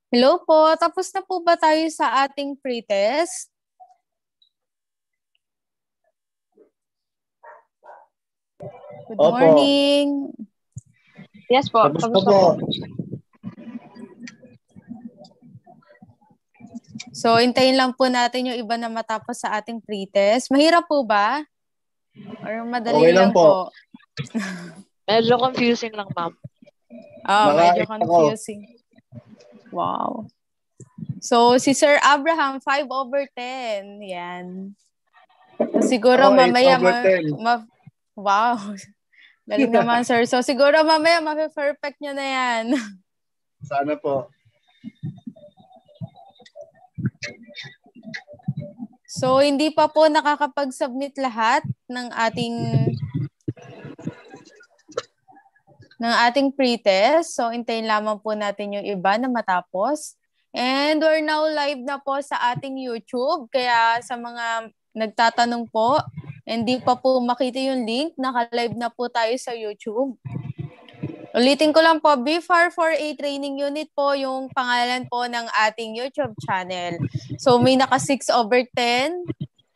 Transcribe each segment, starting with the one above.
Hello po, tapos na po ba tayo sa ating pre-test? Good Opo, morning. Yes po, tapos na tapos na po. po. So, hintayin lang po natin yung iba na matapos sa ating pre-test. Mahirap po ba? Or Okay madali lang lang po. po? Medyo confusing lang, ma'am. Medyo Naka-8 ako. confusing. Wow. So, si Sir Abraham, 5/10. Yan. So, siguro Ako, 8 mamaya, over 10. wow. Galing naman, sir. So, siguro mamaya, ma-perfect nyo na yan. Sana po. So, hindi pa po nakakapag-submit lahat ng ating pre-test. So, hintayin lamang po natin yung iba na matapos. And we're now live na po sa ating YouTube. Kaya sa mga nagtatanong po, hindi pa po makita yung link, naka-live na po tayo sa YouTube. Ulitin ko lang po, BFAR4A Training Unit po yung pangalan po ng ating YouTube channel. So, may naka 6/10.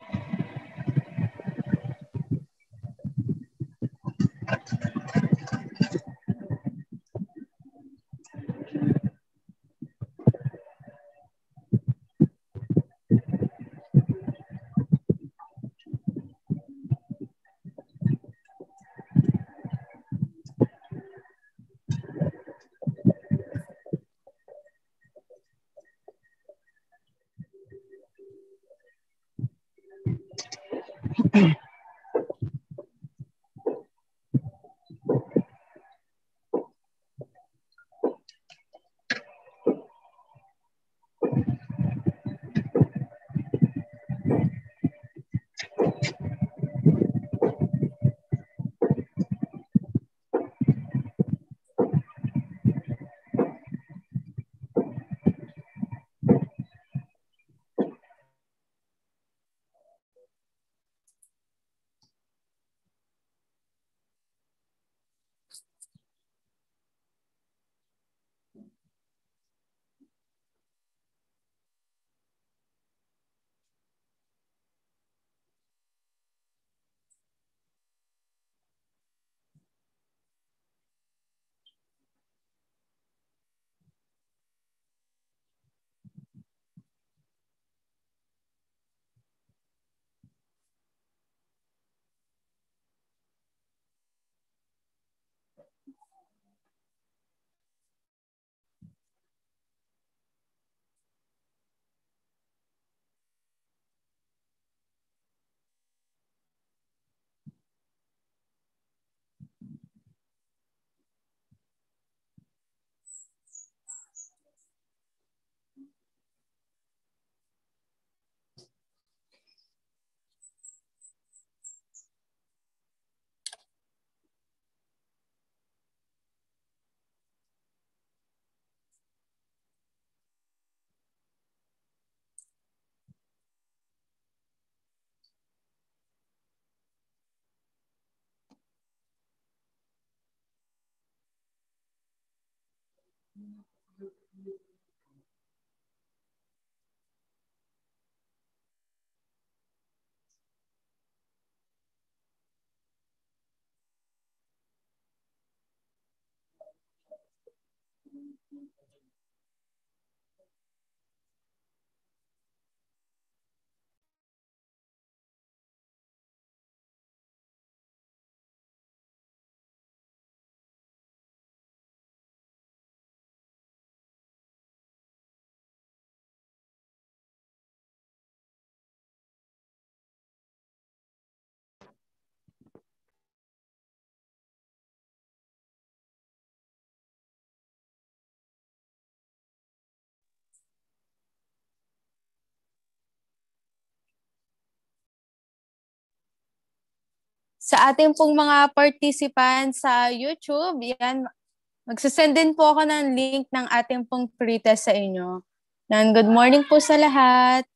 Sa ating pong mga participants sa YouTube, yan, magsasend din po ako ng link ng ating pong pre-test sa inyo. And good morning po sa lahat.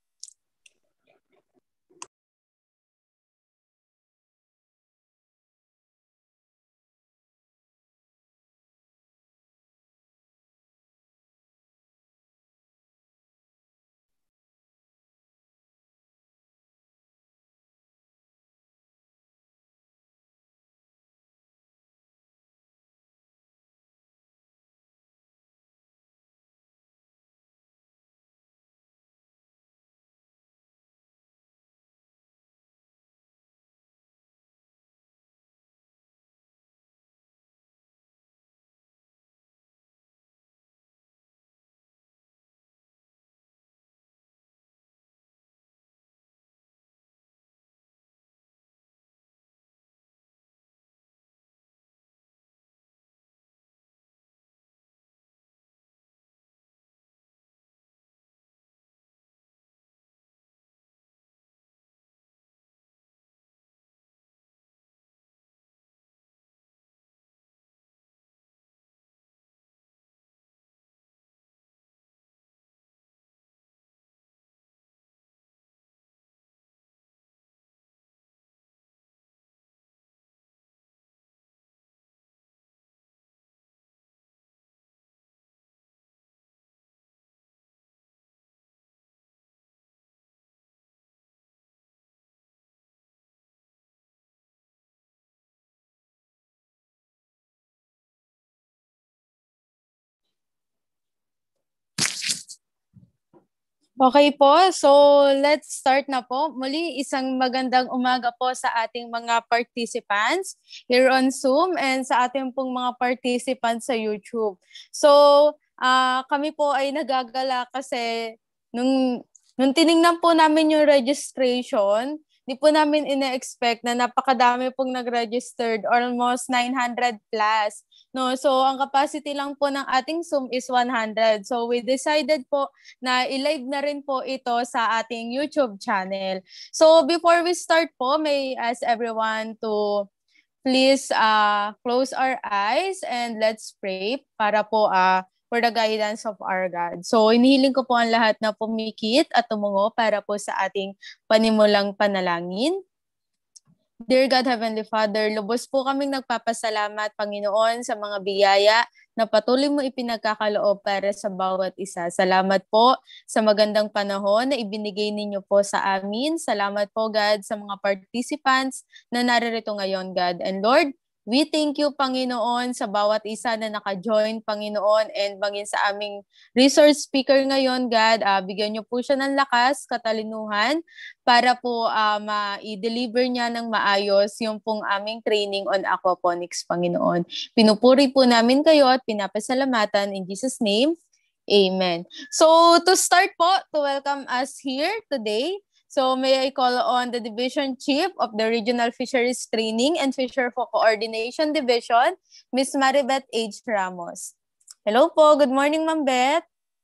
Okay po, so let's start na po. Muli, isang magandang umaga po sa ating mga participants here on Zoom and sa ating pong mga participants sa YouTube. So, kami po ay nagagala kasi nung tiningnan po namin yung registration, di po namin ina-expect na napakadami pong nag-registered, almost 900 plus. No, so ang capacity lang po ng ating Zoom is 100. So we decided po na i-live na rin po ito sa ating YouTube channel. So before we start po, may I ask everyone to please close our eyes and let's pray para po for the guidance of our God. So inihiling ko po ang lahat na pumikit at tumungo para po sa ating panimulang panalangin. Dear God, Heavenly Father, lubos po kaming nagpapasalamat, Panginoon, sa mga biyaya na patuloy mo ipinagkakaloob para sa bawat isa. Salamat po sa magandang panahon na ibinigay ninyo po sa amin. Salamat po, God, sa mga participants na naririto ngayon, God. And Lord, we thank you, Panginoon, sa bawat isa na naka-join, Panginoon, and bangin sa aming resource speaker ngayon, God. Bigyan niyo po siya ng lakas, katalinuhan, para po ma-deliver niya ng maayos yung pong aming training on aquaponics, Panginoon. Pinupuri po namin kayo at pinapasalamatan in Jesus' name. Amen. So, to start po, to welcome us here today, so may I call on the Division Chief of the Regional Fisheries Training and Fisher Coordination Division, Ms. Maribeth H. Ramos. Hello po. Good morning, Ma'am Beth.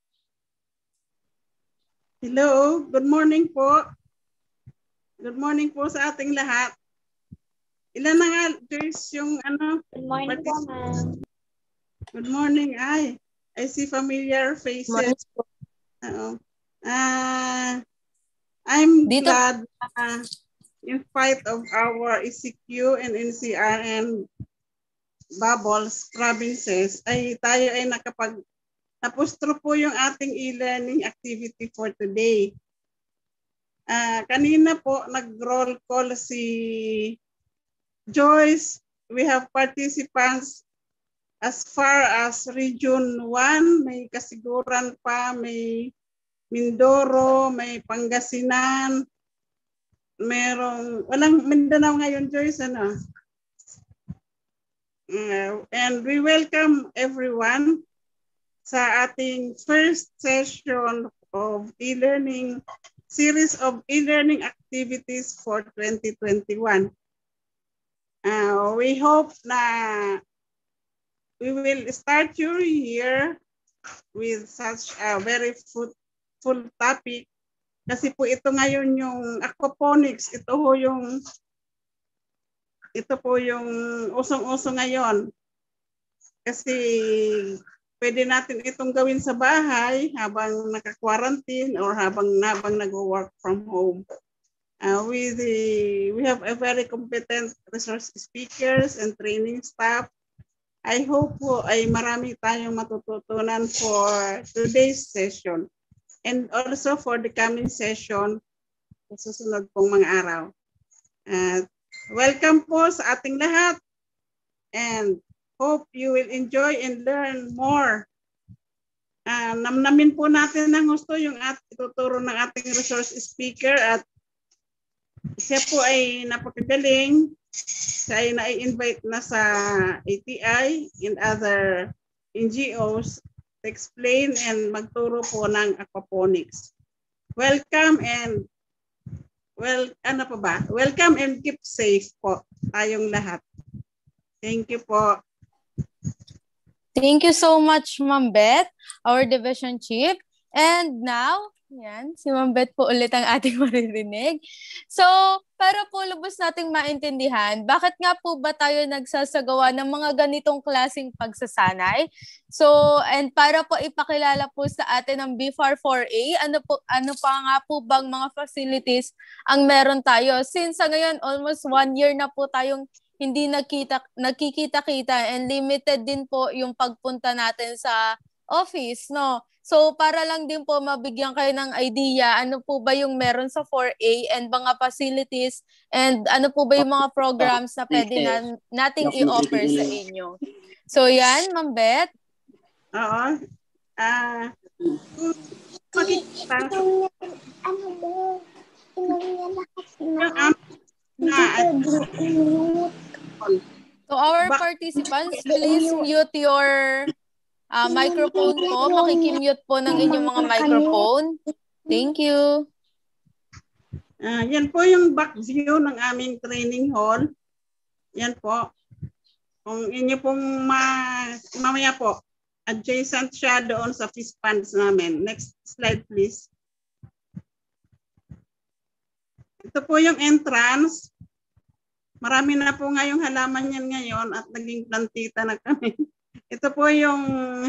Hello. Good morning po. Good morning po sa ating lahat. Ilan na nga, Joyce, yung ano? Good morning po, ma'am. Good morning. Ay, I see familiar faces. I'm glad in spite of our ECQ and NCRM bubbles provinces, ay tayo ay tapos po yung ating e-learning activity for today. Kanina po nag-roll call si Joyce. We have participants as far as Region 1, may Kasiguran pa, may Mindoro, may Pangasinan, walang Mindanao ngayon, Joyce, ano? And we welcome everyone sa ating first session of e-learning, series of e-learning activities for 2021. We hope na we will start your year with such a very full topic kasi po ito ngayon yung aquaponics, ito po yung usong-uso ngayon kasi pwede natin itong gawin sa bahay habang naka-quarantine or habang nag-work from home. We have a very competent resource speakers and training staff. I hope po ay marami tayong matututunan for today's session and also for the coming session sa susunod pong mga araw. Welcome po sa ating lahat and hope you will enjoy and learn more. Namnamin po natin ng gusto yung ituturo ng ating resource speaker at siya po ay napakagaling. Siya ay na-invite na sa ATI and other NGOs to explain and magturo po ng aquaponics. Welcome and welcome and keep safe po tayong lahat. Thank you po. Thank you so much, Ma'am Beth, our Division Chief. And now, yan, si Ma'am Beth po ulit ang ating maririnig. So, para po lubos nating maintindihan, bakit nga po ba tayo nagsasagawa ng mga ganitong klaseng pagsasanay? So, and para po ipakilala po sa atin ang BFAR 4A, ano pa nga po bang mga facilities ang meron tayo? Since ngayon, almost 1 year na po tayong hindi nakikita-kita and limited din po yung pagpunta natin sa office, no? So, para lang din po mabigyan kayo ng idea, ano po ba yung meron sa 4A and mga facilities and ano po ba yung mga programs na pwede nating i-offer sa inyo. So, yan, Ma'am Beth. Oo. makikita Ano mo? Inong lahat na To our Back- participants, please mute your microphone po. Makikimute po ng inyong mga microphone. Thank you. yan po yung back view ng aming training hall. Yan po. Kung inyo pong mamaya po, adjacent siya doon sa fish ponds namin. Next slide, please. Ito po yung entrance. Marami na po ngayong halaman yan ngayon at naging plantita na kami. Ito po yung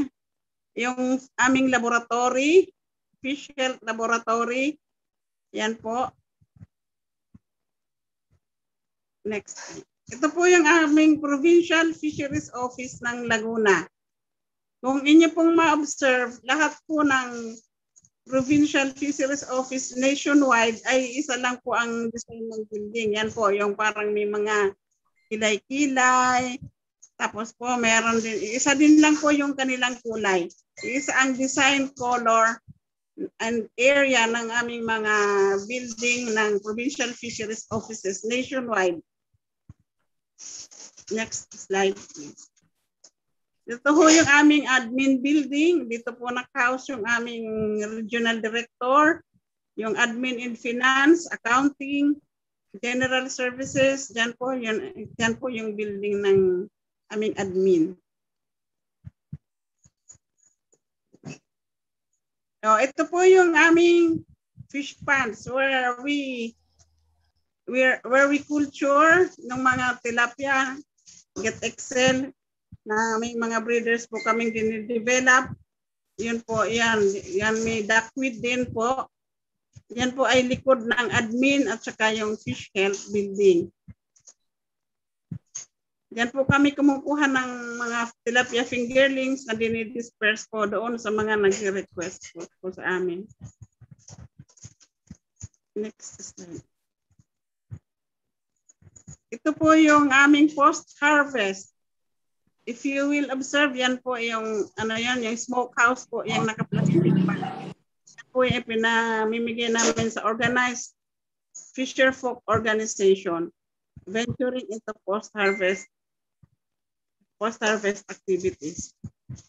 aming laboratory, fish health laboratory. Yan po. Next. Ito po yung aming Provincial Fisheries Office ng Laguna. Kung inyo pong ma-observe, lahat po ng Provincial Fisheries Office nationwide ay isa lang po ang design ng building. Yan po, yung parang may mga kilay-kilay. Tapos po, meron din, isa din lang po yung kanilang kulay. Isa ang design, color, and area ng aming mga building ng Provincial Fisheries Offices nationwide. Next slide, please. Dito po yung aming admin building. Dito po naka-house yung aming regional director, yung admin in finance, accounting, general services. Diyan po yung building ng aming admin. So, ito po yung aming fish ponds where we culture ng mga tilapia, get excel, na may mga breeders po kaming dinidevelop. Yun po, yan may duckweed din po. Yan po ay likod ng admin at saka yung fish health building. Yan po kami kumukuha ng mga tilapia fingerlings na dinidisperse po doon sa mga nag-request po sa amin. Next slide. Ito po yung aming post-harvest. If you will observe, yan po yung yung smokehouse po, yung naka-plastic pa. Yan po yung pinamimigay namin sa organized fisher folk organization venturing into post-harvest activities.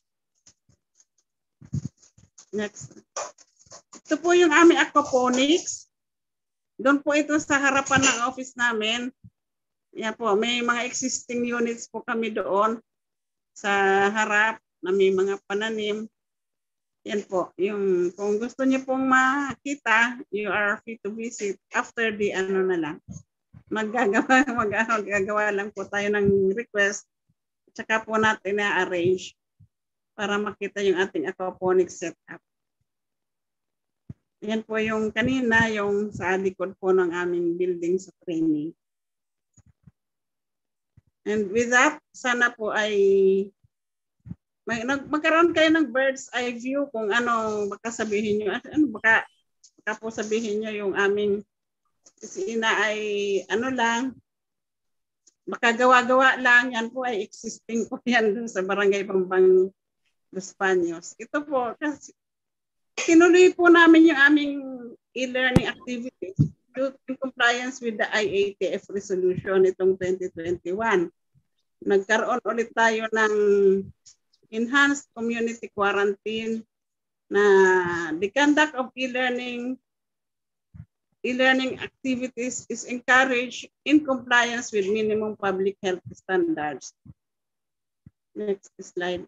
Next. Ito po yung aming aquaponics. Doon po ito sa harapan ng office namin. Yan po, may mga existing units po kami doon sa harap na may mga pananim. Yan po, yung kung gusto niyo pong makita, you are free to visit after the na lang. Maggagawa lang po tayo ng request. Tsaka po natin na-arrange para makita yung ating aquaponic setup. Yan po yung kanina, yung sa likod po ng aming building sa training. And with that, sana po ay magkaroon kayo ng bird's eye view kung ano baka sabihin nyo. Baka po sabihin nyo yung aming ina ay lang, baka gawa-gawa lang. Yan po ay existing po yan dun sa Barangay Bambang Los Paños. Ito po, kasi tinuloy po namin yung aming e-learning activities in compliance with the IATF resolution itong 2021. Nagkaroon ulit tayo ng enhanced community quarantine na the conduct of e-learning activities is encouraged in compliance with minimum public health standards. Next slide.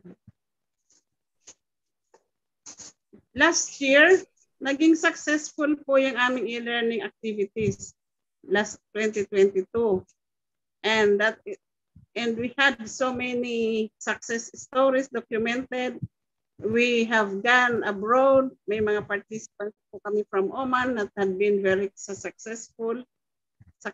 Last year, naging successful po yung aming e-learning activities last 2022. And we had so many success stories documented. We have gone abroad. May mga participants po kami from Oman that had been very successful sa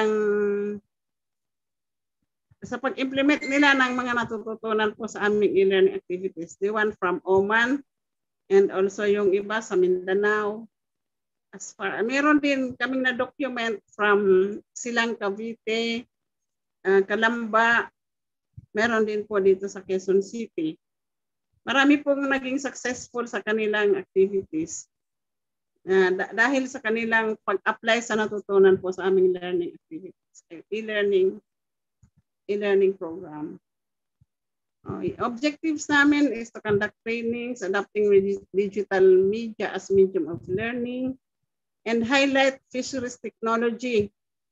pag-implement nila ng mga natututunan po sa aming e-learning activities. The one from Oman and also yung iba sa Mindanao. Meron din kaming na-document from Silang Cavite, Calamba, meron din po dito sa Quezon City. Marami pong naging successful sa kanilang activities. Dahil sa kanilang pag-apply sa natutunan po sa aming learning activities, e-learning program. Objectives namin is to conduct trainings, adopting digital media as medium of learning, and highlight fisheries technology,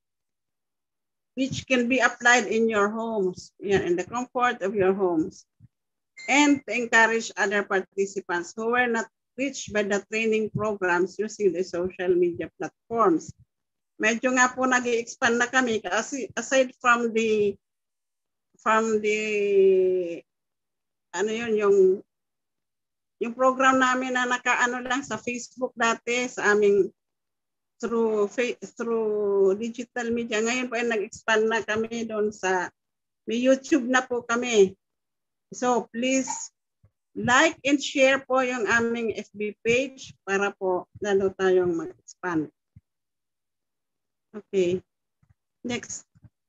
which can be applied in your homes, in the comfort of your homes, and to encourage other participants who were not reached by the training programs using the social media platforms. Medyo nga po nag-i-expand na kami kasi aside from the yung program namin na nakaano lang sa Facebook dati sa aming through digital media. Ngayon po ay nag-expand na kami doon sa may YouTube na po kami. So please like and share po yung aming FB page para po lalo tayong mag-expand. Okay. Next.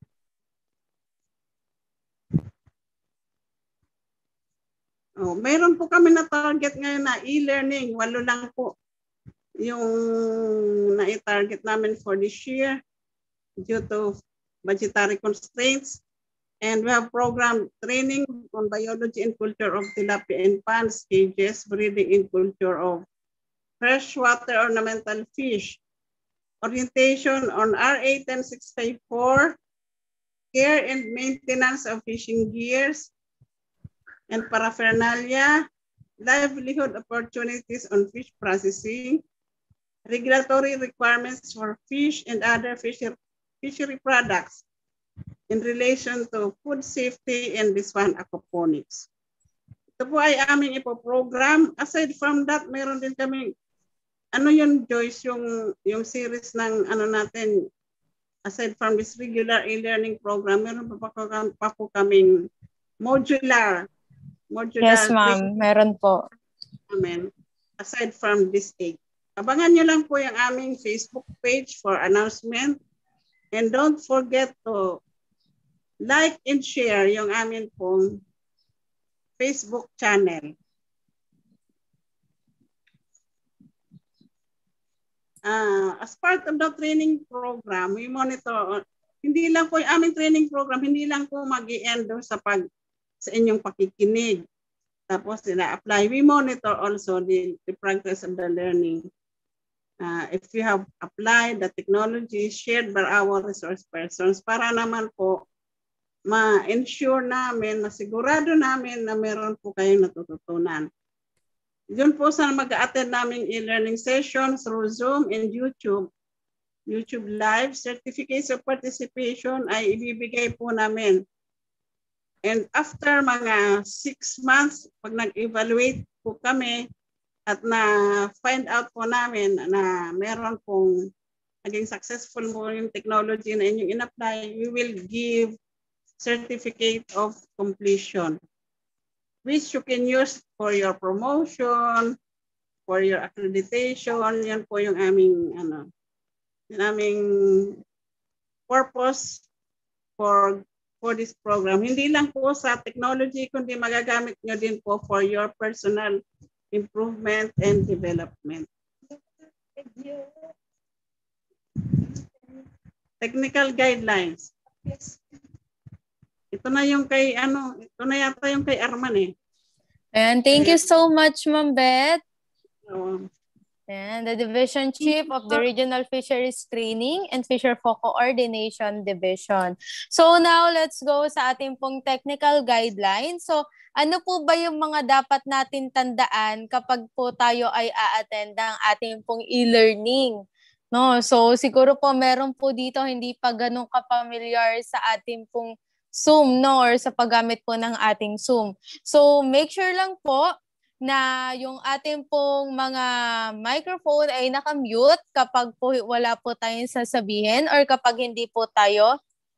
Meron po kami na target ngayon na e-learning. 8 lang po yung na-target namin for this year due to budgetary constraints. And we have program training on biology and culture of tilapia and ponds, cages, breeding and culture of freshwater ornamental fish. Orientation on RA 10654, care and maintenance of fishing gears and paraphernalia, livelihood opportunities on fish processing, regulatory requirements for fish and other fishery products in relation to food safety and this one, aquaponics. Ito po ay aming ipoprogram. Aside from that, meron din kami, Joyce, yung series ng natin, aside from this regular e-learning program, meron pa po kaming modular. Yes, ma'am. Meron po. Amen. Aside from this 8. Abangan nyo lang po yung aming Facebook page for announcement. And don't forget to like and share yung amin pong Facebook channel. As part of the training program, we monitor, hindi lang po yung aming training program, hindi lang po mag-i-end sa inyong pakikinig. Tapos apply. We monitor also the progress of the learning. If you have applied the technology shared by our resource persons para naman po ma-ensure namin, masigurado namin na meron po kayong natututunan. Yun po sa mag-attend naming e-learning session through Zoom and YouTube Live, certificates of participation ay ibibigay po namin. And after mga 6 months, pag nag-evaluate po kami at na-find out po namin na meron pong naging successful mo yung technology na inyong in-apply, we will give certificate of completion, which you can use for your promotion, for your accreditation. Yan po yung aming purpose for this program. Hindi lang po sa technology, kundi magagamit nyo din po for your personal improvement and development. Technical guidelines. Ito na yung kay ito na yata yung kay Arman eh. And thank you so much, Ma'am Beth. And the Division Chief of the Regional Fisheries Training and Fisher Folk Coordination Division. So now, let's go sa ating pong technical guidelines. So, ano po ba yung mga dapat natin tandaan kapag po tayo ay a-attend ng ating pong e-learning? No, so siguro po meron po dito hindi pa ganun ka-familiar sa ating pong Zoom, no, or sa paggamit po ng ating Zoom. So, make sure lang po na yung ating pong mga microphone ay nakamute kapag po wala po tayong sasabihin or kapag hindi po tayo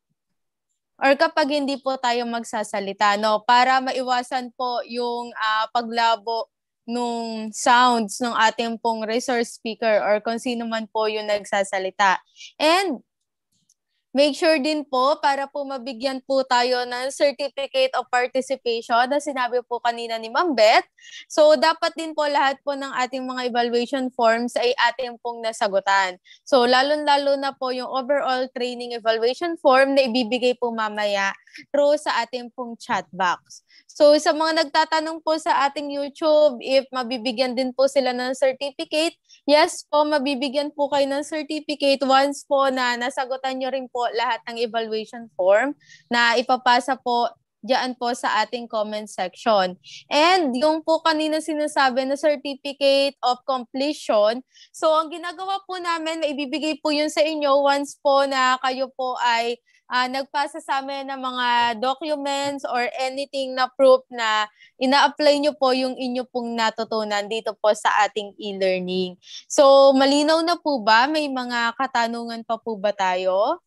magsasalita, no, para maiwasan po yung paglabo nung sounds ng ating pong resource speaker or kung sino man po yung nagsasalita. And make sure din po para po mabigyan po tayo ng certificate of participation na sinabi po kanina ni Ma'am Beth. So, dapat din po lahat po ng ating mga evaluation forms ay ating pong nasagutan. So, lalo-lalo na po yung overall training evaluation form na ibibigay po mamaya through sa ating pong chat box. So, sa mga nagtatanong po sa ating YouTube, if mabibigyan din po sila ng certificate, yes po, mabibigyan po kayo ng certificate once po na nasagutan nyo rin po lahat ng evaluation form na ipapasa po diyan po sa ating comment section. And yung po kanina sinasabi na certificate of completion, so ang ginagawa po namin na ibibigay po yun sa inyo once po na kayo po ay nagpasa sa amin ng mga documents or anything na proof na ina-apply nyo po yung inyo pong natutunan dito po sa ating e-learning. So, malinaw na po ba? May mga katanungan pa po ba tayo?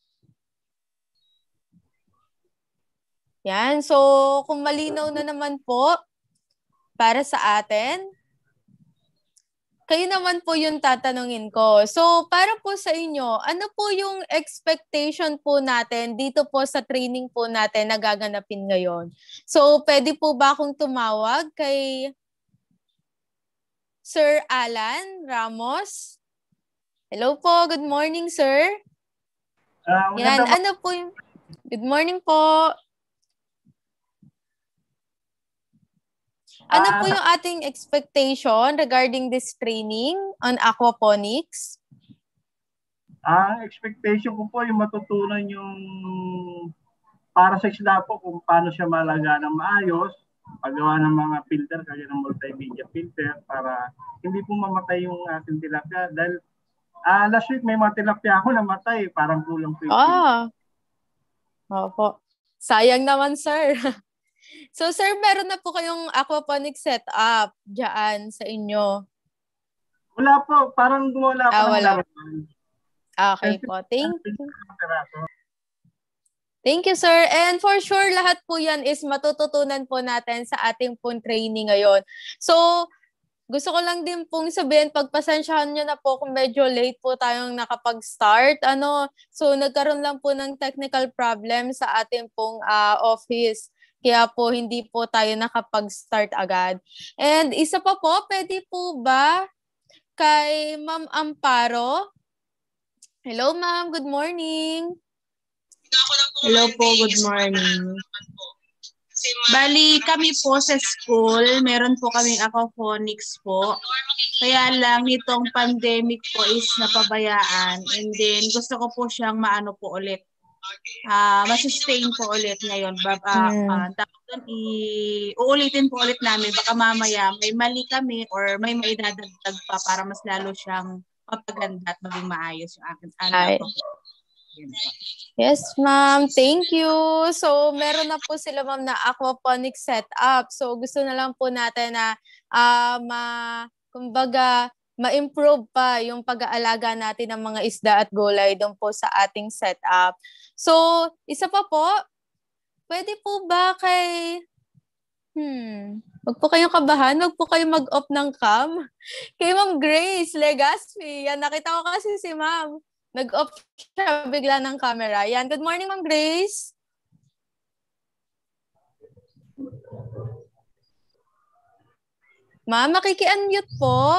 Yan. So, kung malinaw na naman po para sa atin, kayo naman po yung tatanungin ko. So, para po sa inyo, ano po yung expectation po natin dito po sa training po natin na gaganapin ngayon? So, pwede po ba akong tumawag kay Sir Alan Ramos? Hello po. Good morning, sir. Yan. Ano po yung... Good morning po. Ano po yung ating expectation regarding this training on aquaponics? Expectation ko po yung matutunan yung para sa isda po kung paano siya malaga ng maayos, paggawa ng mga filter, kaya ng multimedia filter para hindi po mamatay yung ating tilapia. Dahil last week may mga tilapia ako namatay, parang kulang po. Opo. Sayang naman, sir. So, sir, meron na po kayong aquaponics setup dyan sa inyo? Wala po. Parang wala po. Wala. Okay po. Thank you. Thank you, sir. And for sure, lahat po yan is matututunan po natin sa ating pong training ngayon. So, gusto ko lang din pong sabihin, pagpasensyahan nyo na po kung medyo late po tayong nakapag-start. So, nagkaroon lang po ng technical problem sa ating pong office. Kaya po hindi po tayo nakapag-start agad. And isa pa po, pwede po ba kay Ma'am Amparo? Hello, ma'am. Good morning. Hello po. Good morning. Bali, kami po sa school, meron po kaming aquaponics po. Kaya lang, itong pandemic po is napabayaan. And then, gusto ko po siyang maano po ulit. Masustain po ulit ngayon. Uulitin po ulit namin. Baka mamaya may mali kami or may maidadagdag pa para mas lalo siyang mapaganda at maging maayos yung akin. Yes, ma'am. Thank you. So, meron na po sila, ma'am, na aquaponic setup. So, gusto na lang po natin na kumbaga, ma-improve pa yung pag-aalaga natin ng mga isda at gulay doon po sa ating setup. So, isa pa po, pwede po ba kay... Wag po kayong kabahan, wag po kayong mag-off ng cam. Kay Ma'am Grace Legaspi. Yan, nakita ko kasi si ma'am. Nag-off siya bigla ng camera. Yan, good morning, Ma'am Grace. Ma'am, makiki-unmute po.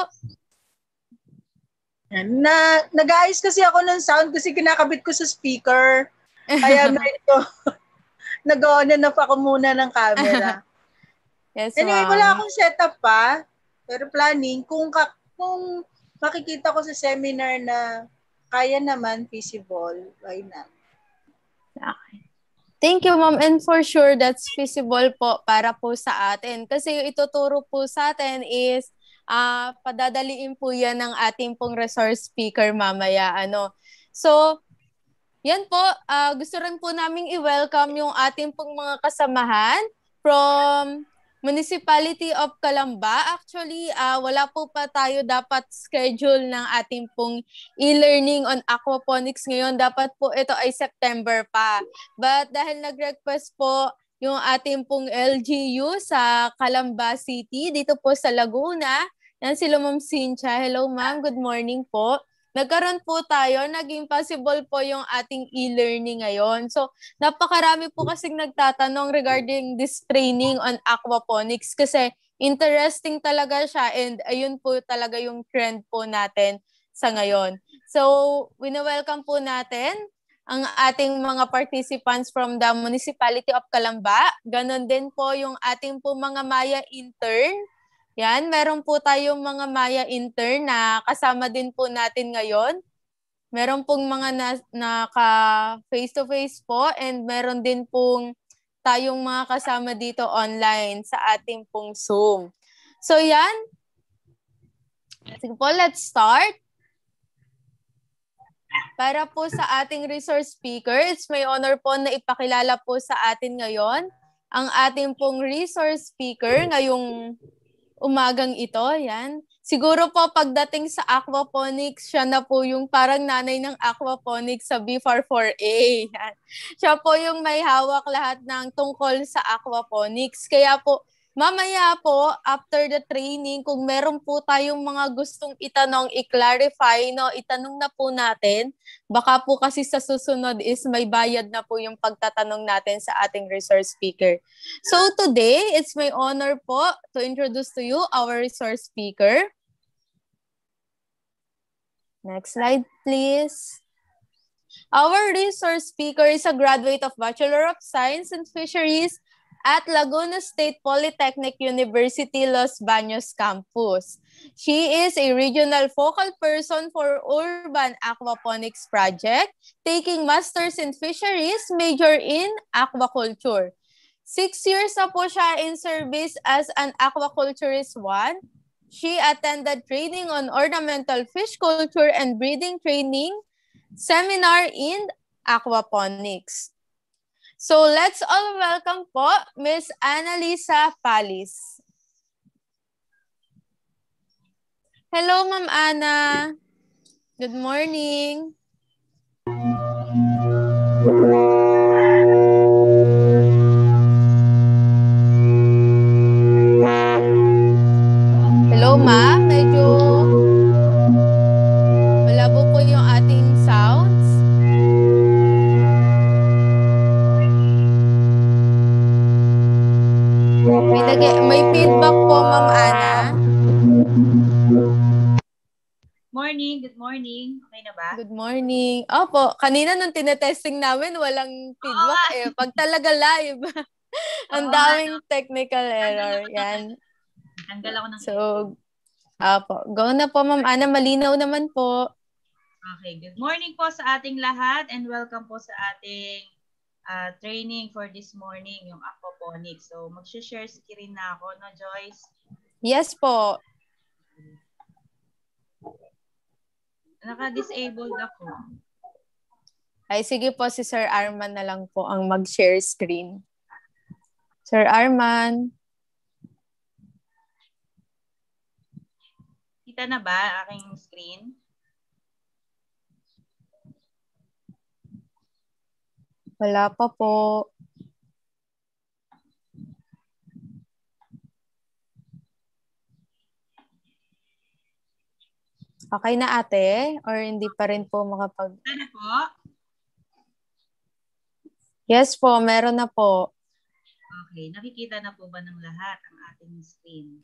Nag-aayos kasi ako ng sound kasi kinakabit ko sa speaker. Kaya medyo nag-on off ako muna ng camera. Yes, anyway, ma'am. wala akong setup pa. Pero planning, kung makikita ko sa seminar na kaya naman, feasible, why not? Okay. Thank you, ma'am. And for sure, that's feasible po para po sa atin. Kasi yung ituturo po sa atin is padadaliin po yan ng ating pong resource speaker mamaya. So, yan po. Gusto rin po namin i-welcome yung ating pong mga kasamahan from Municipality of Calamba. Actually, wala po pa tayo dapat schedule ng ating pong e-learning on aquaponics ngayon. Dapat po ito ay September pa. But dahil nag-request po yung ating pong LGU sa Calamba City, dito po sa Laguna, yan sila Ma'am Cynthia. Hello, ma'am. Good morning po. nagkaroon po tayo, naging possible po yung ating e-learning ngayon. So, napakarami po kasing nagtatanong regarding this training on aquaponics kasi interesting talaga siya and ayun po talaga yung trend po natin sa ngayon. So, wini-welcome po natin ang ating mga participants from the Municipality of Calamba. Ganon din po yung ating po mga Maya intern. Yan, meron po tayong mga Maya intern na kasama din po natin ngayon. Meron pong mga naka face-to-face po and meron din pong tayong mga kasama dito online sa ating pong Zoom. So yan. Sige po, let's start. Para po sa ating resource speaker, it's my honor po na ipakilala po sa atin ngayon ang ating pong resource speaker ngayong umagang ito. Yan. Siguro po pagdating sa aquaponics, siya na po yung parang nanay ng aquaponics sa B44A. Yan. Siya po yung may hawak lahat ng tungkol sa aquaponics. Kaya po, mamaya po, after the training, kung meron po tayong mga gustong itanong, i-clarify, no, itanong na po natin. Baka po kasi sa susunod is may bayad na po yung pagtatanong natin sa ating resource speaker. So today, it's my honor po to introduce to you our resource speaker. Next slide, please. Our resource speaker is a graduate of Bachelor of Science in Fisheries at Laguna State Polytechnic University, Los Baños Campus. She is a regional focal person for Urban Aquaponics Project, taking Masters in Fisheries, major in Aquaculture. 6 years na po siya in service as an Aquaculturist 1. She attended training on ornamental fish culture and breeding training seminar in aquaponics. So let's all welcome po Ms. Annalisa Palis. Hello, Ma'am Ana. Good morning. Hello, Ma'am. Medyo malabo po yung ating sounds. May feedback po, Ma'am Ana. Morning, good morning. Okay na ba? Good morning. Opo, kanina nung tinetesting namin, walang feedback Pag talaga live, ang daming technical error. Yan. Tanggal ako ng So, opo. Go na po, Ma'am Ana. Malinaw naman po. Okay, good morning po sa ating lahat and welcome po sa ating training for this morning, yung aquaponics. So, mag-share screen na ako, no, Joyce? Yes po. Naka-disabled ako. Ay, sige po, si Sir Arman na lang po ang mag-share screen. Sir Arman. Kita na ba aking screen? Wala pa po. Okay na ate? Or hindi pa rin po makapag... Ano po? Yes po, meron na po. Okay, nakikita na po ba ng lahat ang ating screen?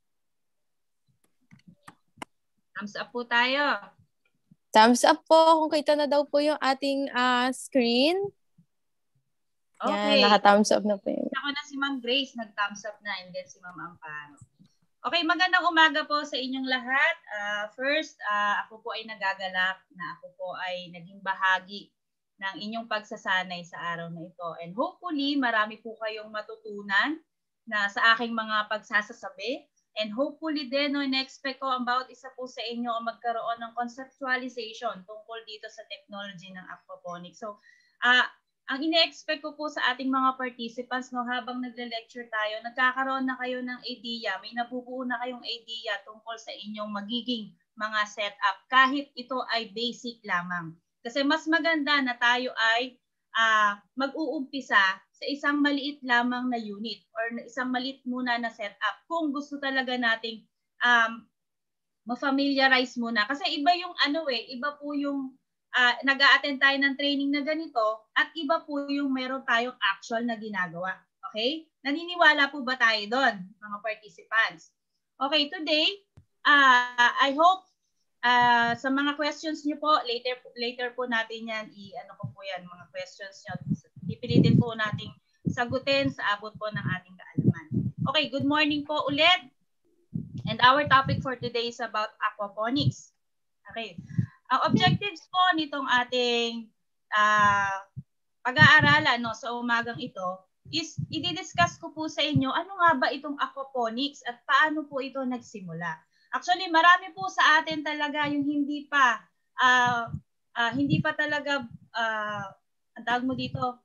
Thumbs up po tayo. Thumbs up po kung kita na daw po yung ating screen. Okay. Yan, naka-thumbs up na po yun. Ako na si Ma'am Grace, nag-thumbs up na, and then si Ma'am Amparo. Okay, magandang umaga po sa inyong lahat. First, ako po ay nagagalak na ako po ay naging bahagi ng inyong pagsasanay sa araw na ito. And hopefully, marami po kayong matutunan na sa aking mga pagsasasabi. And hopefully din, no, in-expect ko about isa po sa inyo ang magkaroon ng conceptualization tungkol dito sa technology ng aquaponics. So, ang ine-expect ko po sa ating mga participants, no, habang nagle-lecture tayo, nagkakaroon na kayo ng idea, may nabubuo na kayong idea tungkol sa inyong magiging mga setup, kahit ito ay basic lamang. Kasi mas maganda na tayo ay mag-uumpisa sa isang maliit lamang na unit or isang maliit muna na setup kung gusto talaga nating ma-familiarize muna. Kasi iba yung iba po yung nag-a-attend tayo ng training na ganito at iba po yung meron tayong actual na ginagawa. Okay? Naniniwala po ba tayo doon, mga participants? Okay, today, I hope sa mga questions niyo po, later po natin yan, mga questions niyo. Pipilitin po natin sagutin sa abot po ng ating kaalaman. Okay, good morning po ulit. And our topic for today is about aquaponics. Okay. Ang objectives po nitong ating pag-aaralan sa umagang ito is i-discuss ko po sa inyo ano nga ba itong aquaponics at paano po ito nagsimula. Actually, marami po sa atin talaga yung hindi pa talaga ang tawag mo dito,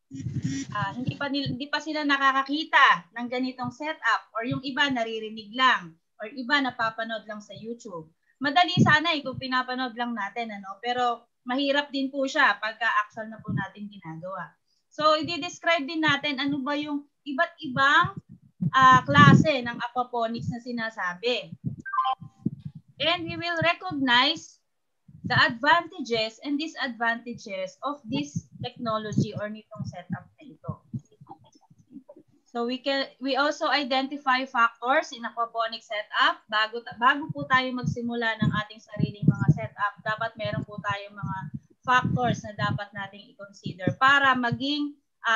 hindi pa sila nakakakita ng ganitong setup, or yung iba naririnig lang, or iba napapanood lang sa YouTube. Madali sana kung pinapanood lang natin, pero mahirap din po siya pagka actual na po natin ginagawa. So, i-describe din natin ano ba yung iba't ibang klase ng aquaponics na sinasabi. And we will recognize the advantages and disadvantages of this technology or nitong setup na ito. So we also identify factors in aquaponics setup. Bago po tayo magsimula ng ating sariling mga setup, dapat meron po tayong mga factors na dapat nating i-consider para maging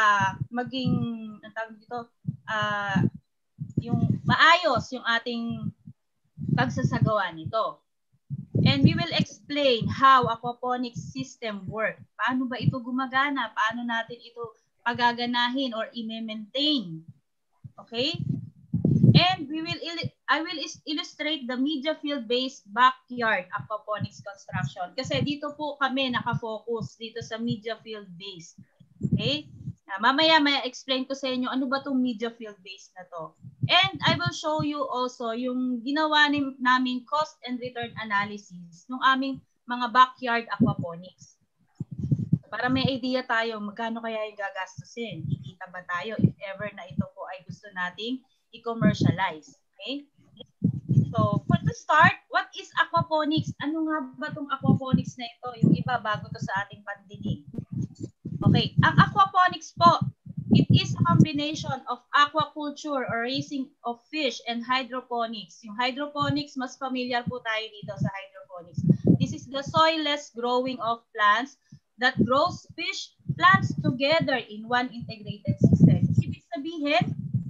yung maayos yung ating pagsasagawa nito. And we will explain how aquaponics system work. Paano ba ito gumagana? Paano natin ito pagaganahin or i-maintain? Okay? And I will illustrate the media field-based backyard aquaponics construction. Kasi dito po kami nakafocus dito sa media field-based. Okay? Mamaya explain ko sa inyo ano ba itong media field-based na to. And I will show you also yung ginawa namin cost and return analysis ng aming mga backyard aquaponics. Para may idea tayo magkano kaya yung gagastusin. Kikita ba tayo if ever na ito po ay gusto nating i-commercialize. Okay? So, for to start, what is aquaponics? Ano nga ba itong aquaponics na ito? Yung iba bago to sa ating pandinig. Okay, ang aquaponics po, it is a combination of aquaculture or raising of fish and hydroponics. Yung hydroponics, mas familiar po tayo dito sa hydroponics. This is the soilless growing of plants that grows fish plants together in one integrated system. Ibig sabihin,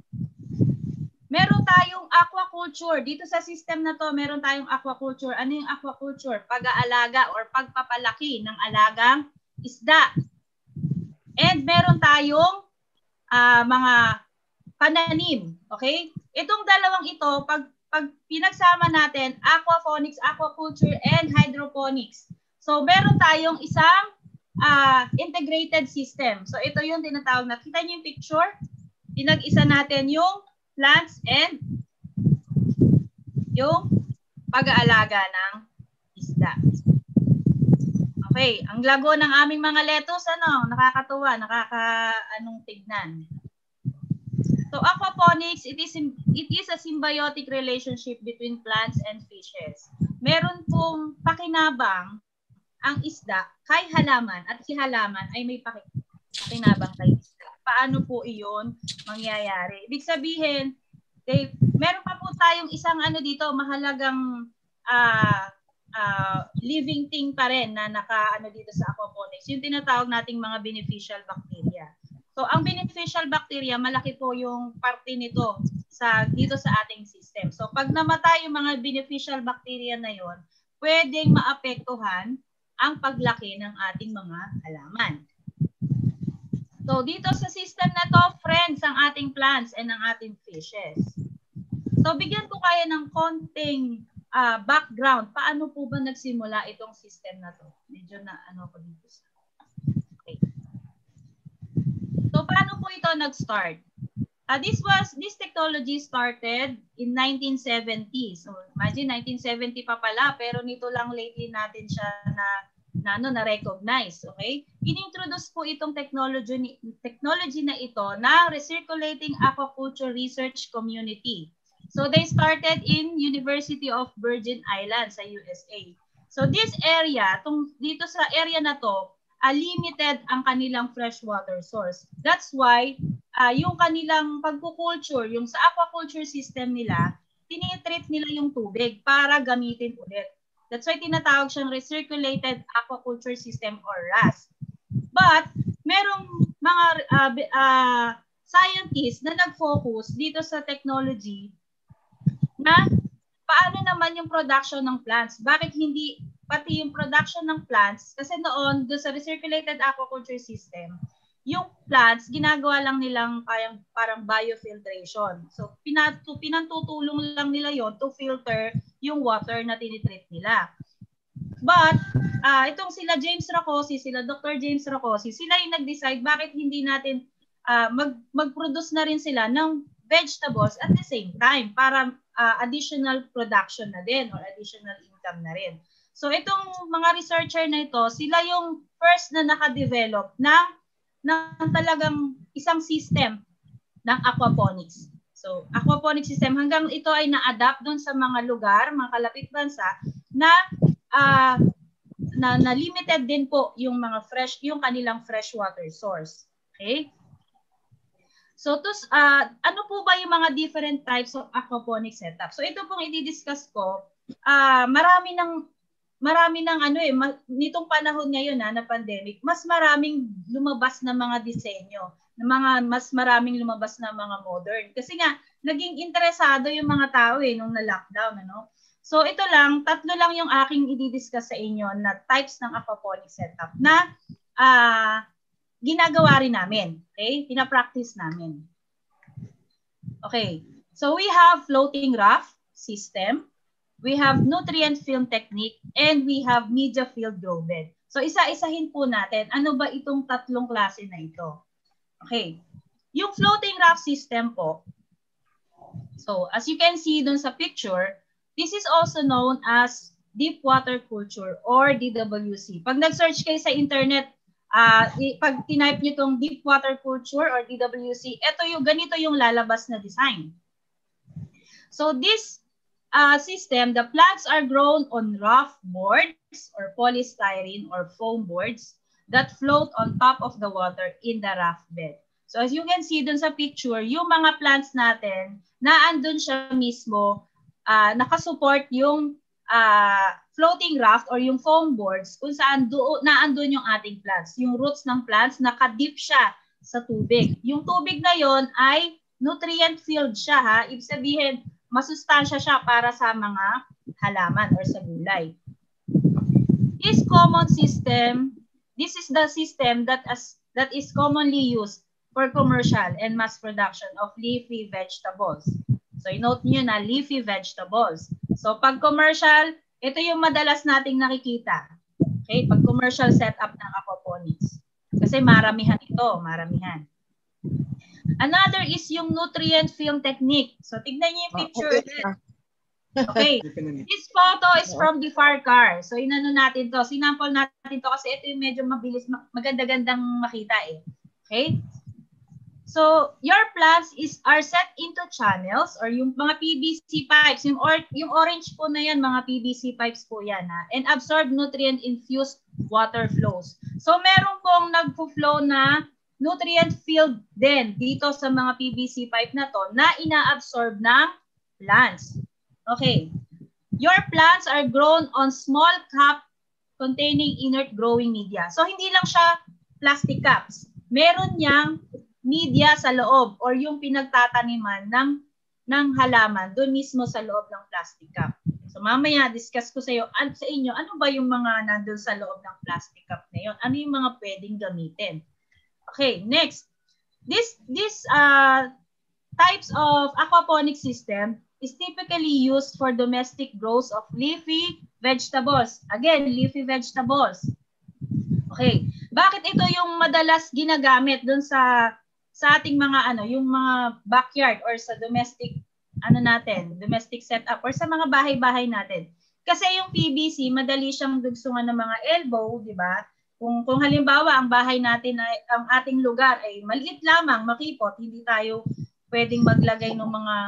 meron tayong aquaculture. Dito sa system na to, meron tayong aquaculture. Ano yung aquaculture? Pag-aalaga or pagpapalaki ng alagang isda. And meron tayong mga pananim. Okay? Itong dalawang ito, pag pinagsama natin, aquaponics, aquaculture, and hydroponics. So, meron tayong isang integrated system. So, ito yung tinatawag na. Kita niyo yung picture? Pinag-isa natin yung plants and yung pag-aalaga ng isda. Okay, ang lago ng aming mga lettuce, nakakatuwa, tignan. So, aquaponics, it is a symbiotic relationship between plants and fishes. Meron pong pakinabang ang isda kay halaman at si halaman ay may pakinabang kay isda. Paano po iyon mangyayari? Ibig sabihin, meron pa po tayong isang mahalagang living thing pa rin na dito sa aquaponics. Yung tinatawag nating mga beneficial bacteria. So, ang beneficial bacteria, malaki po yung parte nito dito sa ating system. So, pag namatay yung mga beneficial bacteria na yon, pwedeng maapektuhan ang paglaki ng ating mga halaman. So, dito sa system na to, friends ang ating plants and ang ating fishes. So, bigyan ko kayo ng konting background. Paano po ba nagsimula itong system na to? Medyo na ko dito. Okay. So, paano po ito nag-start? This technology started in 1970. So, imagine 1970 pa pala, pero nito lang lately natin siya na-recognize. Okay? In-introduce po itong technology na ito na Recirculating Aquaculture Research Community. So they started in University of Virgin Islands sa USA. So this area, dito sa area na to, limited ang kanilang freshwater source. That's why yung kanilang pagkukulture, yung sa aquaculture system nila, tinitreat nila yung tubig para gamitin ulit. That's why tinatawag siyang recirculated aquaculture system or RAS. But merong mga scientists na nag-focus dito sa technology na paano naman yung production ng plants. Bakit hindi pati yung production ng plants? Kasi noon, doon sa recirculated aquaculture system, yung plants, ginagawa lang nilang parang biofiltration. So, pinantutulong lang nila yon to filter yung water na tinitreat nila. But, itong sila James Rakosi, sila Dr. James Rakosi, sila yung nag-decide bakit hindi natin mag-produce na rin sila ng vegetables at the same time para additional production na din or additional income na rin. So, itong mga researcher na ito, sila yung first na nakadevelop ng talagang isang system ng aquaponics. So, aquaponics system, hanggang ito ay na-adapt doon sa mga lugar, mga kalapit bansa, na limited din po yung mga yung kanilang freshwater source. Okay? So, ano po ba yung mga different types of aquaponics setup? So, ito pong i-discuss ko, marami ng nitong panahon ngayon na pandemic, mas maraming lumabas na mga disenyo, mas maraming lumabas na mga modern. Kasi nga, naging interesado yung mga tao nung na-lockdown. So ito lang, 3 lang yung aking i-discuss sa inyo na types ng aquaponic setup na ginagawa rin namin. Okay? Pina-practice namin. Okay. So we have floating raft system. We have nutrient film technique, and we have media field grow bed. So isa-isahin po natin, ano ba itong 3 klase na ito? Okay. Yung floating raft system po, so as you can see dun sa picture, this is also known as deep water culture or DWC. Pag nag-search kayo sa internet, pag tinype nyo itong deep water culture or DWC, ganito yung lalabas na design. So this system, the plants are grown on rough boards or polystyrene or foam boards that float on top of the water in the raft bed. So as you can see dun sa picture, yung mga plants natin, naandun siya mismo, nakasupport yung floating raft or yung foam boards kung saan naandun yung ating plants. Yung roots ng plants, nakadip siya sa tubig. Yung tubig na yon ay nutrient filled siya ha. Ibig sabihin, masustansya siya para sa mga halaman or sa gulay. This common system, this is the system that is commonly used for commercial and mass production of leafy vegetables. So, note nyo na leafy vegetables. So, pag commercial, ito yung madalas nating nakikita. Okay? Pag commercial setup ng aquaponics. Kasi maramihan ito, maramihan. Another is yung nutrient film technique. So, tignan niyo yung picture. Okay. This photo is from the FARCAR. So, inano natin to. Sinample natin to kasi ito yung medyo mabilis, maganda-gandang makita Okay? So, your plants are set into channels or yung mga PVC pipes. Yung orange po na yan, mga PVC pipes po yan. And absorb nutrient-infused water flows. So, meron pong nagpo-flow na nutrient-filled din dito sa mga PVC pipe na to na ina-absorb ng plants. Okay. Your plants are grown on small cup containing inert growing media. So, hindi lang siya plastic cups. Meron niyang media sa loob or yung pinagtataniman ng halaman doon mismo sa loob ng plastic cup. So, mamaya discuss ko sa inyo, ano ba yung mga nandun sa loob ng plastic cup na yun? Ano yung mga pwedeng gamitin? Okay, next. This types of aquaponic system is typically used for domestic growth of leafy vegetables. Again, leafy vegetables. Okay. Bakit ito yung madalas ginagamit dun sa ating mga yung mga backyard or sa domestic domestic setup or sa mga bahay-bahay natin? Kasi yung PVC madali siyang dugsungan ng mga elbow, di ba? Kung halimbawa ang bahay natin ang ating lugar ay maliit lamang, makipot, hindi tayo pwedeng maglagay ng mga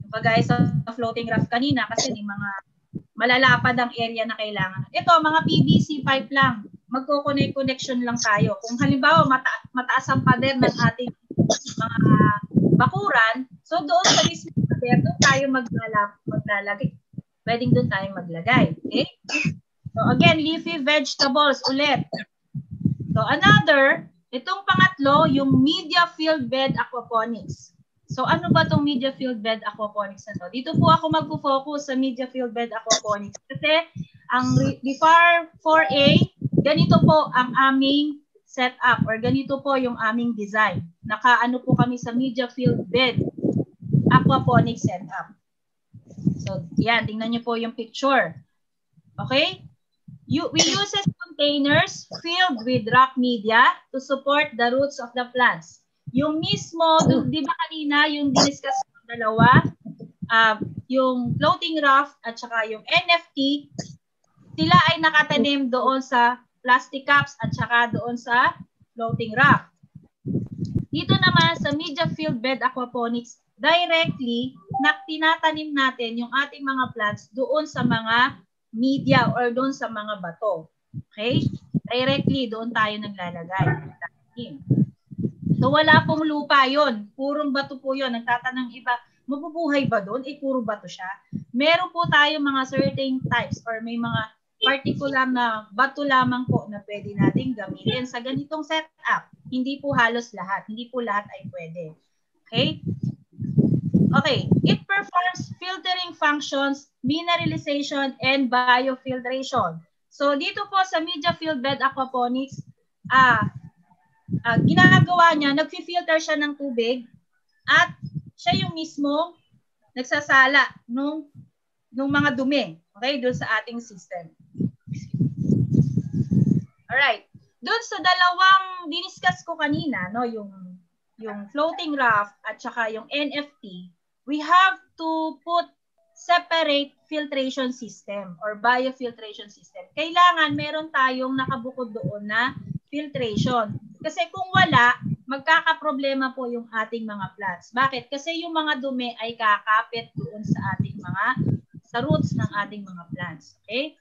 Kagaya sa floating raft kanina kasi may mga malalapad ang area na kailangan. Ito, mga PVC pipe lang. Magko-connection lang tayo. Kung halimbawa mataas ang pader ng ating mga bakuran, so doon sa mismo pader, doon tayo maglalagay. Pwedeng doon tayo maglagay. Okay? So again, leafy vegetables ulit. So another, itong pangatlo, yung media filled bed aquaponics. So ano ba itong media filled bed aquaponics na to? Dito po ako magpo-focus sa media filled bed aquaponics kasi ang BIFAR 4A, ganito po ang aming setup or ganito po yung aming design. Nakaano po kami sa media filled bed aquaponics setup. So yan, tingnan niyo po yung picture. Okay? We use containers filled with rock media to support the roots of the plants. Yung mismo, di ba kanina, yung diniscuss ng dalawa, yung floating raft at saka yung NFT, sila ay nakatanim doon sa plastic cups at saka doon sa floating raft. Dito naman sa media filled bed aquaponics, directly, tinatanim natin yung ating mga plants doon sa mga media or doon sa mga bato. Okay? Directly, doon tayo naglalagay. So wala pong lupa yon, purong bato po yon. Nagtatanong iba, mabubuhay ba doon? Puro bato siya. Meron po tayo mga certain types or may mga particular na bato lamang po na pwede nating gamitin sa ganitong setup. Hindi po halos lahat. Hindi po lahat ay pwede. Okay? Okay. It performs filtering functions, mineralization, and biofiltration. So dito po sa media filled bed aquaponics, ginagawa niya, nagfi-filter siya ng tubig at siya yung mismo nagsasala nung mga dumi, okay, doon sa ating system. Alright. Doon sa dalawang diniscuss ko kanina, no, yung floating raft at saka yung NFT, we have to put separate filtration system or biofiltration system. Kailangan meron tayong nakabukod doon na filtration. Kasi kung wala, magkakaproblema po yung ating mga plants. Bakit? Kasi yung mga dumi ay kakapit doon sa ating sa roots ng ating mga plants. Okay?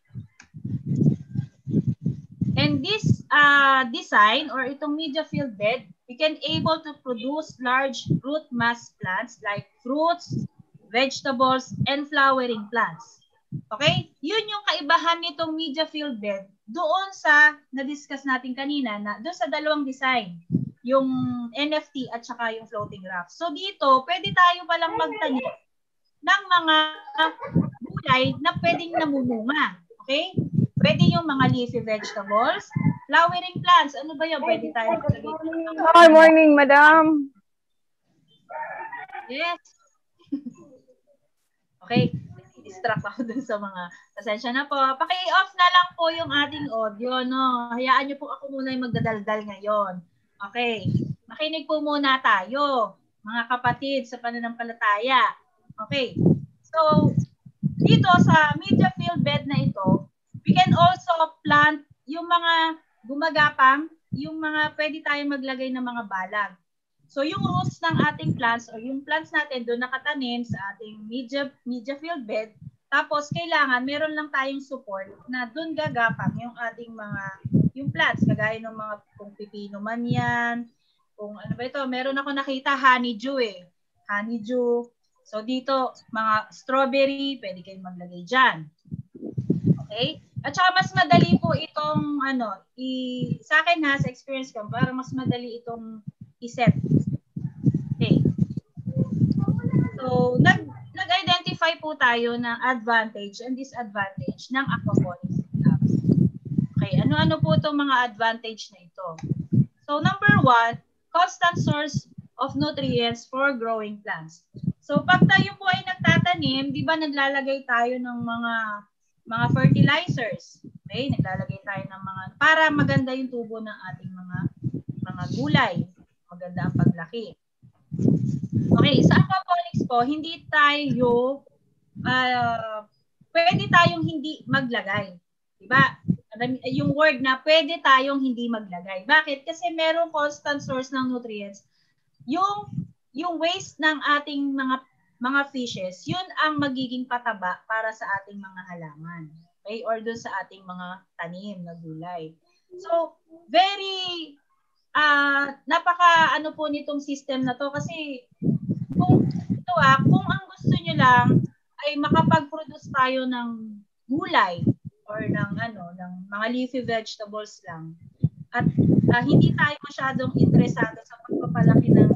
And this design or itong media filled bed, we can able to produce large root mass plants like fruits, vegetables, and flowering plants. Okay? Yun yung kaibahan nitong media filled bed doon sa na-discuss natin kanina, doon sa dalawang design, yung NFT at saka yung floating raft. So dito, pwede tayo palang magtanim ng mga gulay na pwedeng namumunga. Okay? Pwede yung mga leafy vegetables, flowering plants. Ano ba yan? Pwede tayo maglagay. Hi, morning, madam. Yes. Okay. Distract ako dun sa mga, pasensya na po. Paki-off na lang po yung ating audio, no? Hayaan niyo po ako muna yung magdadaldal ngayon. Okay. Makinig po muna tayo, mga kapatid sa pananampalataya. Okay. So, dito sa media filled bed na ito, we can also plant yung mga gumagapang, yung mga pwede tayong maglagay ng mga balag. So, yung roots ng ating plants o yung plants natin doon nakatanim sa ating media filled bed. Tapos, kailangan meron lang tayong support na doon gagapang yung ating yung plants. Kagaya ng mga kung pipino man yan. Kung ano ba ito, meron ako nakita honeydew Honeydew. So, dito, mga strawberry, pwede kayong maglagay dyan. Okay? At saka mas madali po itong, sa akin sa experience ko, parang mas madali itong iset. Okay. So, nag-identify po tayo ng advantage and disadvantage ng aquaponics setups. Okay, ano-ano po itong mga advantage na ito? So, number 1, constant source of nutrients for growing plants. So, pag tayo po ay nagtatanim, di ba naglalagay tayo ng mga fertilizers? Okay, naglalagay tayo ng para maganda yung tubo ng ating mga gulay. Maganda ang paglaki. Okay, sa aquaponics po, hindi tayo, pwede tayong hindi maglagay. Diba? Yung word na pwede tayong hindi maglagay. Bakit? Kasi merong constant source ng nutrients. Yung waste ng ating mga mga fishes, yun ang magiging pataba para sa ating mga halaman. Okay? Or doon sa ating mga tanim na gulay. So, very napaka ano po nitong system na to kasi kung ang gusto nyo lang ay makapag-produce tayo ng gulay or ng mga leafy vegetables lang at hindi tayo masyadong interesado sa pagpapalaki ng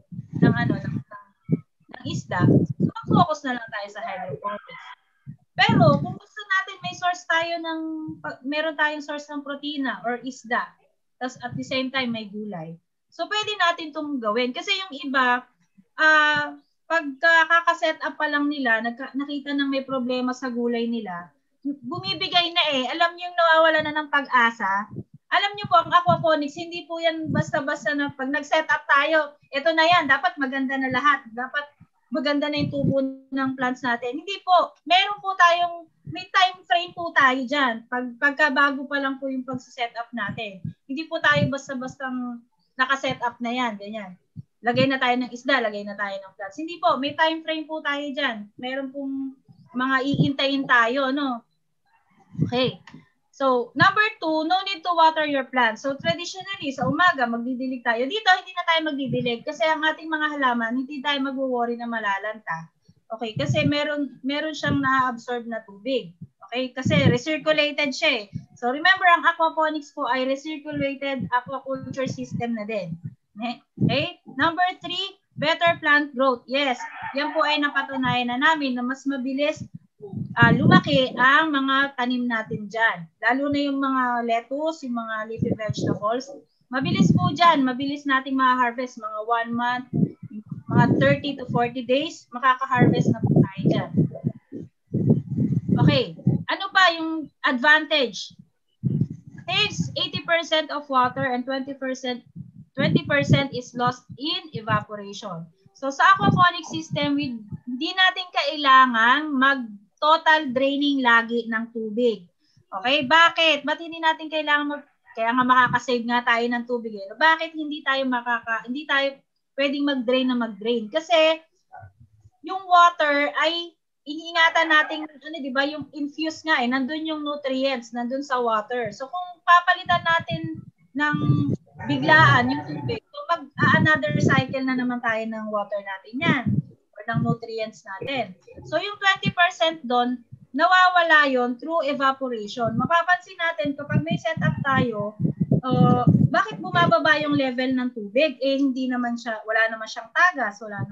isda, so mag-focus na lang tayo sa hydroponics. Pero kung gusto natin may source tayo meron tayong source ng protina or isda, tapos at the same time may gulay. So pwede natin itong gawin. Kasi yung iba, pag kaka-set up pa lang nila, nakita nang may problema sa gulay nila, bumibigay na Alam niyo yung nawawala na ng pag-asa. Alam niyo po, ang aquaponics, hindi po yan basta-basta na pag nag-set up tayo, ito na yan, dapat maganda na lahat. Dapat maganda na yung tubo ng plants natin. Hindi po. Meron po may time frame po tayo dyan. Pagkabago pa lang po yung pag-set up natin. Hindi po tayo basta-bastang naka-set up na yan. Ganyan. Lagay na tayo ng isda, lagay na tayo ng plants. Hindi po. May time frame po tayo dyan. Meron pong mga iintayin tayo, no? Okay. So, number 2, no need to water your plants. So, traditionally, sa umaga, magdidilig tayo. Dito, hindi na tayo magdidilig kasi ang ating mga halaman, hindi tayo mag-worry na malalanta. Okay, kasi meron siyang na-absorb na tubig. Okay, kasi recirculated siya So, remember, ang aquaponics po ay recirculated aquaculture system na din. Okay, number 3, better plant growth. Yes, yan po ay napatunayan na namin na mas mabilis lumaki ang mga tanim natin dyan. Lalo na yung mga lettuce, yung mga leafy vegetables. Mabilis po dyan. Mabilis nating ma-harvest. Mga 1 month, mga 30 to 40 days, makaka-harvest na po tayo dyan. Okay. Ano pa yung advantage? Saves 80% of water and 20% is lost in evaporation. So sa aquaponic system, hindi natin kailangan total draining lagi ng tubig. Okay? Bakit? Ba't hindi natin kailangan kaya nga makakasave nga tayo ng tubig Bakit hindi tayo pwedeng mag-drain? Kasi yung water ay iniingatan natin, di ba, yung infuse nga nandun yung nutrients, nandun sa water. So kung papalitan natin ng biglaan yung tubig, so another cycle na naman tayo ng water natin yan. Ng nutrients natin. So yung 20% doon, nawawala yon through evaporation. Mapapansin natin kapag may setup tayo, bakit bumababa yung level ng tubig? Wala naman siyang tagas, wala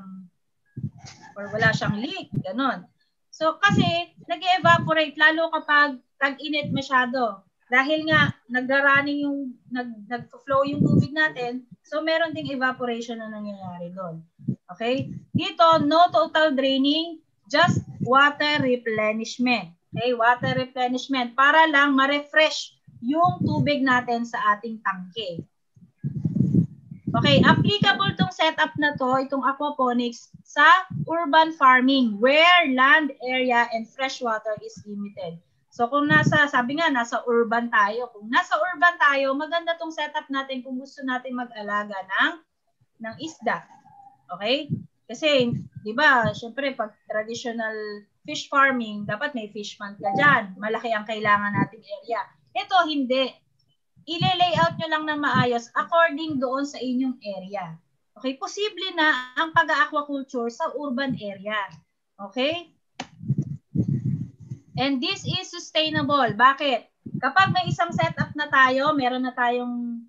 siyang leak, ganon. So kasi nag-evaporate lalo kapag tag-init masyado. Dahil nga nag-running nag-flow yung tubig natin, so meron ding evaporation na nangyayari doon. Okay? Dito, no total draining, just water replenishment. Okay? Water replenishment para lang ma-refresh yung tubig natin sa ating tangke. Okay, applicable tong setup na to, itong aquaponics, sa urban farming where land area and fresh water is limited. So kung sabi nga, nasa urban tayo. Kung nasa urban tayo, maganda tong setup natin kung gusto natin mag-alaga ng isda. Okay? Kasi, di ba, syempre, pag traditional fish farming, dapat may fish pond ka dyan. Malaki ang kailangan nating area. Ito, hindi. Ile-layout nyo lang na maayos according doon sa inyong area. Okay? Posible na ang pag-aquaculture sa urban area. Okay? And this is sustainable. Bakit? Kapag may isang setup na tayo, meron na tayong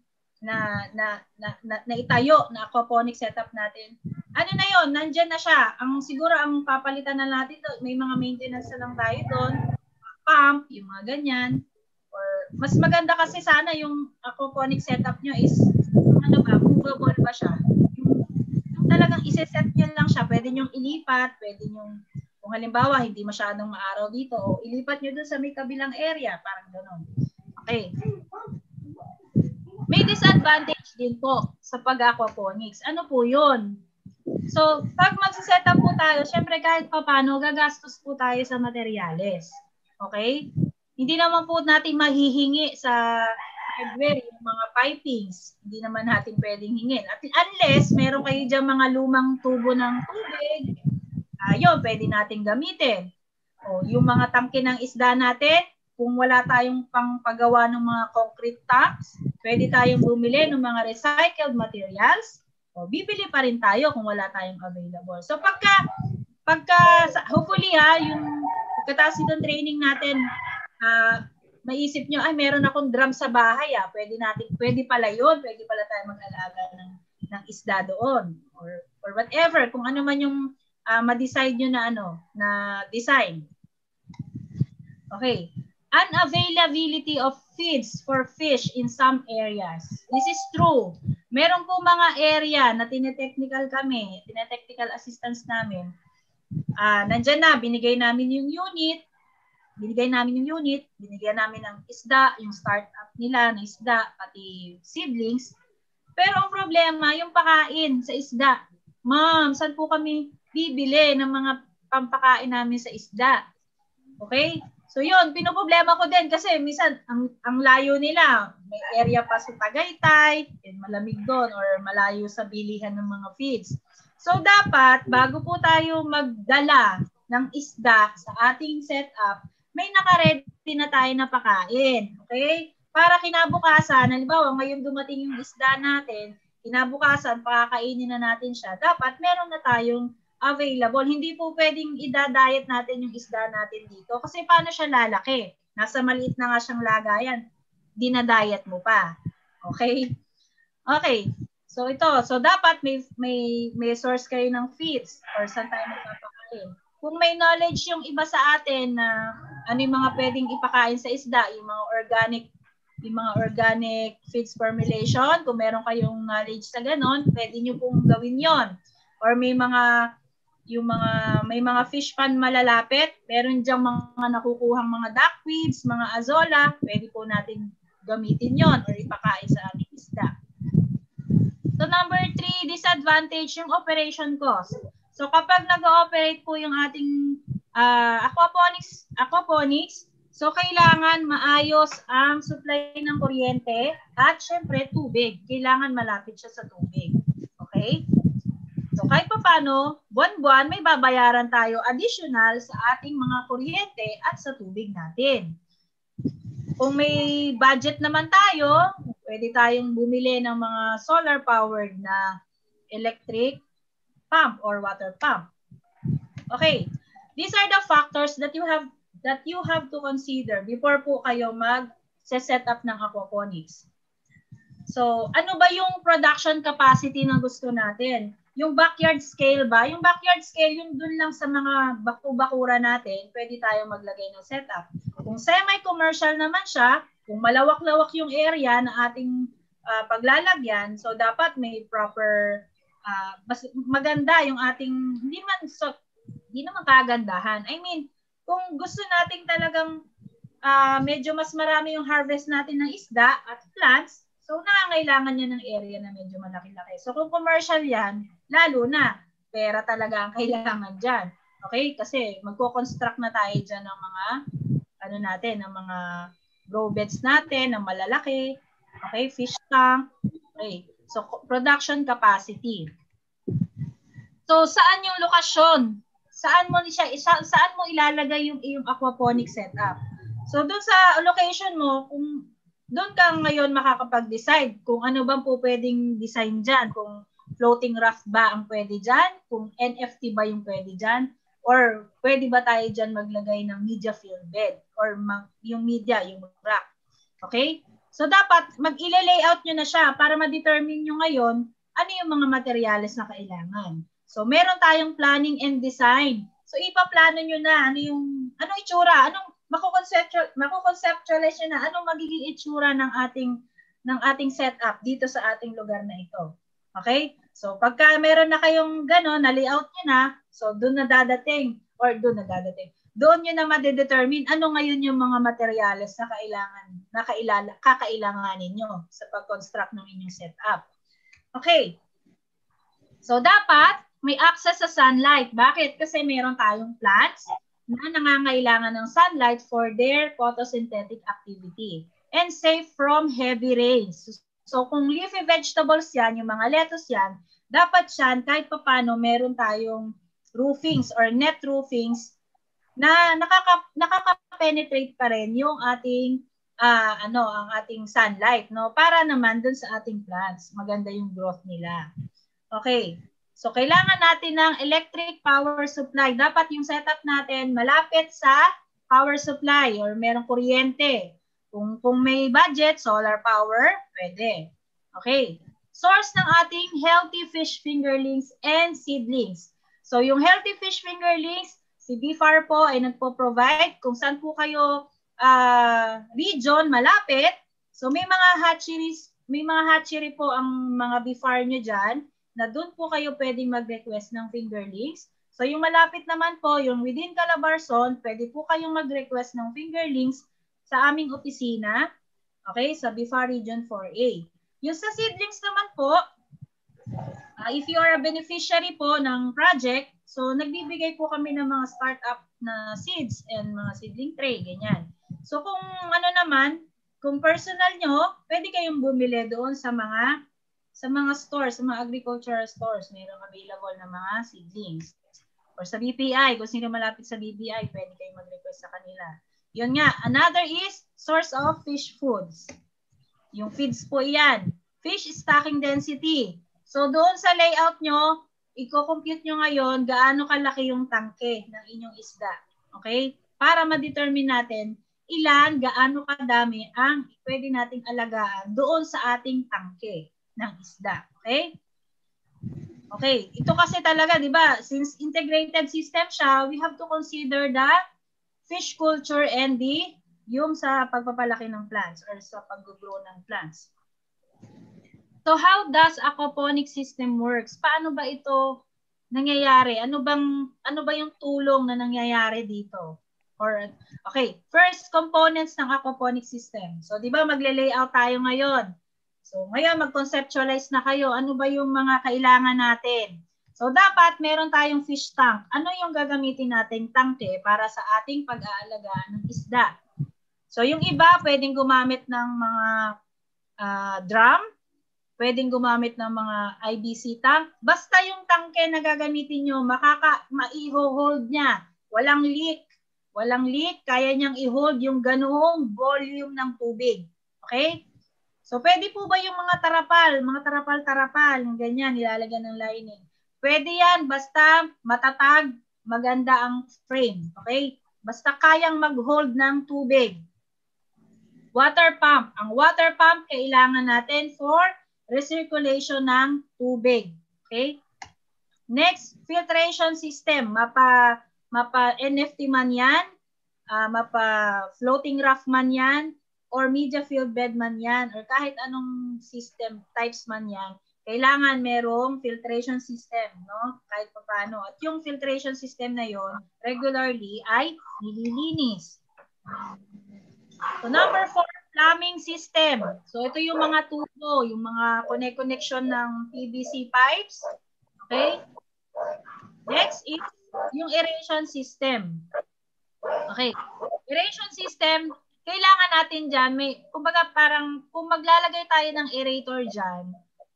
naitayo na aquaponic setup natin. Ano na yon? Nandyan na siya. Siguro ang papalitan na natin doon, may mga maintenance na lang tayo doon. Pump, yung mga ganyan. Or mas maganda kasi sana yung aquaponic setup nyo is movable ba siya? Yung talagang iseset nyo lang siya. Pwede nyo ilipat, pwede nyo, kung halimbawa hindi masyadong maaraw dito, o ilipat nyo doon sa may kabilang area. Parang gano'n. Okay. May disadvantage din po sa pag-aquaponics. Ano po yun? So, pag mag-set up po tayo, syempre kahit pa paano, gagastos po tayo sa materyales. Okay? Hindi naman po natin mahihingi sa hardware yung mga pipings. Hindi naman natin pwedeng hingin. At unless meron kayo dyan mga lumang tubo ng tubig, Yun, pwede natin gamitin. O, yung mga tangke ng isda natin, kung wala tayong pangpagawa ng mga concrete tanks, pwede tayong bumili ng mga recycled materials. O, bibili pa rin tayo kung wala tayong available. So, hopefully yung pagkatapos ng training natin, maisip nyo, ay meron akong drum sa bahay, pwede pala yun, pwede pala tayo mag-alaga ng isda doon or whatever, kung ano man yung ma-decide nyo na design. Okay. Unavailability of feeds for fish in some areas. This is true. Meron po mga area na tinetechnical assistance namin. Nandyan na, binigay namin yung unit, binigyan namin ng isda, yung startup nila ng isda, pati seedlings. Pero ang problema, yung pakain sa isda. Ma'am, saan po kami bibili ng mga pampakain namin sa isda? Okay? So yun, pinoproblema ko din kasi minsan ang layo nila, may area pa sa Tagaytay, malamig doon or malayo sa bilihan ng mga feeds. So dapat, bago po tayo magdala ng isda sa ating setup, may naka-ready na tayo na pakain. Okay? Para kinabukasan, halimbawa ngayon dumating yung isda natin, kinabukasan, pakakainin na natin siya, dapat meron na tayong available. Hindi po pwedeng idadayet natin yung isda natin dito kasi paano siya lalaki? Nasa maliit na nga siyang lagayan. Dinadayet mo pa. Okay? Okay. So ito, so dapat may source kayo ng feeds or saan tayo magpapakain. Kung may knowledge yung iba sa atin na ano yung mga pwedeng ipakain sa isda, yung mga organic feeds formulation, kung meron kayong knowledge sa ganon, pwede nyo pong gawin yon. Or may mga fish pan malalapit, meron diyang mga nakukuhang mga duckweeds, mga azolla, pwede po natin gamitin yon or ipakain sa ating isda. So number 3, disadvantage yung operation cost. So kapag nag-ooperate po yung ating aquaponics, so kailangan maayos ang supply ng kuryente at syempre tubig. Kailangan malapit siya sa tubig. Okay? So kahit pa paano, buwan-buwan may babayaran tayo additional sa ating mga kuryente at sa tubig natin. Kung may budget naman tayo, pwede tayong bumili ng mga solar-powered na electric pump or water pump. Okay. These are the factors that you have to consider before po kayo mag-set up ng aquaponics. So, ano ba yung production capacity na gusto natin? Yung backyard scale ba? Yung backyard scale, yung dun lang sa mga bakura natin, pwede tayo maglagay ng setup. Kung semi-commercial naman siya, kung malawak-lawak yung area na ating paglalagyan, so dapat may proper, mas maganda yung ating, hindi naman kagandahan. I mean, kung gusto nating talagang medyo mas marami yung harvest natin ng isda at plants, so nangangailangan niya ng area na medyo malaki-laki. So kung commercial yan, lalo na, pera talaga ang kailangan dyan. Okay? Kasi magko-construct na tayo dyan ng mga, ng mga grow beds natin, ng malalaki. Okay? Fish tank. Okay. So production capacity. So saan yung lokasyon? Saan mo ilalagay yung iyong aquaponic setup? So doon sa location mo, kung doon ka ngayon makakapag-decide kung ano bang po pwedeng design dyan, kung floating raft ba ang pwede dyan, kung NFT ba yung pwede dyan, or pwede ba tayo dyan maglagay ng media fill bed, or yung media, yung rock. Okay? So dapat mag-ile-layout nyo na siya para ma-determine nyo ngayon ano yung mga materyales na kailangan. So meron tayong planning and design. So ipaplano nyo na anong itsura, mako-conceptualize nyo na anong magiging itsura ng ating setup dito sa ating lugar na ito. Okay? So pagka meron na kayong gano'n, na-layout nyo na, so doon nyo na ma-determine ano ngayon yung mga materyales na kakailanganin nyo sa pag-construct ng inyong setup. Okay. So dapat may access sa sunlight. Bakit? Kasi meron tayong plants na nangangailangan ng sunlight for their photosynthetic activity and safe from heavy rains. So kung leafy vegetables yan, yung mga lettuce yan, dapat yan kahit papano meron tayong roofings or net roofings na nakaka-penetrate pa rin yung ating ang ating sunlight, no? Para naman dun sa ating plants, maganda yung growth nila. Okay. So kailangan natin ng electric power supply. Dapat yung setup natin malapit sa power supply or merong kuryente. Kung may budget, solar power, pwede. Okay. Source ng ating healthy fish fingerlings and seedlings. So yung healthy fish fingerlings, si BFAR po ay nagpo-provide kung saan po kayo region malapit. So may mga hatchery po ang mga BFAR nyo dyan na doon po kayo pwedeng mag-request ng fingerlings. So yung malapit naman po, yung within Calabarzon, pwede po kayong mag-request ng fingerlings sa aming opisina, okay, sa BFAR Region 4A. Yung sa seedlings naman po, if you are a beneficiary po ng project, so nagbibigay po kami ng mga startup na seeds and mga seedling tray, ganyan. So kung ano naman, kung personal nyo, pwede kayong bumili doon sa mga stores, sa mga agricultural stores, mayroong available na mga seedlings. Or sa BPI, kung sino malapit sa BPI, pwede kayong mag-request sa kanila. Yun nga, another is source of fish foods. Yung feeds po yan. Fish stocking density. So doon sa layout nyo, i-compute nyo ngayon gaano kalaki yung tangke ng inyong isda. Okay? Para ma-determine natin gaano kadami ang pwede nating alagaan doon sa ating tangke ng isda. Okay? Okay. Ito kasi talaga, di ba? Since integrated system siya, we have to consider the fish culture and yung sa pagpapalaki ng plants or sa pag-grow ng plants. So how does aquaponic system works? Paano ba ito nangyayari? Ano ba yung tulong na nangyayari dito? Okay, first components ng aquaponic system. So, di ba magle-layout tayo ngayon? So, ngayon mag-conceptualize na kayo. Ano ba yung mga kailangan natin? So, dapat meron tayong fish tank. Ano yung gagamitin nating tangke para sa ating pag-aalagaan ng isda? So, yung iba, pwedeng gumamit ng mga drum. Pwedeng gumamit ng mga IBC tank. Basta yung tangke na gagamitin nyo, maiho-hold niya. Walang leak. Walang leak, kaya niyang i-hold yung ganoong volume ng tubig. Okay? So, pwede po ba yung mga tarapal, yung ganyan, nilalagyan ng lining? Pwede yan, basta matatag, maganda ang frame. Okay? Basta kayang mag-hold ng tubig. Water pump. Ang water pump, kailangan natin for recirculation ng tubig. Okay? Next, filtration system. Mapa NFT man yan, mapa floating raft man yan, or media field bed man yan, or kahit anong system types man yan, kailangan merong filtration system, no? Kahit pa paano. At yung filtration system na yon regularly ay nililinis. So number 4, plumbing system. So ito yung mga tubo, yung mga connection ng PVC pipes. Okay? Next is yung aeration system. Okay. Aeration system, kailangan natin dyan, kumbaga parang, kung maglalagay tayo ng aerator dyan,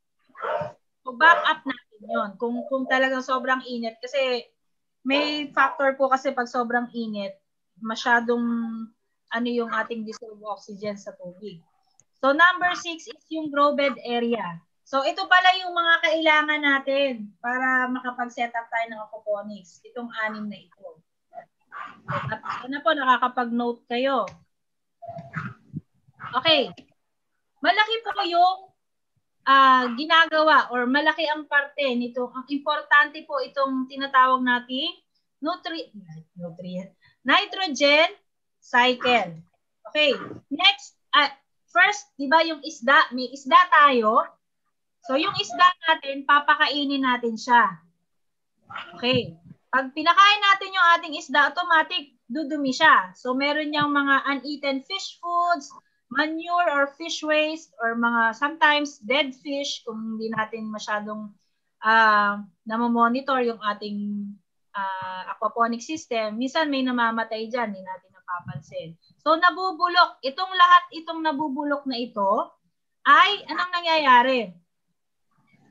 back up natin yun. Kung talagang sobrang init, kasi may factor po kasi pag sobrang init, masyadong yung ating dissolved oxygen sa tubig. So number 6 is yung grow bed area. So, ito pala yung mga kailangan natin para makapag-set up tayo ng aquaponics. Itong 6 na ito. At na po, nakakapag-note kayo. Okay. Malaki po yung ginagawa or malaki ang parte nito. Ang importante po itong tinatawag nating nitrogen cycle. Okay. Next, first, di ba yung isda? May isda tayo. So, yung isda natin, papakainin natin siya. Okay. Pag pinakain natin yung ating isda, automatic, dudumi siya. So, meron niyang mga uneaten fish foods, manure or fish waste, or mga sometimes dead fish, kung hindi natin masyadong namomonitor yung ating aquaponic system. Minsan may namamatay dyan, hindi natin napapansin. So, nabubulok. Itong nabubulok na ito, ay anong nangyayari?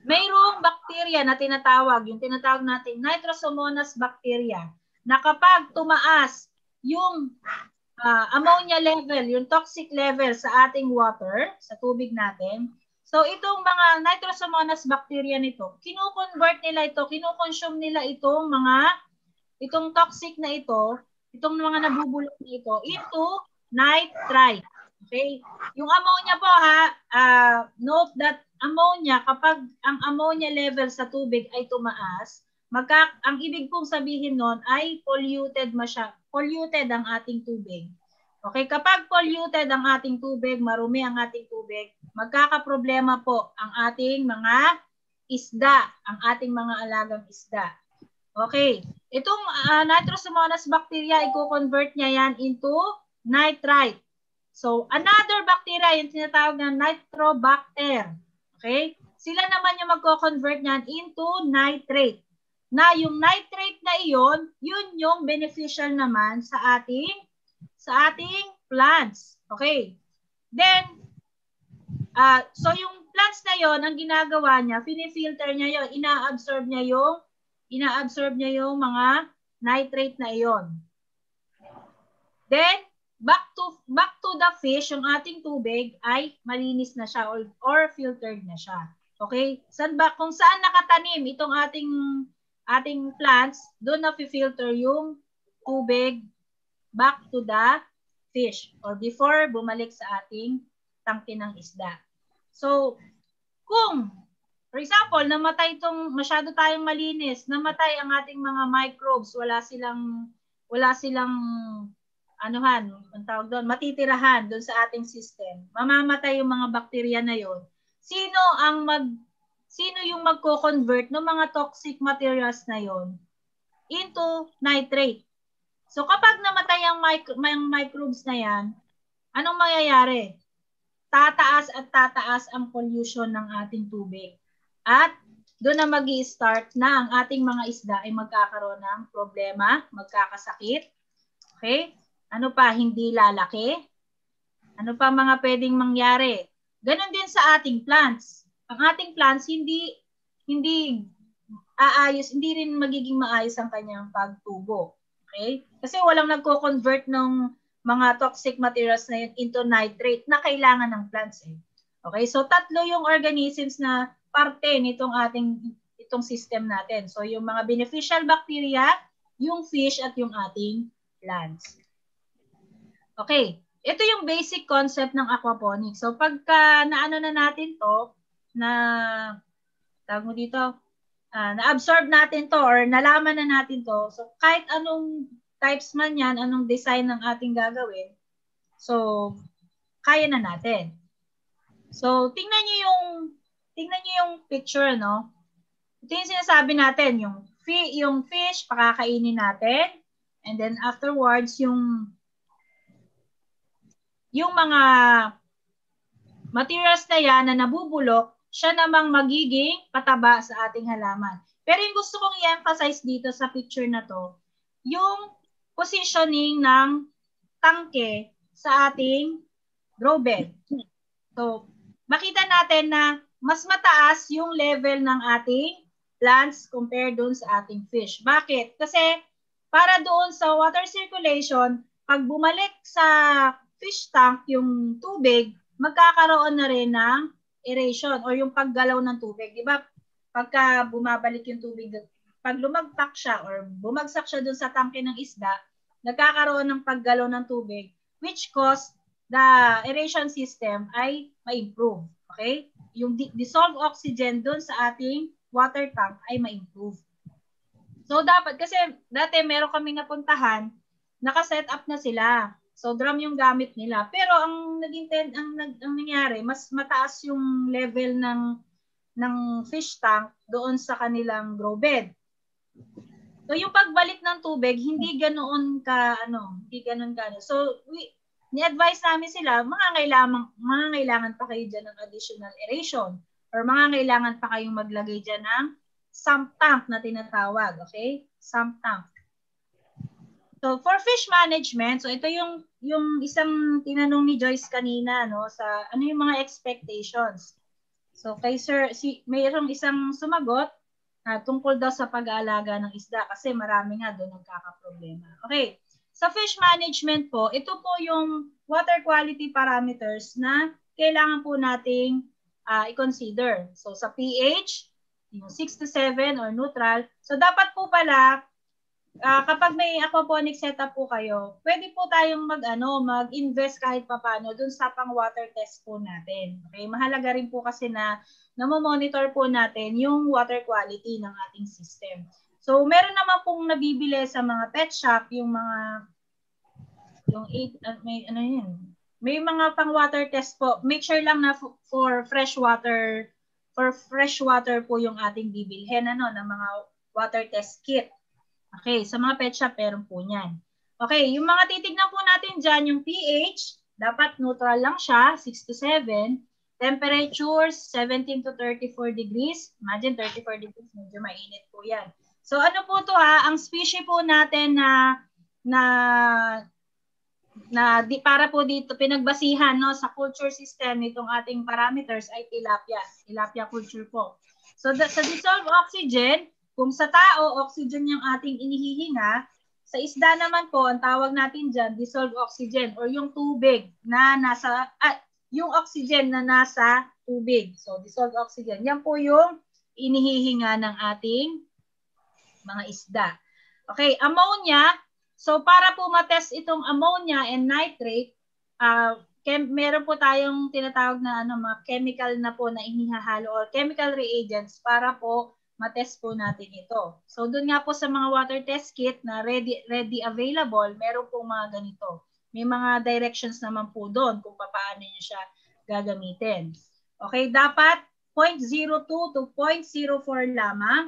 mayroong bacteria na tinatawag, yung tinatawag nating Nitrosomonas bacteria, na kapag tumaas yung ammonia level, yung toxic level sa ating water, sa tubig natin, so itong mga Nitrosomonas bacteria nito, kinukonvert nila ito, kinukonsume nila itong toxic na ito, itong mga nabubulok na ito, into nitrite. Okay? Yung ammonia po note that ammonia, kapag ang ammonia level sa tubig ay tumaas, ang ibig kong sabihin nun ay polluted ang ating tubig. Okay, kapag polluted ang ating tubig, marumi ang ating tubig, magkakaproblema po ang ating mga isda, ang ating mga alagang isda. Okay, itong Nitrosomonas bacteria, i-convert niya yan into nitrite. So, another bacteria, yung tinatawag na Nitrobacter. Okay? Sila naman yung magko-convert niyan into nitrate. Na yung nitrate na iyon, yun yung beneficial naman sa ating plants. Okay? Then, so yung plants na yon, ang ginagawa niya, fini-filter niya yon, ina-absorb niya yung mga nitrate na iyon. Then, back to the fish, yung ating tubig ay malinis na siya or filtered na siya. Okay? Kung saan nakatanim itong ating plants, doon na filter yung tubig back to the fish or before bumalik sa ating tangke ng isda. So, kung for example, namatay masyado tayong malinis, namatay ang ating mga microbes, wala silang ang tawag doon, matitirahan doon sa ating system. Mamamatay yung mga bakterya na yon. Sino yung magko-convert ng mga toxic materials na yon into nitrate? So kapag namatay ang microbes na yan, anong mangyayari? Tataas ang pollution ng ating tubig. At doon na magi-start na ang ating mga isda ay magkakaroon ng problema, magkakasakit. Okay? Ano pa, hindi lalaki? Ano pa mga pwedeng mangyari? Ganon din sa ating plants. Ang ating plants hindi rin magiging maayos ang kanyang pagtubo. Okay? Kasi walang nagko-convert ng mga toxic materials na yun into nitrate na kailangan ng plants. Okay? So tatlo yung organisms na parte nitong itong system natin. So yung mga beneficial bacteria, yung fish at yung ating plants. Okay, ito yung basic concept ng aquaponics. So pagka naano na natin to, na-absorb natin to or nalaman na natin to, so kahit anong types man yan, anong design ng ating gagawin, so kaya na natin. So tingnan niyo yung picture, no? Ito yung sinasabi natin, yung fish, pakakainin natin, and then afterwards, yung mga materials na yan na nabubulok, siya namang magiging pataba sa ating halaman. Pero yung gusto kong i-emphasize dito sa picture na to, yung positioning ng tangke sa ating grow bed. So, makita natin na mas mataas yung level ng ating plants compared doon sa ating fish. Bakit? Kasi para doon sa water circulation, pag bumalik sa fish tank yung tubig, magkakaroon na rin ng aeration or yung paggalaw ng tubig. Di ba? Pagka bumabalik yung tubig, pag lumagpak siya or bumagsak siya dun sa tangke ng isda, nagkakaroon ng paggalaw ng tubig which cause the aeration system ay ma-improve. Okay? Yung dissolved oxygen dun sa ating water tank ay ma-improve. So dapat, kasi dati meron kaming napuntahan, naka-set up na sila. So drum yung gamit nila. Pero ang nangyari, mas mataas yung level ng fish tank doon sa kanilang grow bed. So yung pagbalik ng tubig, hindi ganoon ka. So ni-advise namin sila, mangangailangan pa kayo dyan ng additional aeration or mangangailangan pa kayong maglagay dyan ng sump tank na tinatawag. Okay? Sump tank. So for fish management, so ito yung isang tinanong ni Joyce kanina, no, sa ano yung mga expectations. So kay Sir, mayroong isang sumagot tungkol daw sa pag-aalaga ng isda kasi marami nga doon nagkakaproblema. Okay. Sa fish management po, ito po yung water quality parameters na kailangan po nating i-consider. So sa pH, yung 6 to 7 or neutral. So dapat po pala, kapag may aquaponic setup po kayo, pwede po tayong mag-invest kahit papano dun sa pang-water test po natin. Okay? Mahalaga rin po kasi na monitor po natin yung water quality ng ating system. So, meron naman pong nabibili sa mga pet shop, may mga pang-water test po. Make sure lang na for fresh water po yung ating bibilhin ng mga water test kit. Okay, sa mga pet shop, meron po niyan. Okay, yung mga titignan po natin dyan, yung pH, dapat neutral lang siya, 6 to 7. Temperatures, 17 to 34 degrees. Imagine, 34 degrees, medyo mainit po yan. So, ano po to ang species po natin para po dito, pinagbasihan sa culture system nitong ating parameters ay tilapia. Tilapia culture po. So, sa dissolved oxygen, kung sa tao, oxygen yung ating inihihinga, sa isda naman po, ang tawag natin dyan, dissolved oxygen or yung tubig na yung oxygen na nasa tubig. So, dissolved oxygen. Yan po yung inihihinga ng ating mga isda. Okay, ammonia. So, para po matest itong ammonia and nitrate, meron po tayong tinatawag na mga chemical na po na inihahalo or chemical reagents para po matest po natin ito. So, doon nga po sa mga water test kit na ready available, meron po mga ganito. May mga directions naman po doon kung paano nyo siya gagamitin. Okay, dapat 0.02 to 0.04 lamang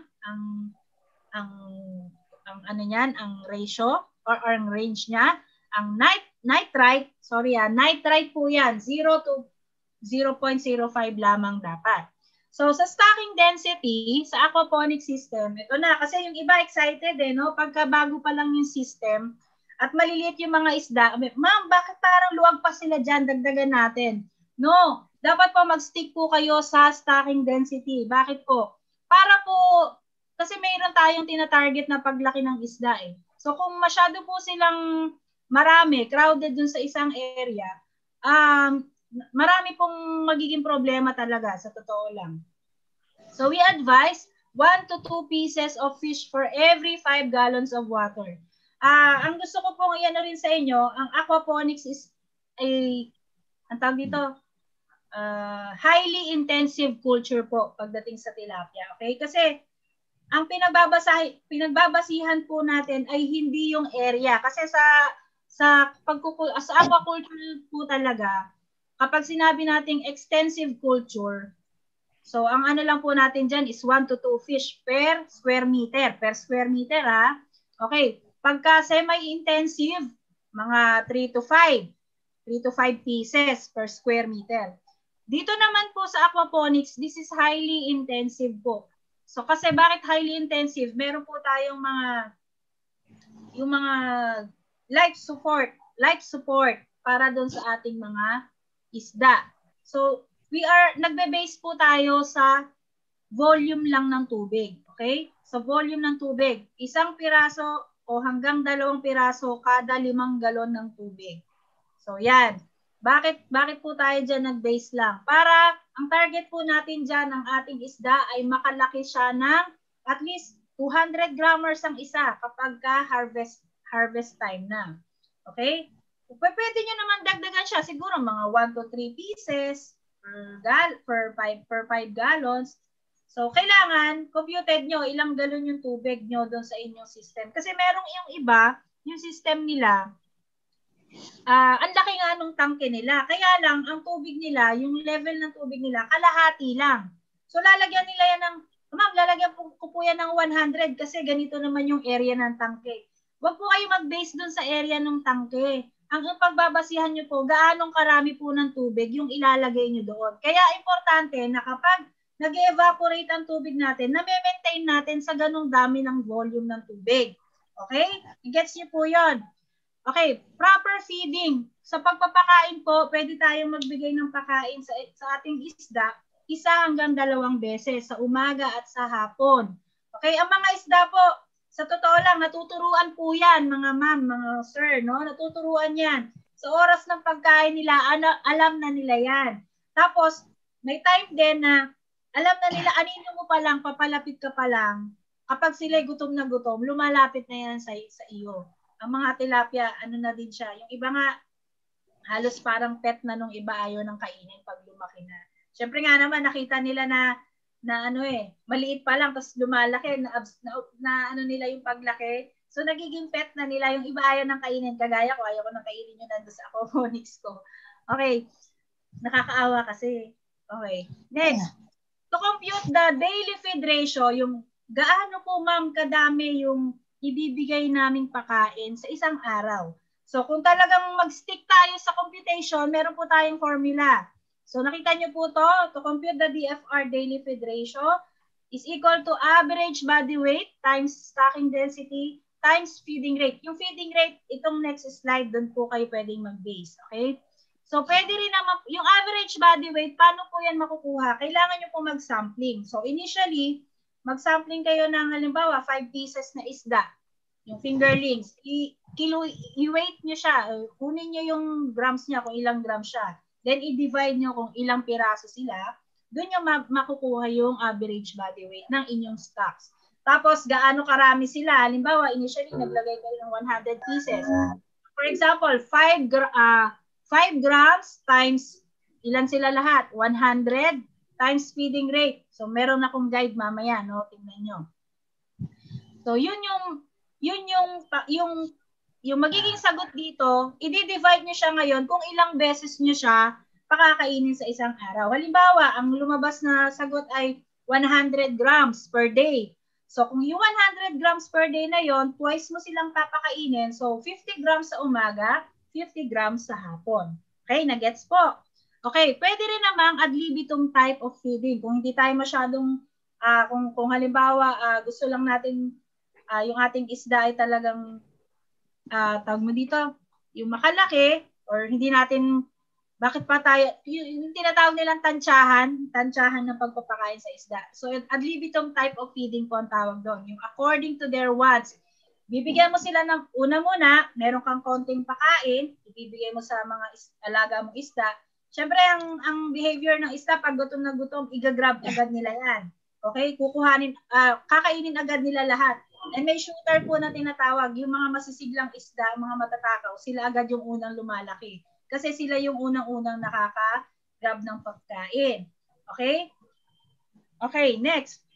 ang ratio or ang range niya. Ang nitrite po yan, 0 to 0.05 lamang dapat. So, sa stocking density, sa aquaponic system, ito na, kasi yung iba excited pagka bago pa lang yung system at maliliit yung mga isda, ma'am, bakit parang luwag pa sila dyan, dagdagan natin? No, dapat po mag-stick po kayo sa stocking density. Bakit po? Para po, kasi mayroon tayong tinatarget na paglaki ng isda So, kung masyado po silang marami, crowded dun sa isang area, marami pong magiging problema talaga, sa totoo lang. So, we advise 1 to 2 pieces of fish for every 5 gallons of water. Ang gusto ko pong iyan rin sa inyo, ang aquaponics is ang tawag dito, highly intensive culture po pagdating sa tilapia. Okay? Kasi, ang pinagbabasihan po natin ay hindi yung area. Kasi sa aquaculture po talaga, kapag sinabi nating extensive culture, so ang lang po natin dyan is 1 to 2 fish per square meter. Per square meter Okay. Pagka semi-intensive, mga 3 to 5 pieces per square meter. Dito naman po sa aquaponics, this is highly intensive po. So kasi bakit highly intensive? Meron po tayong yung mga life support para doon sa ating mga isda. So nagbe-base po tayo sa volume lang ng tubig. Okay? So volume ng tubig, 1 piraso o hanggang 2 piraso kada 5 galon ng tubig. So yan. Bakit po tayo dyan nag-base lang? Para ang target po natin dyan ng ating isda ay makalaki siya ng at least 200 grammars ang isa kapag ka harvest time na. Okay? Pwede nyo naman dagdagan siya. Siguro mga 1 to 3 pieces per 5 gallons. So, kailangan, computed nyo ilang galon yung tubig nyo doon sa inyong system. Kasi merong yung iba, yung system nila, ang laki nga nung tangke nila. Kaya lang, ang tubig nila, yung level ng tubig nila, kalahati lang. So, lalagyan nila yan ng, ma'am, lalagyan ko po yan ng 100 kasi ganito naman yung area ng tangke. Huwag po kayo mag-base dun sa area ng tangke. Ang pagbabasihan nyo po, gaanong karami po ng tubig yung ilalagay nyo doon. Kaya importante na kapag nag-evaporate ang tubig natin, na-maintain natin sa ganong dami ng volume ng tubig. Okay? Gets nyo po yun. Okay, proper feeding. Sa pagpapakain po, pwede tayong magbigay ng pakain sa ating isda 1 hanggang 2 beses sa umaga at sa hapon. Okay, ang mga isda po, sa totoo lang, natuturuan po yan, mga ma'am, mga sir, no? Natuturuan yan. Sa oras ng pagkain nila, alam na nila yan. Tapos, may time din na alam na nila, anino mo pa lang, papalapit ka pa lang, kapag sila'y gutom na gutom, lumalapit na yan sa iyo. Ang mga tilapia, ano na din siya. Yung iba nga, halos parang pet na nung iba, ayaw ng kainin pag lumaki na. Siyempre nga naman, nakita nila na maliit pa lang, tapos lumalaki, na ano nila yung paglaki. So, nagiging pet na nila. Yung iba ayaw ng kainin. Kagaya ko, ayaw ko ng kainin yun nandun sa aquaponics ko. Okay. Nakakaawa kasi. Okay. Next. To compute the daily feed ratio, yung gaano po ma'am kadami yung ibibigay naming pakain sa isang araw. So, kung talagang mag-stick tayo sa computation, meron po tayong formula. So, nakita nyo po to compute the DFR daily feed ratio is equal to average body weight times stocking density times feeding rate. Yung feeding rate, itong next slide, doon po kayo pwedeng mag-base. Okay? So, pwede rin naman, yung average body weight, paano po yan makukuha? Kailangan nyo po mag-sampling. So, initially, mag-sampling kayo ng halimbawa, 5 pieces na isda. Yung fingerlings. I-weight nyo siya. Kunin nyo yung grams niya, kung ilang grams siya. Then, i-divide nyo kung ilang piraso sila. Doon nyo makukuha yung average body weight ng inyong stocks. Tapos, gaano karami sila? Halimbawa, initially, naglagay kayo ng 100 pieces. For example, 5 grams times, ilan sila lahat? 100 times feeding rate. So, meron akong guide mamaya, no? Tingnan nyo. So, yun yung magiging sagot dito, i-divide nyo siya ngayon kung ilang beses nyo siya pakakainin sa isang araw. Halimbawa, ang lumabas na sagot ay 100 grams per day. So, kung yung 100 grams per day na yon, twice mo silang papakainin. So, 50 grams sa umaga, 50 grams sa hapon. Okay, na-gets po. Okay, pwede rin namang ad libitum type of feeding. Kung hindi tayo masyadong, kung halimbawa, gusto lang natin, yung ating isda ay talagang, tawag mo dito, yung makalaki, or hindi natin, bakit pa tayo, yung tinatawag nilang tansyahan ng pagpapakain sa isda. So, ad libitum type of feeding po ang tawag doon. Yung according to their wants. Bibigyan mo sila ng una muna, meron kang konting pakain, ibibigay mo sa mga alaga mong isda. Siyempre, ang behavior ng isda, pag gutom na gutom, igagrab agad nila yan. Okay? Kakainin agad nila lahat. And may shooter po na tinatawag, yung mga masisiglang isda, mga matatakaw, sila agad yung unang lumalaki. Kasi sila yung unang-unang nakaka-grab ng pagkain. Okay? Okay, next.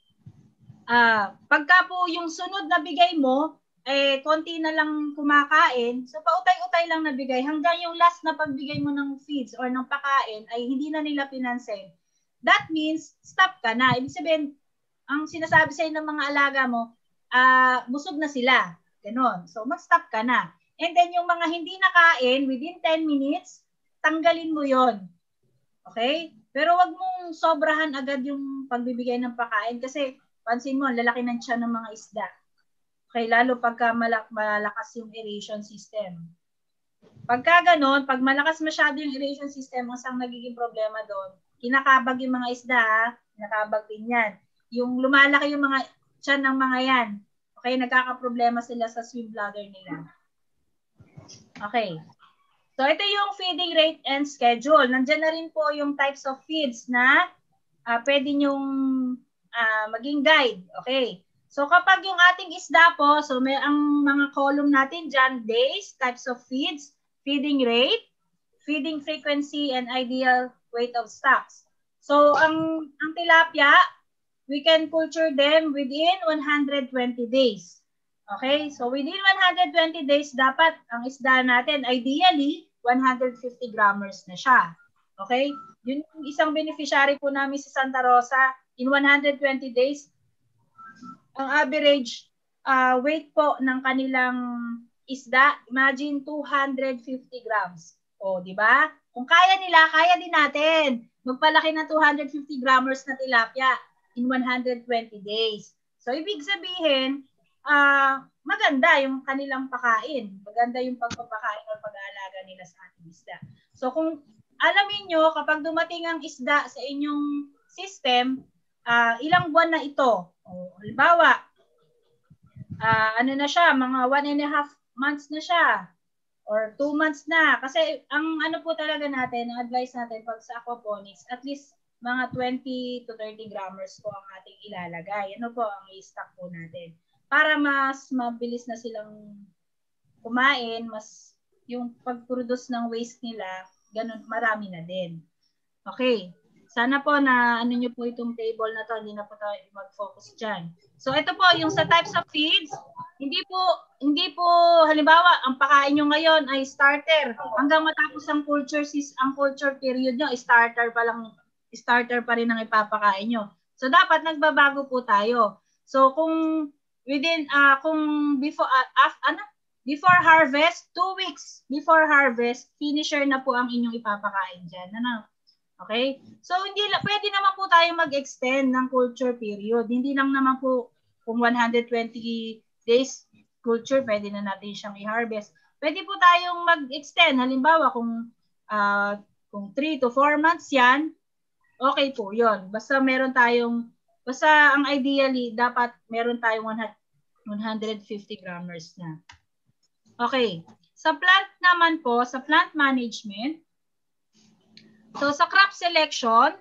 Pagka po yung sunod na bigay mo, konti na lang kumakain, so pautay-utay lang nabigay hanggang yung last na pagbigay mo ng feeds or ng pakain ay hindi na nila pinansin. That means, stop ka na. Ibig sabihin, ang sinasabi sa'yo ng mga alaga mo, busog na sila. Ganon. So, mag-stop ka na. And then, yung mga hindi nakain, within 10 minutes, tanggalin mo yon. Okay? Pero wag mong sobrahan agad yung pagbibigay ng pakain kasi pansin mo, lalaki ng tiyan ng mga isda. Okay, lalo pagka malakas yung aeration system. Pagka ganon, pag malakas masyado yung aeration system, ang nagiging problema doon, kinakabag yung mga isda, kinakabag din yan. Yung lumalaki yung mga tiyan ng mga yan. Okay, nagkakaproblema sila sa swim bladder nila. Okay. So, ito yung feeding rate and schedule. Nandiyan na rin po yung types of feeds na pwede nyong maging guide. Okay. So, kapag yung ating isda po, so may ang mga column natin dyan, days, types of feeds, feeding rate, feeding frequency, and ideal weight of stocks. So, ang tilapia, we can culture them within 120 days. Okay? So, within 120 days, dapat ang isda natin, ideally, 150 grammers na siya. Okay? Yun yung isang beneficiary po namin sa Santa Rosa. In 120 days, ang average weight po ng kanilang isda, imagine 250 grams. O, di ba? Kung kaya nila, kaya din natin magpalaki ng 250 grammers na tilapia in 120 days. So, ibig sabihin, maganda yung kanilang pakain. Maganda yung pagpapakain o pag-aalaga nila sa ating isda. So, kung alamin nyo kapag dumating ang isda sa inyong system, ilang buwan na ito. Halimbawa, ano na siya, mga 1.5 months na siya or 2 months na. Kasi ang ano po talaga natin, ang advice natin pag sa aquaponics, at least mga 20 to 30 grammars po ang ating ilalagay. Ano po ang i-stock po natin. Para mas mabilis na silang kumain, mas yung pag-produce ng waste nila, ganun, marami na din. Okay. Sana po na ano nyo po itong table na to, hindi na po tayo mag-focus dyan. So ito po, yung sa types of feeds, hindi po halimbawa, ang pakain nyo ngayon ay starter. Hanggang matapos ang culture period nyo, starter pa rin ang ipapakain nyo. So dapat nagbabago po tayo. So kung before harvest, 2 weeks before harvest, finisher na po ang inyong ipapakain dyan. Ano? Okay? So, pwede naman po tayo mag-extend ng culture period. Hindi lang naman po kung 120 days culture, pwede na natin siyang i-harvest. Pwede po tayong mag-extend. Halimbawa, kung 3 to 4 months yan, okay po yun. Basta ang ideally, dapat meron tayong 150 grammars na. Okay. Sa plant naman po, sa plant management, so sa crop selection,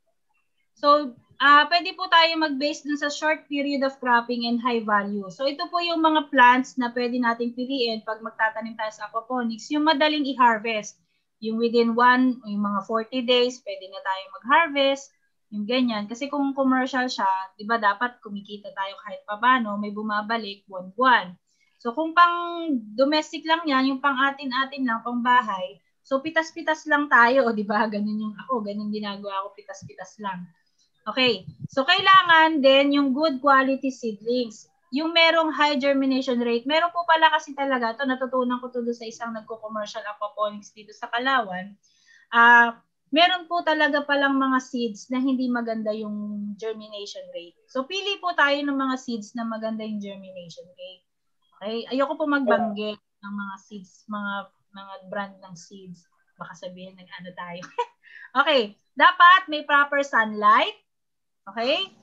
so pwede po tayo mag-base dun sa short period of cropping and high value. So ito po yung mga plants na pwede nating piliin pag magtatanim tayo sa aquaponics, yung madaling i-harvest. Yung within yung mga 40 days, pwede na tayo mag-harvest, yung ganyan. Kasi kung commercial siya, di ba dapat kumikita tayo kahit paano, may bumabalik buwan-buwan. So kung pang domestic lang yan, yung pang atin-atin lang, pang bahay, so pitas-pitas lang tayo, di ba? Ganun ganun ginagawa ko, pitas-pitas lang. Okay, so kailangan din yung good quality seedlings. Yung merong high germination rate, meron po pala kasi talaga, ito natutunan ko to sa isang nagko-commercial aquaponics dito sa Kalawan, meron po talaga palang mga seeds na hindi maganda yung germination rate. So pili po tayo ng mga seeds na maganda yung germination rate. Okay, ayoko po magbanggit ng mga seeds, mga brand ng seeds. Baka sabihin ano tayo. Okay, dapat may proper sunlight. Okay?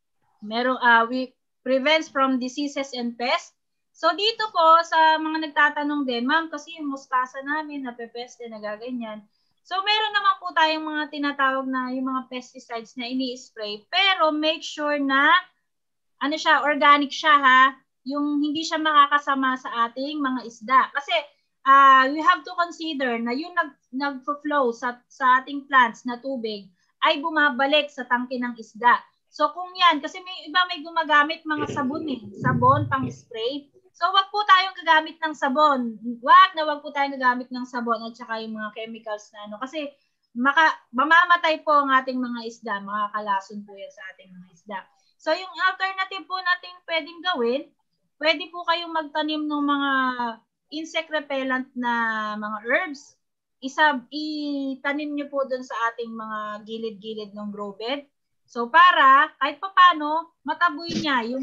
We prevents from diseases and pests. So dito po sa mga nagtatanong din, ma'am, kasi yung mustasa namin napepeste, nagaganyan. So meron naman po tayong mga tinatawag na yung mga pesticides na ini-spray, pero make sure na organic siya ha, yung hindi siya makakasama sa ating mga isda. Kasi we have to consider na yung nag-flow sa ating plants na tubig ay bumabalik sa tangke ng isda. So kung yan, kasi may iba may gumagamit mga sabon pang spray. So wag po tayong gagamit ng sabon. Wag po tayong gagamit ng sabon at saka yung mga chemicals na kasi mamamatay po ang ating mga isda, makakalason po yan sa ating mga isda. So yung alternative po natin pwedeng gawin, pwede po kayong magtanim ng mga insect repellent na mga herbs. Itanim nyo po dun sa ating mga gilid-gilid ng grow bed. So para kahit paano mataboy niya yung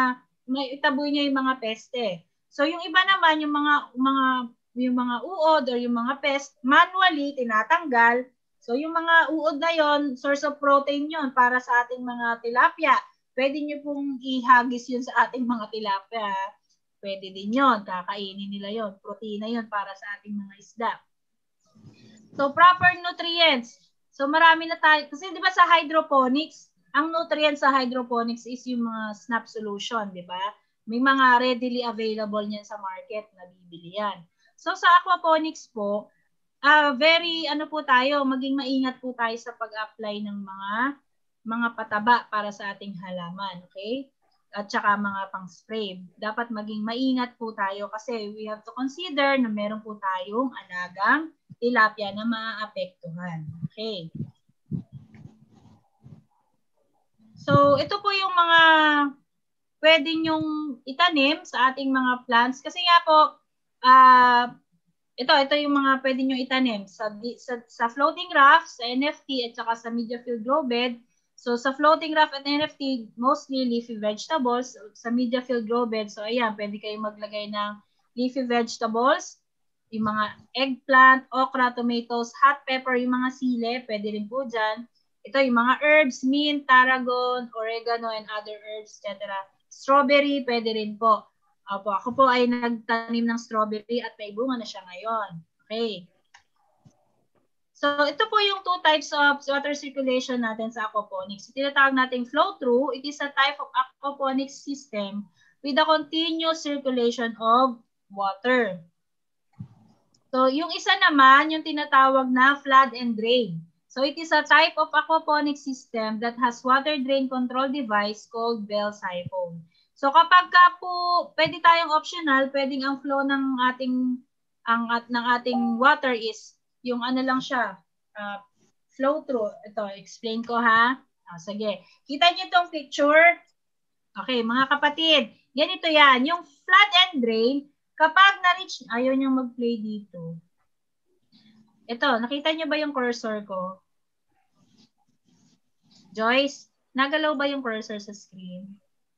mga peste. So yung iba naman yung mga uod or yung mga pest manually tinatanggal. So yung mga uod na yon, source of protein yon para sa ating mga tilapia. Pwede niyo pong ihagis yun sa ating mga tilapia. Pwede din yon, kakainin nila yon, protina yon para sa ating mga isda. So proper nutrients. So marami na tayo, kasi di ba sa hydroponics, ang nutrients sa hydroponics is yung mga SNAP solution, di ba? May mga readily available niyan sa market, nabibili yan. So sa aquaponics po, maging maingat po tayo sa pag-apply ng mga pataba para sa ating halaman, okay? At saka mga pang-spray. Dapat maging maingat po tayo kasi we have to consider na meron po tayong alagang tilapia na maaapektuhan. Okay. So, ito po yung mga pwede nyong itanim sa ating mga plants. Kasi nga po, ito yung mga pwede nyong itanim sa floating raft, sa NFT, at saka sa media field grow bed. So, sa floating raft at NFT, mostly leafy vegetables. Sa media field grow bed, so ayan, pwede kayong maglagay ng leafy vegetables. yung mga eggplant, okra, tomatoes, hot pepper, yung mga sile, pwede rin po dyan. Ito yung mga herbs, mint, tarragon, oregano, and other herbs, etc. Strawberry, pwede rin po. Ako po ay nagtanim ng strawberry at may bunga na siya ngayon. Okay. So, ito po yung two types of water circulation natin sa aquaponics. Tinatawag natin flow-through. It is a type of aquaponics system with a continuous circulation of water. So, yung isa naman, yung tinatawag na flood and drain. So, it is a type of aquaponic system that has water drain control device called Bell siphon. So, kapag ka po, pwede tayong optional, pwedeng ang flow ng ating water is, yung ano lang siya, flow through. Ito, explain ko ha. Sige. Kita niyo itong picture? Okay, mga kapatid, ganito yan. Yung flood and drain, kapag na-reach, ayaw niyang mag-play dito. Ito, nakita niyo ba yung cursor ko? Joyce, nagalaw ba yung cursor sa screen?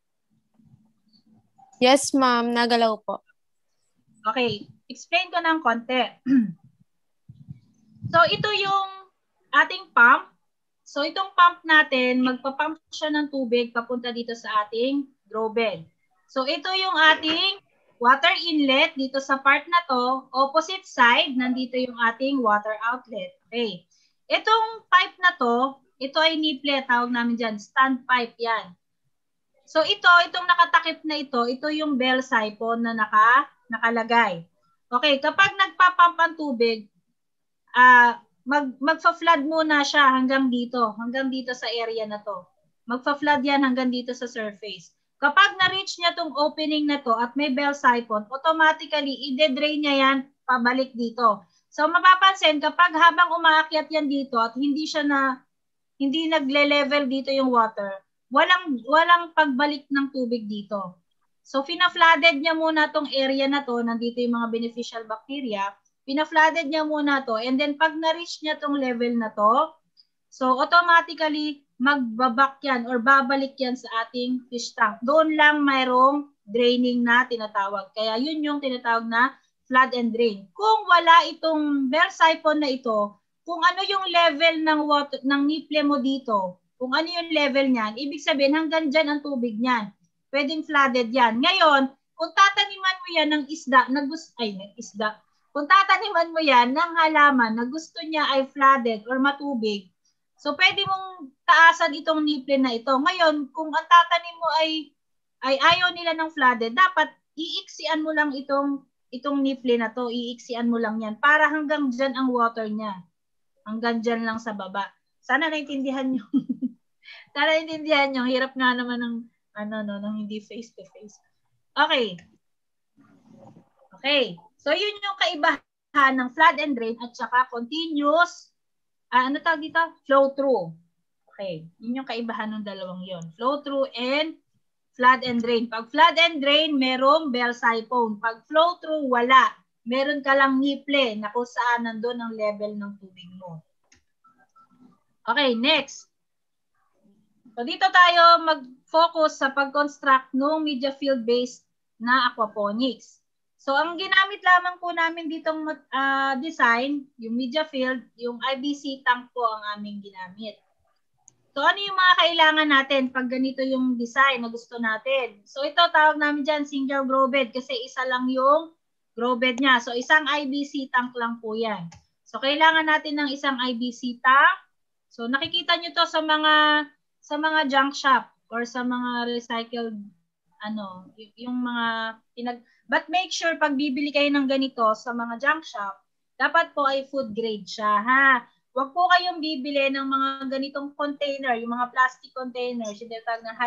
Yes, ma'am. Nagalaw po. Okay, explain ko ng konti. So, ito yung ating pump. So, itong pump natin, magpapump siya ng tubig papunta dito sa ating grow bed. So, ito yung ating water inlet dito sa part na to. Opposite side, nandito yung ating water outlet. Okay. Itong pipe na to, ito ay nipple, tawag namin dyan, stand pipe yan. So, itong nakatakip na ito yung bell siphon na nakalagay. Okay, kapag nagpapump ang tubig, magfa-flood muna siya hanggang dito sa area na to. Magfa-flood yan hanggang dito sa surface. Kapag na-reach niya tong opening na to at may bell siphon, automatically i-drain niya yan pabalik dito. So mapapansin kapag habang umaakyat yan dito at hindi nagle-level dito yung water, walang pagbalik ng tubig dito. So fina-flooded niya muna tong area na to, nandito yung mga beneficial bacteria, fina-flooded niya muna to, and then pag na-reach niya tong level na to, so automatically magbabak yan or babalik yan sa ating fish tank. Doon lang mayroong draining na tinatawag. Kaya yun yung tinatawag na flood and drain. Kung wala itong bell siphon na ito, kung ano yung level ng water, ng nipple mo dito, kung ano yung level niyan, ibig sabihin hanggang dyan ang tubig niyan. Pwedeng flooded yan. Ngayon, kung tataniman mo yan ng kung tataniman mo yan ng halaman na gusto niya ay flooded or matubig, so, pwede mong taasan itong nipple na ito. Ngayon, kung ang tatanim mo ay ayaw nila ng flooded, dapat iiksian mo lang itong nipple na to. Iiksian mo lang yan para hanggang dyan ang water niya. Hanggang dyan lang sa baba. Sana naintindihan nyo. Sana naintindihan nyo. Hirap nga naman ng hindi face-to-face. Okay. Okay. So, yun yung kaibahan ng flood and drain at saka continuous ano tawag dito? Flow through. Okay. Yun yung kaibahan ng dalawang yon. Flow through and flood and drain. Pag flood and drain, merong bell siphon. Pag flow through, wala. Meron ka lang nipple na kung saan nandun ang level ng tubig mo. Okay, next. So dito tayo mag-focus sa pag-construct ng media field-based na aquaponics. So, ang ginamit lamang po namin ditong design, yung media field, yung IBC tank po ang aming ginamit. So, ano yung mga kailangan natin pag ganito yung design na gusto natin? So, ito tawag namin dyan single grow bed kasi isa lang yung grow bed niya. So, isang IBC tank lang po yan. So, kailangan natin ng isang IBC tank. So, nakikita nyo to sa mga junk shop or sa mga recycled, yung mga but make sure pag bibili kayo ng ganito sa mga junk shop, dapat po ay food grade siya, ha? Huwag po kayong bibili ng mga ganitong container, yung mga plastic containers, yung tinatawag na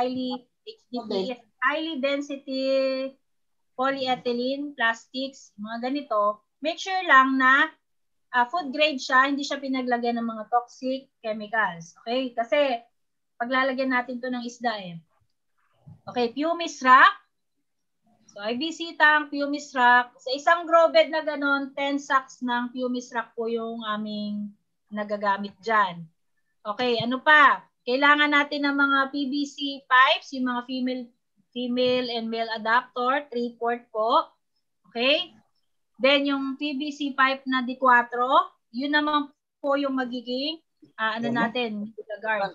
highly density polyethylene plastics, mga ganito. Make sure lang na food grade siya, hindi siya pinaglagyan ng mga toxic chemicals. Okay? Kasi paglalagyan natin to ng isda eh. Okay, pumice rack. So, IBC tank, pumice rack. Sa isang grow bed na ganon, 10 sacks ng pumice rack po yung aming nagagamit dyan. Okay, ano pa? Kailangan natin ng mga PVC pipes, yung mga female and male adapter, 3/4 po. Okay? Then yung PVC pipe na D4, yun naman po yung magiging natin, the guard.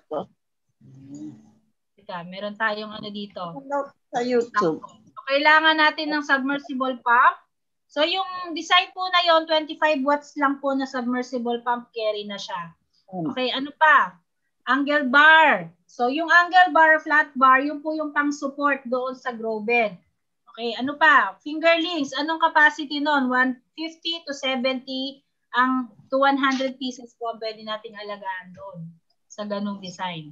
Teka, meron tayong dito. Sa YouTube. So, kailangan natin ng submersible pump. So yung design po na yon 25 watts lang po na submersible pump, carry na siya. Okay, ano pa? Angle bar. So yung angle bar, flat bar, yun po yung pang-support doon sa grow bed. Okay, ano pa? Fingerlings. Anong capacity nun? 150 to 70 ang to 100 pieces po ang pwede nating alagaan doon sa ganung design.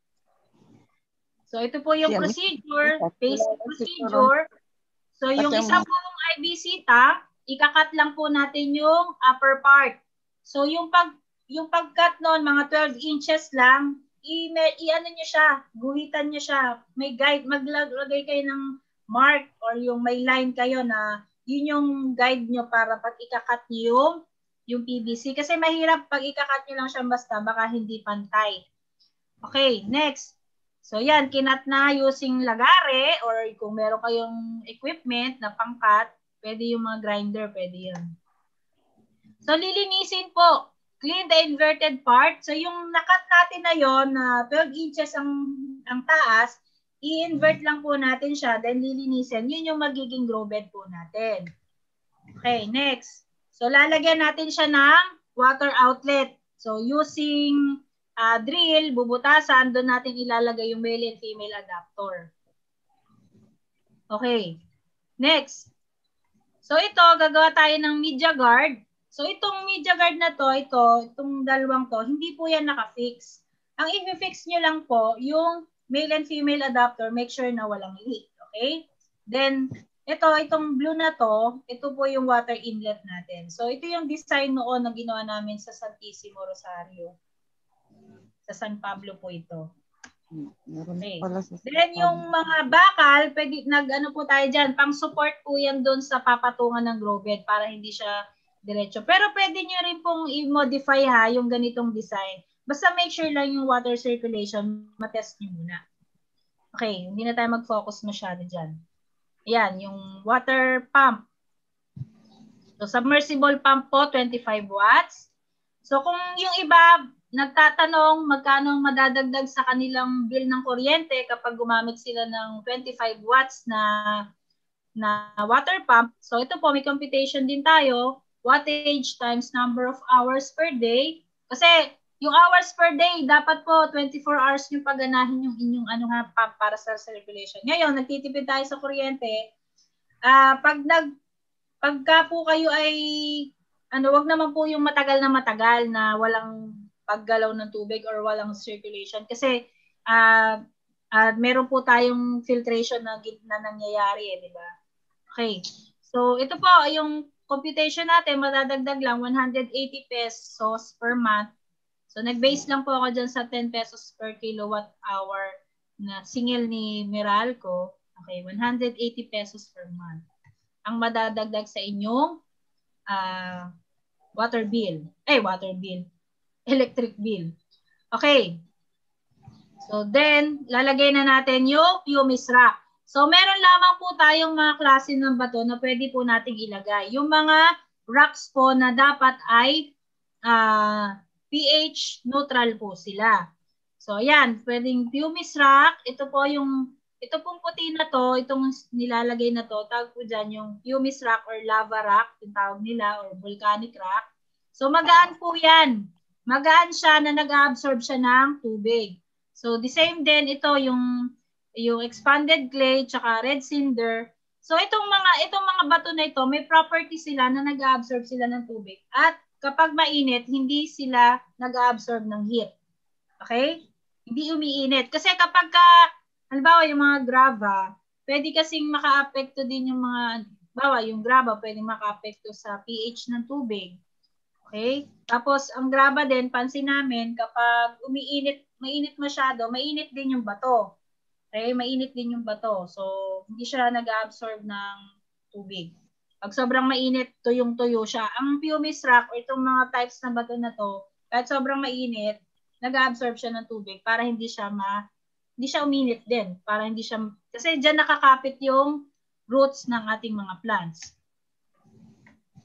So ito po yung procedure, basic procedure. So yung isa pong IBC tank, ikakat lang po natin yung upper part. So yung pagkat noon, mga 12 inches lang, i-ano nyo siya, guhitan nyo siya. May guide, maglagay kayo ng mark or yung may line kayo na yun yung guide nyo para pag ikakat nyo yung PVC. Kasi mahirap pag ikakat nyo lang siya basta, baka hindi pantay. Okay, next. So yan, kinat na using lagare or kung meron kayong equipment na pangkat, pwede yung mga grinder, pwede yan. So lilinisin po. Clean the inverted part. So yung nakat natin na yon na 12 inches ang taas, i-invert lang po natin siya, then lilinisin. Yun yung magiging grow bed po natin. Okay, next. So lalagyan natin siya ng water outlet. So using drill, bubutasan, doon natin ilalagay yung male and female adapter. Okay. Next. So ito, gagawa tayo ng media guard. So itong media guard na to, itong dalawang to, hindi po yan naka-fix. Ang i-fix nyo lang po, yung male and female adapter, make sure na walang leak. Okay? Then, itong blue na to, ito po yung water inlet natin. So ito yung design noon na ginawa namin sa Santissimo Rosario. Sa San Pablo po ito. Okay. Then yung mga bakal, pwede po tayo dyan, pang support po yan doon sa papatungan ng grow bed para hindi siya diretso. Pero pwede nyo rin pong i-modify yung ganitong design. Basta make sure lang yung water circulation, matest nyo muna. Okay, hindi na tayo mag-focus masyado dyan. Ayan, yung water pump. So submersible pump po, 25 watts. So kung yung iba nagtatanong magkano madadagdag sa kanilang bill ng kuryente kapag gumamit sila ng 25 watts na water pump. So ito po, may computation din tayo. Wattage times number of hours per day. Kasi yung hours per day, dapat po 24 hours yung pagganahin yung inyong pump para sa circulation. Ngayon, nagtitipid tayo sa kuryente. Pagka po kayo ay, wag naman po yung matagal na walang paggalaw ng tubig or walang circulation kasi meron po tayong filtration na nangyayari, di ba? Okay. So ito po yung computation natin, madadagdag lang 180 pesos per month. So nag-base lang po ako dyan sa 10 pesos per kilowatt hour na singil ni Meralco. Okay, 180 pesos per month ang madadagdag sa inyong electric bill. Okay. So then, lalagay na natin yung pumice rock. So meron lamang po tayong mga klase ng bato na pwede po nating ilagay. Yung mga rocks po na dapat ay pH neutral po sila. So ayan, pwedeng pumice rock. Ito pong puti na to, itong nilalagay na to, tawag po dyan yung pumice rock or lava rock, yung tawag nila, or volcanic rock. So magaan po yan. Magaan siya na nag-absorb siya ng tubig. So the same din ito yung expanded clay tsaka red cinder. So itong mga bato na ito, may property sila na nag-absorb sila ng tubig. At kapag mainit, hindi sila nag-absorb ng heat. Okay? Hindi umiinit. Kasi kapag halimbawa yung mga grava, pwede kasing maka-apekto din yung yung grava pwede maka-apekto sa pH ng tubig. Okay? Tapos, ang graba din, pansin namin, kapag mainit masyado, mainit din yung bato. Okay? Mainit din yung bato. So, hindi siya nag-absorb ng tubig. Pag sobrang mainit, tuyong-tuyo siya. Ang pumice rock, o itong mga types na bato na to, kahit sobrang mainit, nag-absorb siya ng tubig para hindi siya uminit din. Kasi dyan nakakapit yung roots ng ating mga plants.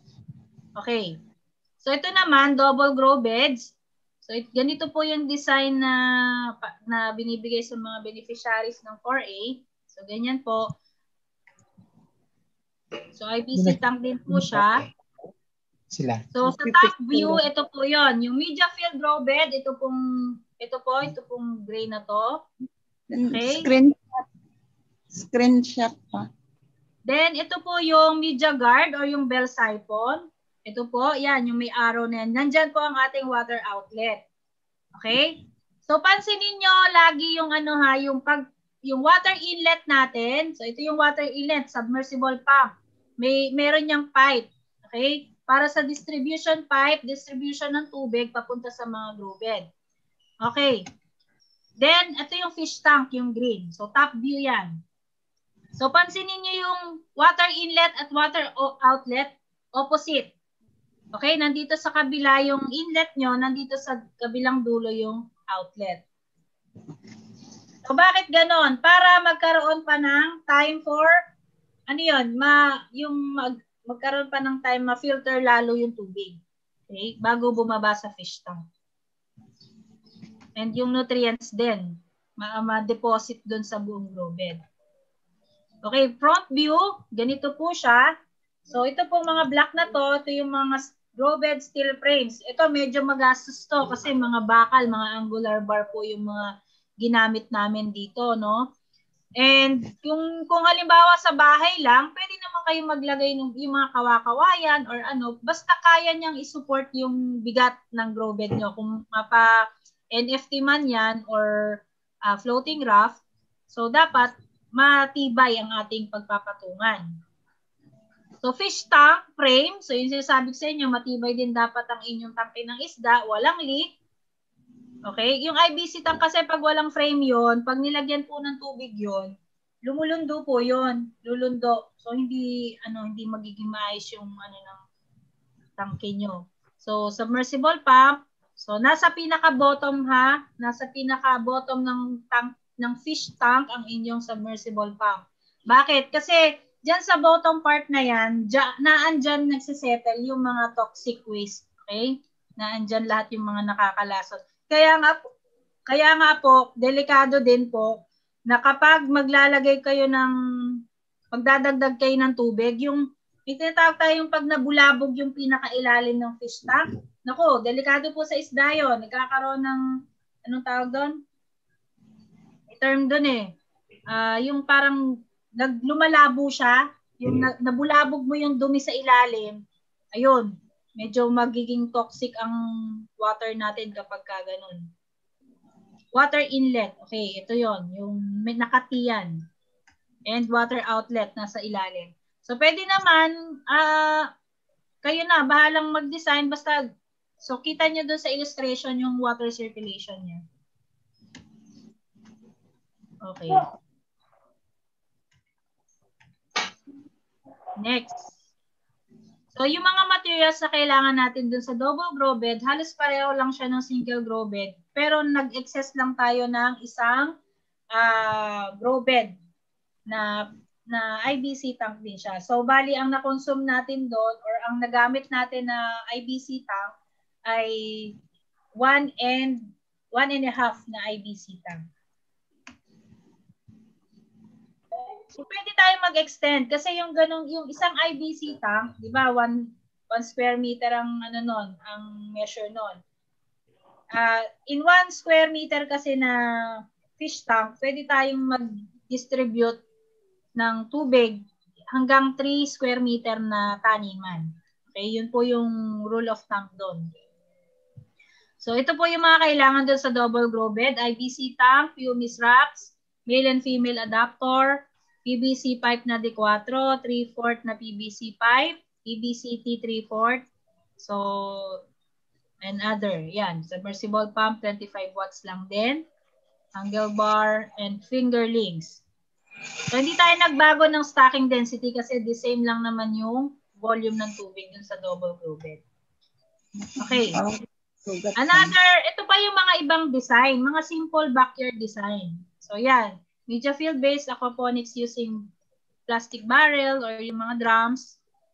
Okay. So ito naman, double grow beds. So ganito po yung design na binibigay sa mga beneficiaries ng 4A. So ganyan po. So IBC tank din po siya. So sa top view, ito po yon. Yung media field grow bed, ito pong gray na to. Okay. Screenshot pa. Then ito po yung media guard or yung bell siphon. Ito po, yan, yung may arrow na yan. Nandyan po ang ating water outlet. Okay? So, pansinin nyo lagi yung yung water inlet natin. So, ito yung water inlet, submersible pump. Meron niyang pipe. Okay? Para sa distribution pipe, distribution ng tubig papunta sa mga grow bed. Okay. Then, ito yung fish tank, yung green. So, top view yan. So, pansinin nyo yung water inlet at water outlet opposite. Okay, nandito sa kabila yung inlet nyo, nandito sa kabilang dulo yung outlet. So, bakit ganon? Para magkaroon pa ng time for, magkaroon pa ng time ma-filter lalo yung tubig. Okay, bago bumaba sa fish tank. And yung nutrients din, ma-deposit dun sa buong grow bed. Okay, front view, ganito po siya. So, ito pong mga block na to, ito yung mga grow bed steel frames. Ito medyo magastos to kasi mga bakal, mga angular bar po yung mga ginamit namin dito, no? And kung halimbawa sa bahay lang, pwede naman kayo maglagay ng yung mga kawakawayan or basta kaya niyang isupport yung bigat ng grow bed nyo. Kung mapa NFT man yan or floating raft, so dapat matibay ang ating pagpapatungan. So, fish tank frame. So, yung sinasabi ko sa inyo, matibay din dapat ang inyong tangke ng isda. Walang leak. Okay? Yung IBC tank kasi pag walang frame yon, pag nilagyan po ng tubig yon, lumulundo po yon, lulundo. So, hindi magiging maayos yung ng tangke nyo. So, submersible pump. So, nasa pinaka-bottom nasa pinaka-bottom ng tank ng fish tank ang inyong submersible pump. Bakit? Kasi diyan sa bottom part na yan, naandyan nagsisettle yung mga toxic waste. Okay? Naandyan lahat yung mga nakakalasot. Kaya nga po, delikado din po na kapag magdadagdag kayo ng tubig, yung tinatawag tayong pag nabulabog yung pinakailalim ng fish tank. Naku, delikado po sa isda yun. Nagkakaroon ng, anong tawag doon? May term doon yung parang lumalabo siya, yung nabulabog mo yung dumi sa ilalim, ayun, medyo magiging toxic ang water natin kapag ganun. Water inlet, okay, ito yon, yung nakatiyan. And water outlet nasa ilalim. So, pwede naman, kayo na, bahalang mag-design, basta, so kita nyo doon sa illustration yung water circulation niya. Okay. Next. So, yung mga materials na kailangan natin dun sa double grow bed, halos pareho lang siya ng single grow bed. Pero nag-excess lang tayo ng isang grow bed na IBC tank din siya. So, bali, ang na-consume natin doon or ang nagamit natin na IBC tank ay 1 and 1.5 na IBC tank. So, pwede tayo mag-extend kasi yung isang IBC tank, di ba, 1 square meter ang ang measure nun. In 1 square meter kasi na fish tank, pwede tayong mag-distribute ng tubig hanggang 3 square meter na taniman. Okay, yun po yung rule of thumb doon. So, ito po yung mga kailangan doon sa double grow bed, IBC tank, pumice wraps, male and female adapter, PVC pipe na D4, 3/4 na PVC pipe, PVC-T 3/4. So, and other. Yan. Submersible pump, 25 watts lang din. Angle bar and fingerlings. So, hindi tayo nagbago ng stacking density kasi the same lang naman yung volume ng tubig dun sa double grow bed. Okay. Another, ito pa yung mga ibang design, mga simple backyard design. So, yan. Media field-based aquaponics using plastic barrel or yung mga drums.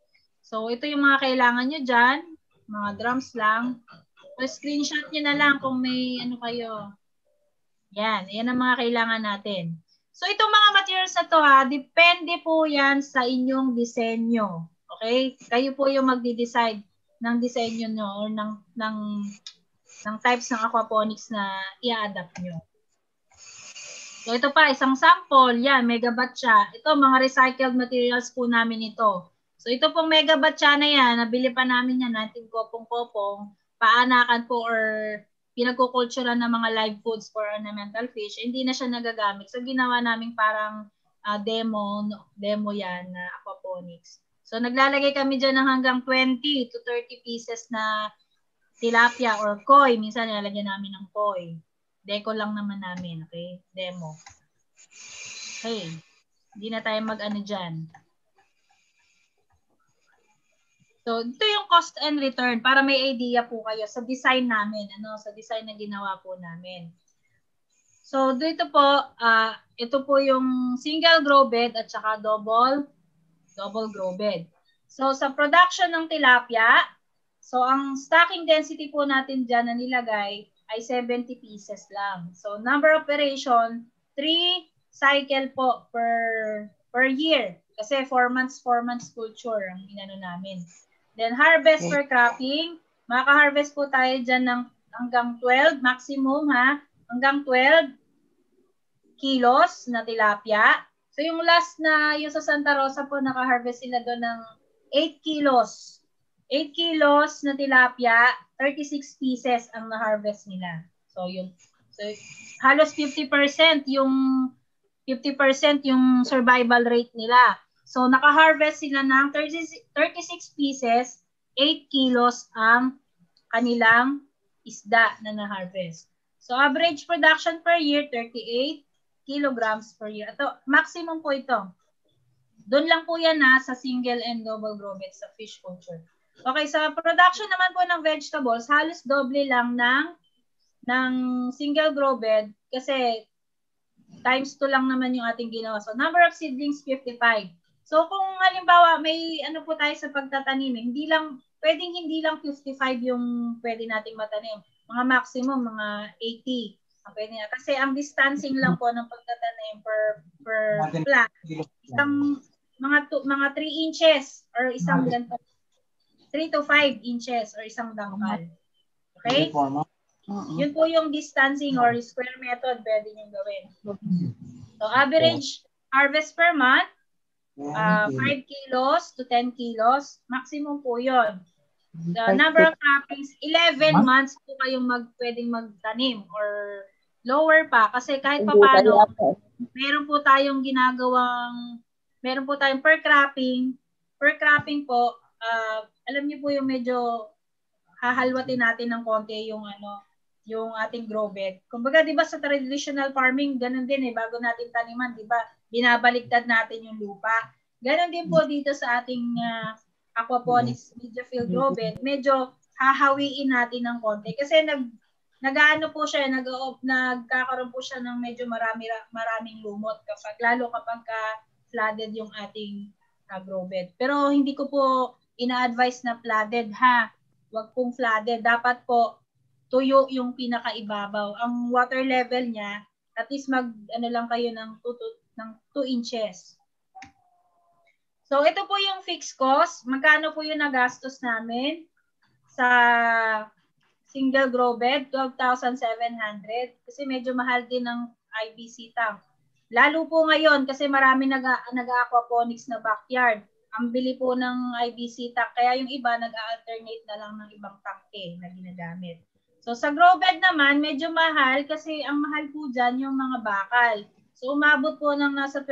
So, ito yung mga kailangan nyo dyan. Mga drums lang. O, screenshot nyo na lang kung may ano kayo. Yan. Yan ang mga kailangan natin. So, itong mga materials na to depende po yan sa inyong disenyo. Okay? Kayo po yung magde-decide ng disenyo nyo or ng types ng aquaponics na i-adapt nyo. So, ito pa, isang sample. Yan, megabat siya. Ito, mga recycled materials po namin ito. So, ito pong megabat siya na yan, nabili pa namin yan, natin kopong-kopong, paanakan po or pinagkukulturan ng mga live foods for ornamental fish. Hindi na siya nagagamit. So, ginawa namin parang demo yan na aquaponics. So, naglalagay kami dyan ng hanggang 20 to 30 pieces na tilapia or koi. Minsan, nilalagyan namin ng koi. Deco lang naman namin, okay? Demo. Okay. Hindi na tayo mag-ano dyan. So, ito yung cost and return para may idea po kayo sa design namin, sa design na ginawa po namin. So, dito po, ito po yung single grow bed at saka double grow bed. So, sa production ng tilapia, so ang stocking density po natin dyan na nilagay ay 70 pieces lang. So, number of operation, 3 cycle po per year. Kasi 4 months culture ang inano namin. Then, harvest per cropping. Maka-harvest po tayo dyan ng hanggang 12, maximum hanggang 12 kilos na tilapia. So, yung last na, yung sa Santa Rosa po, naka-harvest sila doon ng 8 kilos. 8 kilos na tilapia, 36 pieces ang na-harvest nila. So, yun. So, halos 50% yung survival rate nila. So, naka-harvest sila ng 36 pieces, 8 kilos ang kanilang isda na na-harvest. So, average production per year, 38 kilograms per year. Ito, maximum po ito. Doon lang po yan sa single and double grow bed sa fish culture. Okay, sa production naman po ng vegetables, halos doble lang ng single grow bed kasi times 2 lang naman yung ating ginawa. So, number of seedlings, 55. So, kung halimbawa may po tayo sa pagtatanim, pwedeng hindi lang 55 yung pwede nating matanim. Mga maximum, mga 80. Pwede na. Kasi ang distancing lang po ng pagtatanim per plant, isang mga 3 inches or isang ganito. 3 to 5 inches or isang dangkal. Okay? Yun po yung distancing or square method pwede nyo gawin. So, average harvest per month, 5 kilos to 10 kilos. Maximum po yun. The number of croppings, 11 months po kayong pwedeng magtanim or lower pa. Kasi kahit pa paano, meron po tayong per cropping. Per cropping po, alam niyo po yung medyo hahalwatin natin ng konti yung ating grow bed. Kumbaga, 'di ba sa traditional farming, ganun din bago natin taniman, 'di ba? Binabaligtad natin yung lupa. Ganun din po dito sa ating aquaponics media field grow bed. Medyo hahawiin natin ng konti kasi nagkaroon po siya ng medyo maraming lumot lalo kapag flooded yung ating grow bed. Pero hindi ko po ina-advise na flooded Huwag pong flooded. Dapat po tuyo yung pinakaibabaw. Ang water level niya, at least lang kayo ng 2 inches. So, ito po yung fixed cost. Magkano po yung nagastos namin sa single grow bed? 12,700. Kasi medyo mahal din ng IBC tank. Lalo po ngayon kasi marami nag-aquaponics na backyard. Ang bili po ng IBC tank. Kaya yung iba nag-alternate na lang ng ibang tanke na ginagamit. So, sa grow bed naman, medyo mahal kasi ang mahal po dyan yung mga bakal. So, umabot po ng nasa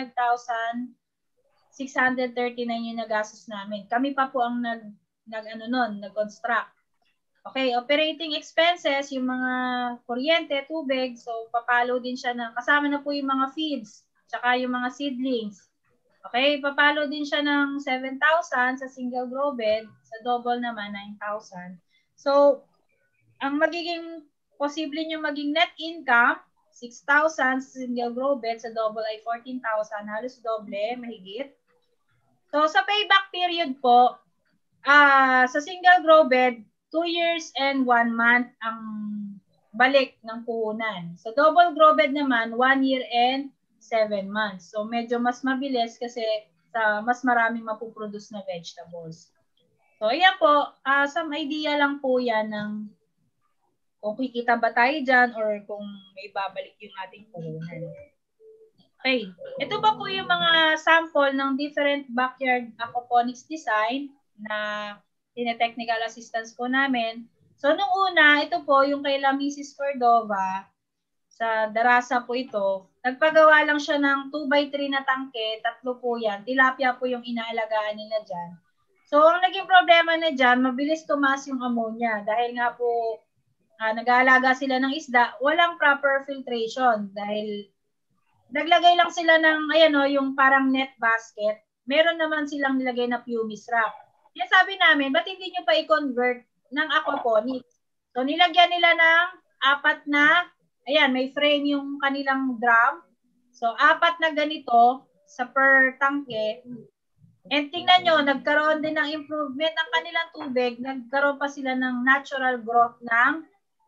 25,639 yung nagastos namin. Kami pa po ang nag-construct. Okay, operating expenses, yung mga kuryente, tubig, so papalo din siya kasama na po yung mga feeds, tsaka yung mga seedlings. Okay, papalo din siya ng 7,000 sa single grow bed, sa double naman 9,000. So, ang posible nyo maging net income, 6,000 sa single grow bed, sa double ay 14,000, halos doble, mahigit. So sa payback period po, sa single grow bed, 2 years and 1 month ang balik ng puhunan. Sa double grow bed naman, 1 year and 7 months. So medyo mas mabilis kasi mas maraming mapuproduce na vegetables. So ayan po, some idea lang po yan ng kung kikita ba tayo dyan or kung may babalik yung ating puhunan. Okay. Ito ba po yung mga sample ng different backyard aquaponics design na technical assistance po namin. So, nung una, ito po yung kay Mrs. Cordova, sa Darasa po ito, nagpagawa lang siya ng 2x3 na tangke, 3 po yan. Tilapia po yung inaalagaan nila dyan. So, ang naging problema na dyan, mabilis tumaas yung ammonia dahil nga po nag-aalaga sila ng isda, walang proper filtration dahil naglagay lang sila ng, yung parang net basket. Meron naman silang nilagay na pumice wrap. Kaya sabi namin, ba't hindi nyo pa i-convert ng aquaponics? So, nilagyan nila ng 4 na, may frame yung kanilang drum. So, 4 na ganito sa per tangke. And tingnan nyo, nagkaroon din ng improvement ng kanilang tubig. Nagkaroon pa sila ng natural growth ng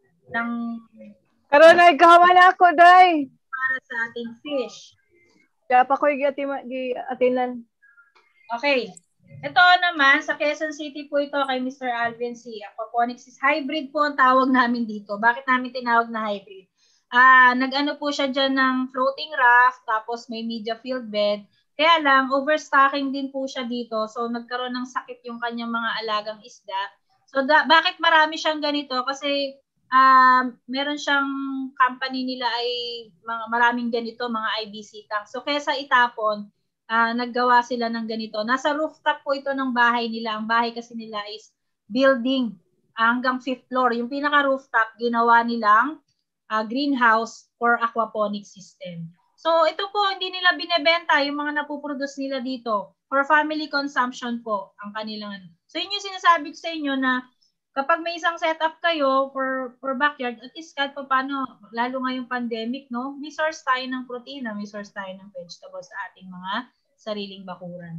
Karoon na ikaw na ako, day. Para sa ating fish. Kaya pa ko atinan. Okay. Ito naman, sa Quezon City po ito kay Mr. Alvin C. Aquaponics is hybrid po ang tawag namin dito. Bakit namin tinawag na hybrid? Nag-ano po siya dyan ng floating raft, tapos may media field bed. Kaya lang, overstocking din po siya dito. So, nagkaroon ng sakit yung kanyang mga alagang isda. So, bakit marami siyang ganito? Kasi meron siyang company nila ay maraming ganito, mga IBC tank. So, kesa itapon, naggawa sila ng ganito. Nasa rooftop po ito ng bahay nila. Ang bahay kasi nila is building hanggang 5th floor. Yung pinaka-rooftop, ginawa nilang greenhouse for aquaponic system. So, ito po, hindi nila binebenta yung mga napuproduce nila dito. For family consumption po, ang kanilang. So, yun yung sinasabi ko sa inyo na kapag may isang setup kayo for backyard, at least kahit pa paano, lalo ngayong pandemic, no, may source tayo ng protina, may source tayo ng vegetables sa ating mga sariling bakuran.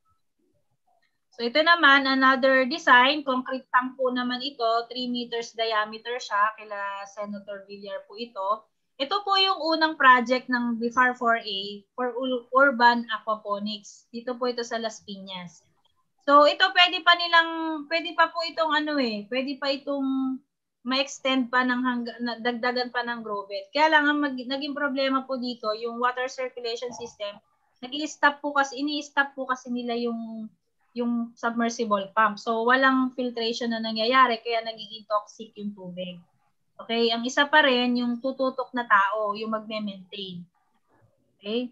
So, ito naman, another design, concrete tank po naman ito, 3 meters diameter siya, kila Senator Villar po ito. Ito po yung unang project ng BIFAR 4A for urban aquaponics. Dito po ito sa Las Piñas. So, ito pwede pa po itong pwede pa itong ma-extend pa dagdagan pa ng grow bed. Kaya lang, ang naging problema po dito, yung water circulation system, ini-stop po kasi nila yung submersible pump. So, walang filtration na nangyayari, kaya nagiging toxic yung tubig. Okay, ang isa pa rin, yung tututok na tao, yung magme-maintain. Okay?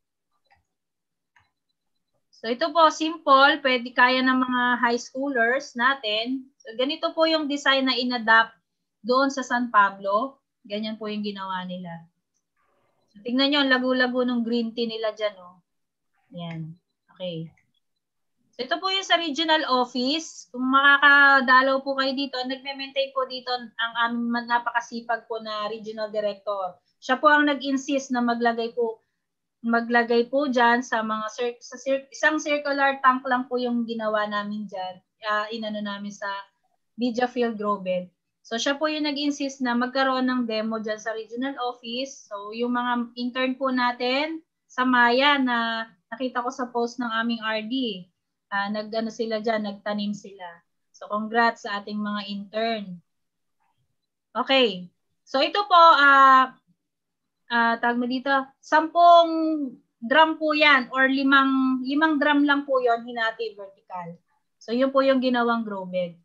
So, ito po, simple, pwede kaya ng mga high schoolers natin. So, ganito po yung design na inadapt doon sa San Pablo. Ganyan po yung ginawa nila. So, tingnan nyo, ang lago-lago ng green tea nila dyan, oh. Yan. Okay. So, ito po yung sa regional office. Kung makakadalaw po kayo dito, nagme-maintain po dito ang aming napakasipag po na regional director. Siya po ang nag-insist na maglagay po dyan sa isang circular tank lang po yung ginawa namin dyan. Inano namin sa media field grow bed. So, siya po yung nag-insist na magkaroon ng demo dyan sa regional office. So, yung mga intern po natin sa Maya na nakita ko sa post ng aming RD, nag-ano sila dyan, nagtanim sila. So, congrats sa ating mga intern. Okay. So, ito po, tawag mo dito, 10 drum po yan or 5 drum lang po yon hinati vertical. So, yun po yung ginawang grow bed.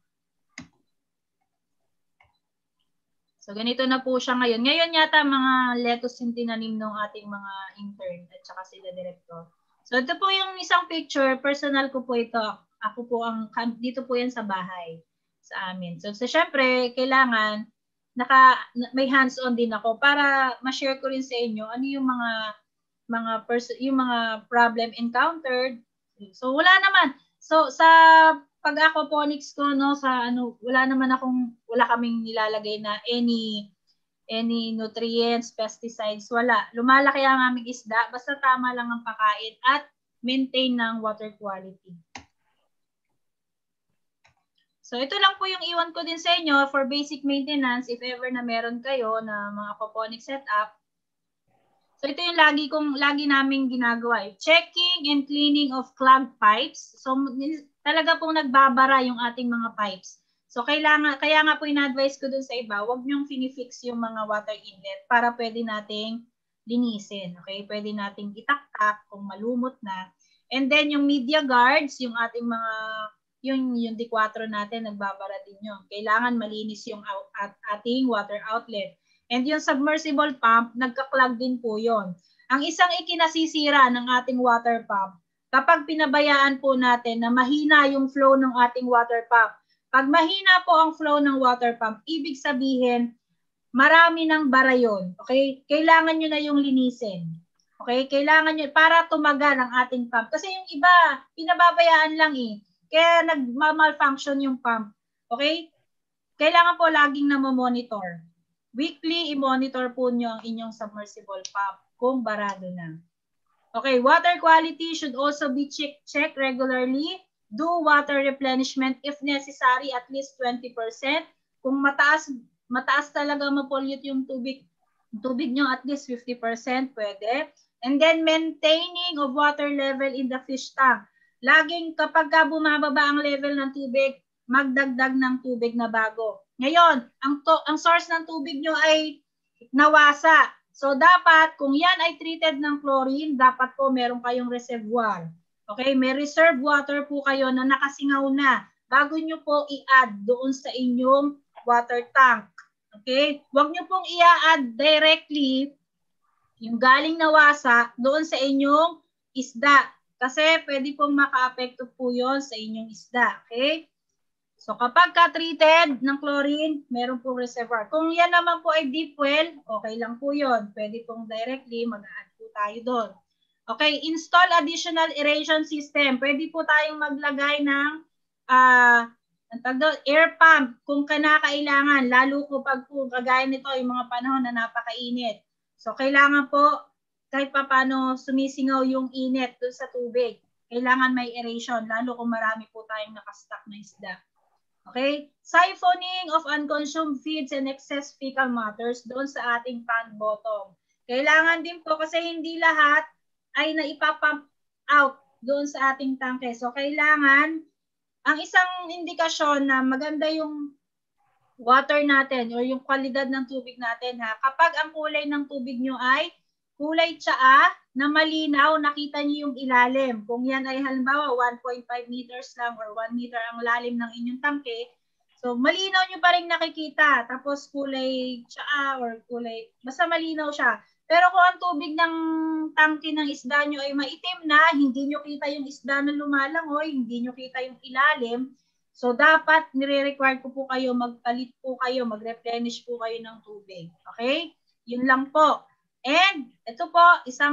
So, ganito na po siya ngayon. Ngayon yata mga lettuce yung tinanim ng ating mga intern at saka sila director. So, ito po yung isang picture. Personal ko po ito. Ako po dito po yan sa bahay sa amin. So, syempre, kailangan may hands-on din ako para ma-share ko rin sa inyo ano yung mga problem encountered. So, wala naman. So, sa pag-aquaponics ko, no, wala kaming nilalagay na any nutrients, pesticides, wala. Lumalaki ang aming isda, basta tama lang ang pagkain at mag-maintain ng water quality. So, ito lang po yung iwan ko din sa inyo for basic maintenance if ever na meron kayo na mga aquaponic setup. So, ito yung lagi naming ginagawa. Checking and cleaning of clogged pipes. So, talaga pong nagbabara yung ating mga pipes. So, kaya nga po in-advise ko dun sa iba, huwag niyong finifix yung mga water inlet para pwede nating linisin. Okay? Pwede nating itaktak kung malumot na. And then, yung media guards, yung ating mga yung D4 natin, nagbabara din yun. Kailangan malinis yung ating water outlet. And yung submersible pump, nagka-clog din po yun. Ang isang ikinasisira ng ating water pump, kapag pinabayaan po natin na mahina yung flow ng ating water pump. Pag mahina po ang flow ng water pump, ibig sabihin, marami ng bara yun. Okay? Kailangan nyo na yung linisin. Okay? Kailangan nyo, para tumagal ang ating pump. Kasi yung iba, pinababayaan lang eh. Kaya nag-malfunction yung pump. Okay? Kailangan po laging monitor. Weekly, i-monitor po nyo ang inyong submersible pump kung barado na. Okay, water quality should also be checked regularly. Do water replenishment if necessary, at least 20%. Kung mataas talaga ma-pollute yung tubig nyo, at least 50% pwede. And then maintaining of water level in the fish tank. Laging kapag bumababa ang level ng tubig, magdagdag ng tubig na bago. Ngayon, ang source ng tubig nyo ay nawasa. So, dapat, kung yan ay treated ng chlorine, dapat po meron kayong reservoir. Okay? May reserve water po kayo na nakasingaw na bago nyo po i-add doon sa inyong water tank. Okay? Huwag nyo pong i-add directly yung galing nawasa doon sa inyong isda. Kasi pwede pong maka-apekto po yun sa inyong isda. Okay? So kapag ka-treated ng chlorine, meron pong reservoir. Kung yan naman po ay deep well, okay lang po yun. Pwede pong directly mag-add po tayo doon. Okay, install additional aeration system. Pwede po tayong maglagay ng air pump kung kinakailangan. Lalo po pag po kagaya nito yung mga panahon na napakainit. So kailangan po kahit pa paano sumisingaw yung init doon sa tubig. Kailangan may aeration, lalo kung marami po tayong nakastock na isda. Okay? Siphoning of unconsumed feeds and excess fecal matters doon sa ating pond bottom. Kailangan din po kasi hindi lahat ay naipapump out doon sa ating tangke. So, kailangan, ang isang indikasyon na maganda yung water natin or yung kwalidad ng tubig natin, kapag ang kulay ng tubig nyo ay kulay tsaa na malinaw, nakita niyo yung ilalim. Kung yan ay halimbawa 1.5 meters lang or 1 meter ang lalim ng inyong tangke, so malinaw niyo pa rin nakikita. Tapos kulay tsaa or kulay, basta malinaw siya. Pero kung ang tubig ng tangke ng isda nyo ay maitim na, hindi nyo kita yung isda na lumalangoy, hindi nyo kita yung ilalim, so dapat nire-require ko po kayo, magpalit po kayo, mag-replenish po kayo ng tubig. Okay? Yun lang po. And ito po, isang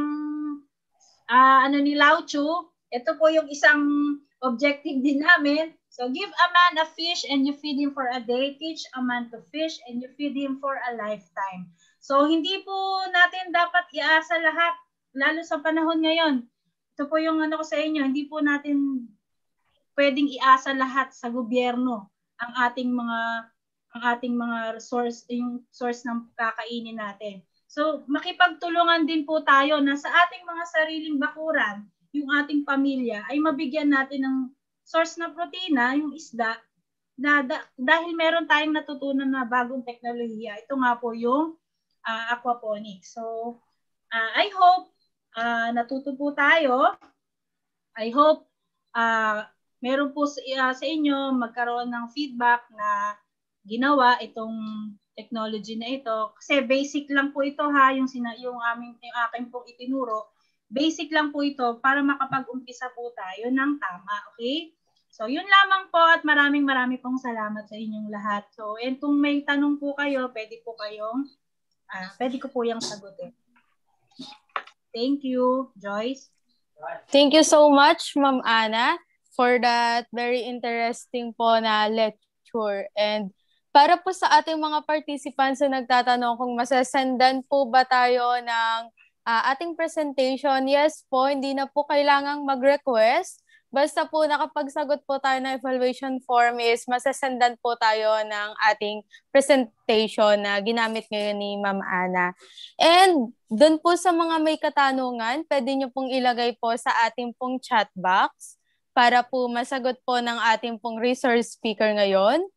ni Lao Tzu, ito po yung isang objective din namin. So, give a man a fish and you feed him for a day. Teach a man to fish and you feed him for a lifetime. So, hindi po natin dapat iasa lahat, lalo sa panahon ngayon. Ito po yung ko sa inyo, hindi po natin pwedeng iasa lahat sa gobyerno ang ating mga source, yung source ng kakainin natin. So, makipagtulungan din po tayo na sa ating mga sariling bakuran, yung ating pamilya, ay mabigyan natin ng source na protina, yung isda, na dahil meron tayong natutunan na bagong teknolohiya. Ito nga po yung aquaponics. So, I hope natuto po tayo. I hope meron po sa inyo magkaroon ng feedback na ginawa itong technology na ito. Kasi basic lang po ito yung aking pong itinuro. Basic lang po ito para makapag-umpisa po tayo ng tama. Okay? So, yun lamang po at maraming pong salamat sa inyong lahat. So, and kung may tanong po kayo, pwede ko po yung sagutin. Thank you, Joyce. Thank you so much, Ma'am Ana, for that very interesting po na lecture. And para po sa ating mga participants na nagtatanong kung masasendan po ba tayo ng ating presentation, yes po, hindi na po kailangang mag-request. Basta po nakapagsagot po tayo ng evaluation form is masasendan po tayo ng ating presentation na ginamit ngayon ni Ma'am Ana. And doon po sa mga may katanungan, pwede nyo pong ilagay po sa ating pong chat box para po masagot po ng ating pong resource speaker ngayon.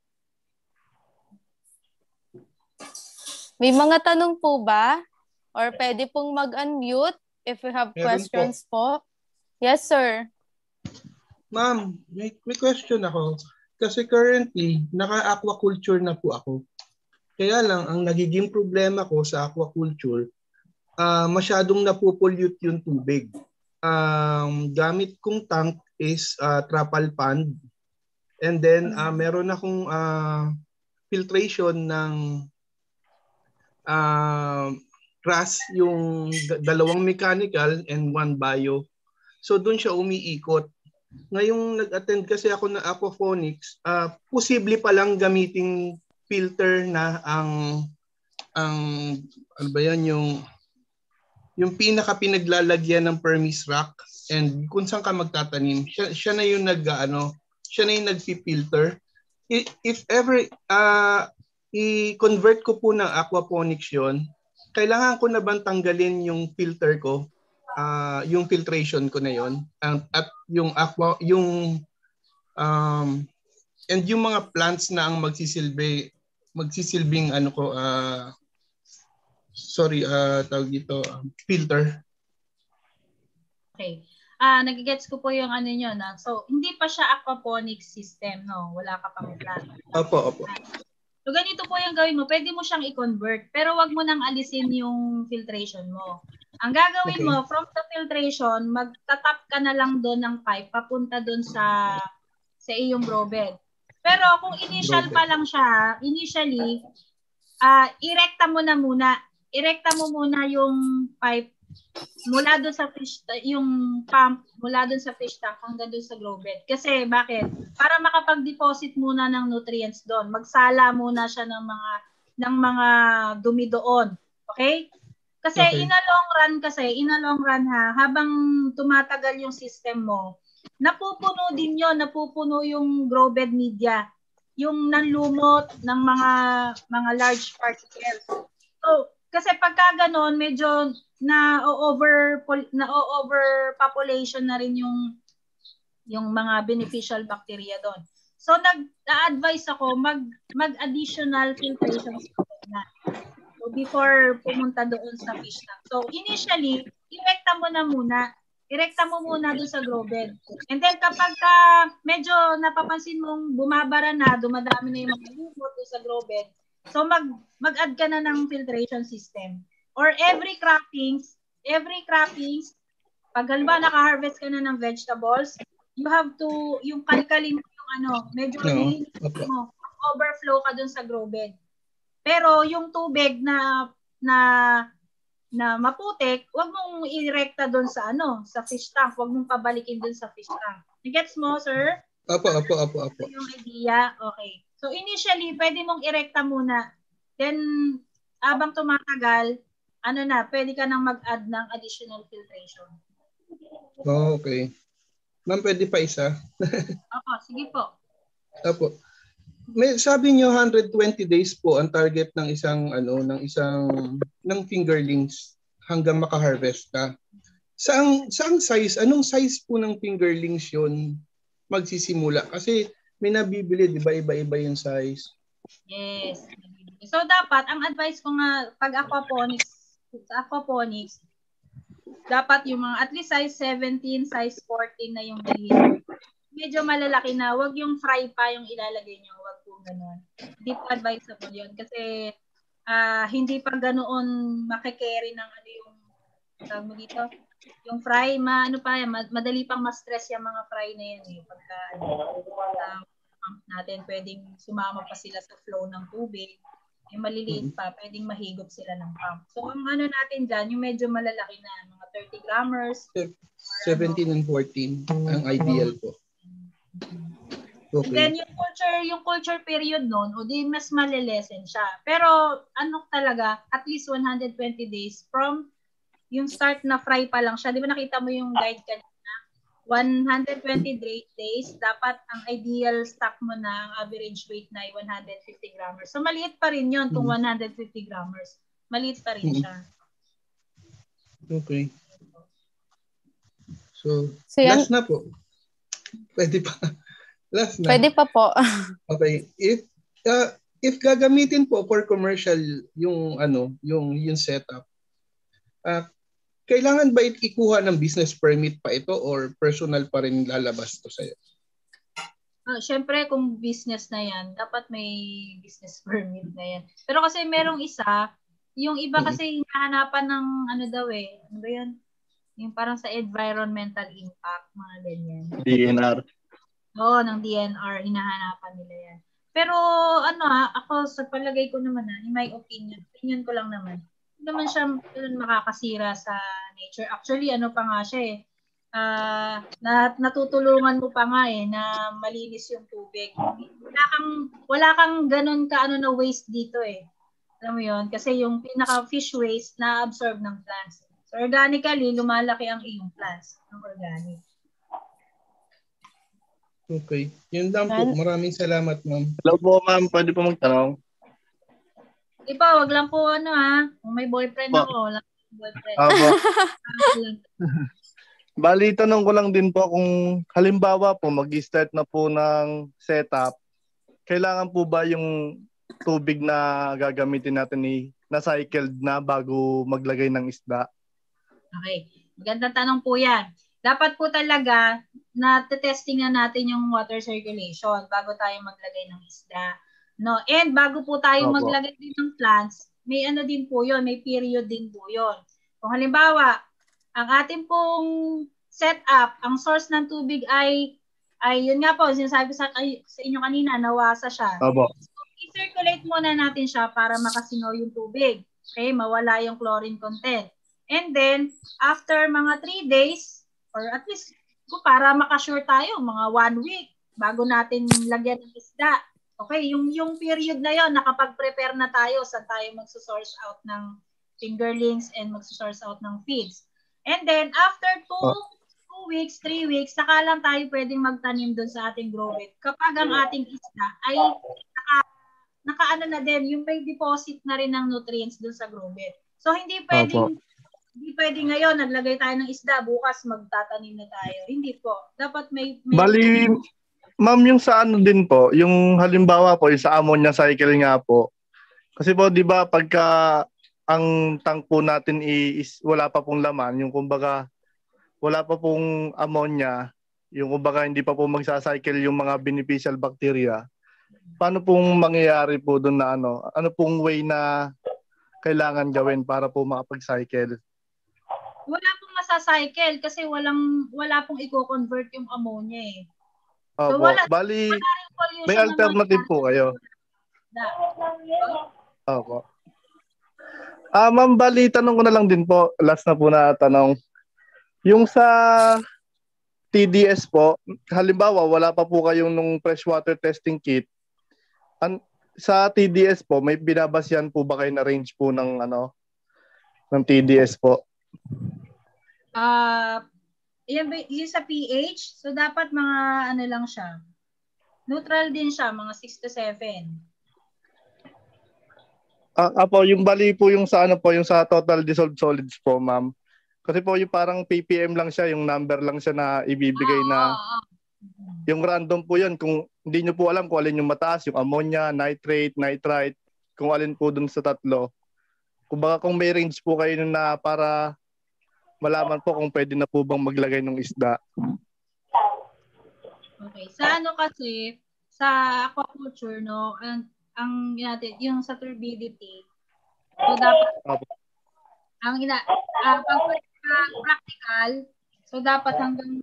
May mga tanong po ba? Or pwede pong mag-unmute if you have questions po. Yes, sir. Ma'am, may question ako. Kasi currently, naka-aquaculture na po ako. Kaya lang, ang nagiging problema ko sa aquaculture, masyadong napopollute yung tubig. Gamit kong tank is trapal pond. And then, meron akong filtration ng RAS, yung dalawang mechanical and one bio. So, doon siya umiikot. Ngayong nag-attend kasi ako ng aquaponics, posible pa lang gamiting filter na ang ano ba yan, yung pinaka pinaglalagyan ng permis rack, and kung saan ka magtatanim, siya na yung siya na yung nagpi-filter. If ever i-convert ko po ng aquaponics yon, kailangan ko na bang tanggalin yung filter ko? Yung filtration ko na yon, at yung and yung mga plants na ang magsisilbing tawag dito, filter. Okay. Nagigets ko po yung nyo na. So, hindi pa siya aquaponic system, no? Wala ka pang plant. Opo. So, ganito po yung gawin mo. Pwede mo siyang i-convert, pero wag mo nang alisin yung filtration mo. Ang gagawin mo, from the filtration, magtatap ka na lang doon ng pipe papunta doon sa iyong grow bed. Pero kung initial pa lang siya, initially, irekta mo muna yung pipe mula doon sa fish, yung pump mula doon sa fish tank hanggang doon sa grow bed. Kasi bakit? Para makapag-deposit muna ng nutrients doon. Magsala muna siya ng mga dumi doon. Okay? Kasi in a long run habang tumatagal yung system mo, napupuno din yon, napupuno yung grow bed media, yung nanlumot ng mga large particles. So, kasi pagka ganoon, medyo overpopulation na rin yung mga beneficial bacteria doon. So, nag-advise ako mag-additional filtration na. So, before pumunta doon sa fish tank. So, initially, irekta mo muna doon sa grow bed. And then, kapag medyo napapansin mong bumabara na, dumadami na yung mga lumot doon sa grow bed, so mag-add ka na ng filtration system. Or every croppings, pag halimbawa naka-harvest ka na ng vegetables, you have to, yung kalkalin mo yung medyo mo, overflow ka doon sa grow bed. Pero yung tubig na maputik, wag mong irekta doon sa fish tank, wag mong pabalikin doon sa fish tank. Gets mo, sir? Opo. Yung idea, okay. So initially, pwede mong irekta muna. Then habang tumatagal, pwede ka nang mag-add ng additional filtration. Oh, okay. Ma'am, pwede pa isa? Opo, sige po. Opo. Sabi niyo 120 days po ang target ng ng fingerlings hanggang maka-harvest ka. Saang size? Anong size po ng fingerlings 'yon magsisimula? Kasi may nabibili, di ba, iba-iba yung size? Yes. So dapat ang advice ko nga pag aquaponics, dapat yung mga at least size 17, size 14 na yung bilhin. Medyo malalaki na, wag yung fry pa yung ilalagay nyo, wag po gano'n. Hindi po advisable yun kasi hindi pa ganoon makikerry ng tawag mo dito, yung fry, madali pang ma-stress yung mga fry na yan eh. Pagka pump natin, pwedeng sumama pa sila sa flow ng tubig. Yung maliliit pa, pwedeng mahigop sila ng pump. So, ang natin dyan, yung medyo malalaki na, mga 30 grammers. 17 and 14 ang ideal po. Okay. And then yung culture period noon, o di mas malilesen siya. Pero talaga, at least 120 days from yung start na fry pa lang siya. Di ba nakita mo yung guide kanina? 120 days, dapat ang ideal stock mo na, ang average weight na ay 150 grammers. So maliit pa rin yun, kung 150 grammers. Maliit pa rin siya. Okay. So yan, last na po. Pwede pa. Last na. Pwede pa po. Okay. If gagamitin po for commercial yung yung setup, kailangan ba ikuha ng business permit pa ito or personal pa rin lalabas to sa'yo? Siyempre, kung business na yan, dapat may business permit na yan. Pero kasi merong isa, yung iba kasi hinahanapan ng ano daw eh. Ano ba yan? Yung parang sa environmental impact, mga ganyan. DNR. Oo, ng DNR, hinahanapan nila yan. Pero ako sa palagay ko naman in my opinion ko lang naman, hindi naman siya makakasira sa nature. Actually, pa nga siya natutulungan mo pa nga na malinis yung tubig. Wala kang ganun na waste dito Alam mo yun? Kasi yung pinaka-fish waste na-absorb ng plants. So organically, lumalaki ang iyong plants ng organic. Okay. Yun lang po. Maraming salamat, ma'am. Hello po, ma'am. Pwede po magtanong? Di pa, wag lang po kung may boyfriend ako, wala akong boyfriend. Bali, tanong ko lang din po kung halimbawa po mag-start na po ng setup, kailangan po ba yung tubig na gagamitin natin na-cycled na bago maglagay ng isda? Okay. Magandang tanong po yan. Dapat po talaga na-testing na natin yung water circulation bago tayo maglagay ng isda. No, and bago po tayo maglagay din ng plants, may din po 'yon, may period din po 'yon. Kung halimbawa, ang ating pong setup, ang source ng tubig ay yun nga po, sinasabi sa inyo kanina, nawasa siya. Opo. So, i-circulate muna natin siya para makasinaw yung tubig. Okay, mawala yung chlorine content. And then, after mga 3 days, or at least para makasure tayo, mga 1 week, bago natin lagyan ng isda. Okay, yung period na yon, nakapag-prepare na tayo sa tayo magsusource out ng fingerlings and magsusource out ng feeds. And then, after 2 weeks, 3 weeks, saka lang tayo pwedeng magtanim doon sa ating grow bed. Kapag ang ating isda ay naka na din, yung may deposit na rin ng nutrients doon sa grow bed. So, hindi pwedeng ngayon, naglagay tayo ng isda, bukas magtatanim na tayo. Hindi po. Dapat may Bali, ma'am, yung sa din po, yung halimbawa po, yung sa ammonia cycle nga po. Kasi po, di ba, pagka ang tank po natin is wala pa pong laman, yung kumbaga, wala pa pong ammonia, yung kumbaga hindi pa po magsacycle yung mga beneficial bacteria, paano pong mangyayari po doon na ano pong way na kailangan gawin para po makapag-cycle? Wala pong masacycle kasi wala pong i-convert yung ammonia So, bali, may alternative po kayo. Opo. Ma'am, bali, tanong ko na lang din po. Last na po na tanong. Yung sa TDS po, halimbawa, wala pa po kayong nung freshwater testing kit. Sa TDS po, may binabasyan po ba kayo na range po ng TDS po? Yung sa pH, so dapat mga lang siya. Neutral din siya, mga 6 to 7. Apo, yung bali po yung sa yung sa total dissolved solids po, ma'am. Kasi po yung parang ppm lang siya, yung number lang siya na ibibigay na yung random po yun. Kung hindi nyo po alam kung alin yung mataas, yung ammonia, nitrate, nitrite, kung alin po dun sa tatlo. Kung may range po kayo na para malaman po kung pwede na po bang maglagay ng isda. Okay. Sa kasi, sa aquaculture, ang yung sa turbidity, so dapat, pag practical, so dapat hanggang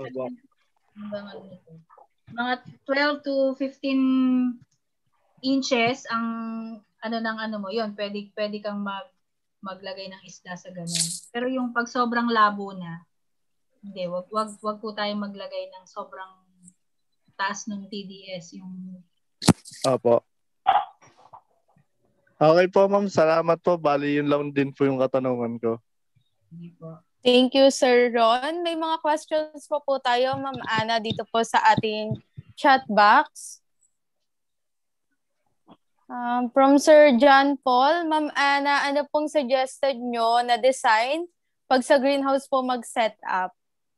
mga 12 to 15 inches ang mo, yun, pwede kang maglagay ng isda sa ganun. Pero yung pag sobrang labo na, hindi, wag po tayo maglagay ng sobrang taas ng TDS. Opo. Okay po, ma'am. Salamat po. Bali, yun lang din po yung katanungan ko. Sige po. Thank you, Sir Ron. May mga questions po tayo, Ma'am Ana, dito po sa ating chat box. From Sir John Paul, Ma'am Ana, ano pong suggested nyo na design pag sa greenhouse po mag-set up?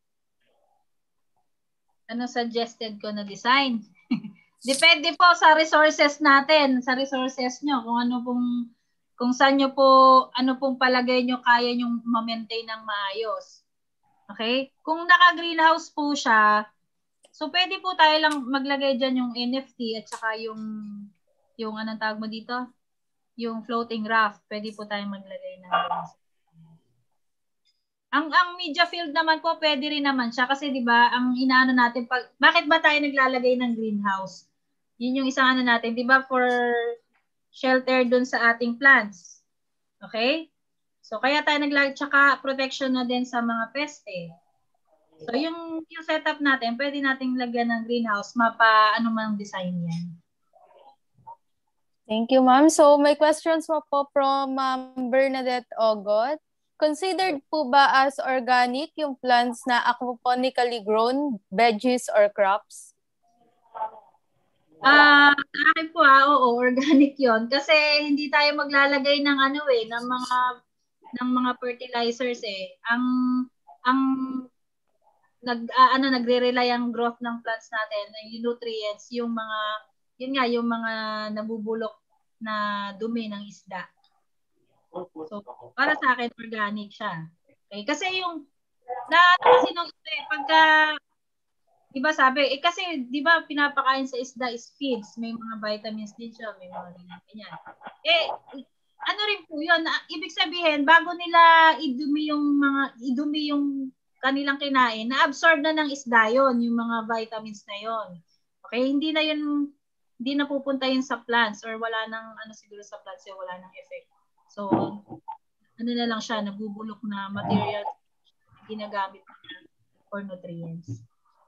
Ano suggested ko na design? Depende po sa resources natin, sa resources nyo, kung saan nyo po, ano pong palagay nyo kaya nyo ma-maintain ng maayos. Okay? Kung naka-greenhouse po siya, so pwede po tayo lang maglagay dyan yung NFT at saka yung anong tawag mo dito? Yung floating raft. Pwede po tayo maglagay ng ang media field naman po, pwede rin naman siya kasi 'di ba, ang inaano natin bakit ba tayo naglalagay ng greenhouse? Yun yung isang ano natin, 'di ba, for shelter dun sa ating plants. Okay? So kaya tayo naglalagay, tsaka protection na din sa mga peste. So yung setup natin, pwede nating lagyan ng greenhouse, ano man design yan. Thank you, ma'am. So may questions po from Ma'am Bernadette Ogot. Considered po ba as organic yung plants na aquaponically grown veggies or crops? Akin po oo, organic yon. Kasi hindi tayo maglalagay ng ng mga fertilizers eh. Nagre-rely ang growth ng plants natin, yung nutrients, yung mga nabubulok na dumi ng isda. So, para sa akin, organic siya. Okay? Kasi kasi nung pagka, di ba sabi, kasi di ba pinapakain sa isda is feeds, may mga vitamins din siya, may mga ganyan. Ano rin po yun, ibig sabihin, bago nila idumi yung kanilang kinain, na-absorb na ng isda yon, yung mga vitamins na yon. Okay, hindi na pupunta yun sa plants or wala nang siguro sa plants yung wala nang effect. So, ano na lang siya, nabubulok na material ginagamit for nutrients.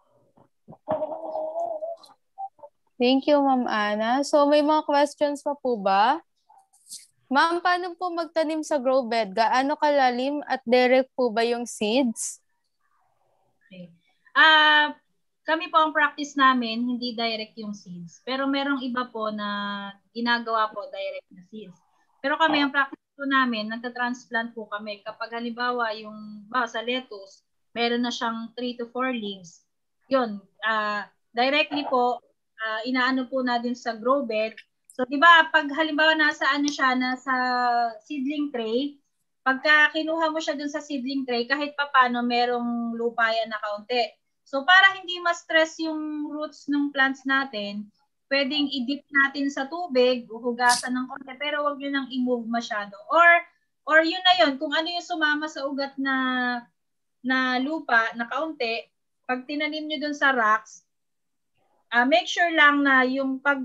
Thank you, Ma'am Ana. So, may mga questions pa po ba? Ma'am, paano po magtanim sa grow bed? Gaano kalalim at direct po ba yung seeds? Okay. Kami po ang practice namin, hindi direct yung seeds. Pero merong iba po na ginagawa po direct na seeds. Pero kami, ang practice po namin, nagta-transplant po kami. Kapag halimbawa, sa lettuce, meron na siyang 3 to 4 leaves. Yun, directly po, inaano po natin sa grow bed. So, di ba, pag halimbawa nasa seedling tray, pagka kinuha mo siya dun sa seedling tray, kahit papano merong lupa yan na kaunti. So, para hindi ma-stress yung roots ng plants natin, pwedeng i-dip natin sa tubig, uhugasan ng konti, pero wag nyo nang i-move masyado. Or yun na yun, kung ano yung sumama sa ugat na lupa, na kaunti, pag tinanim nyo dun sa rocks, make sure lang na yung pag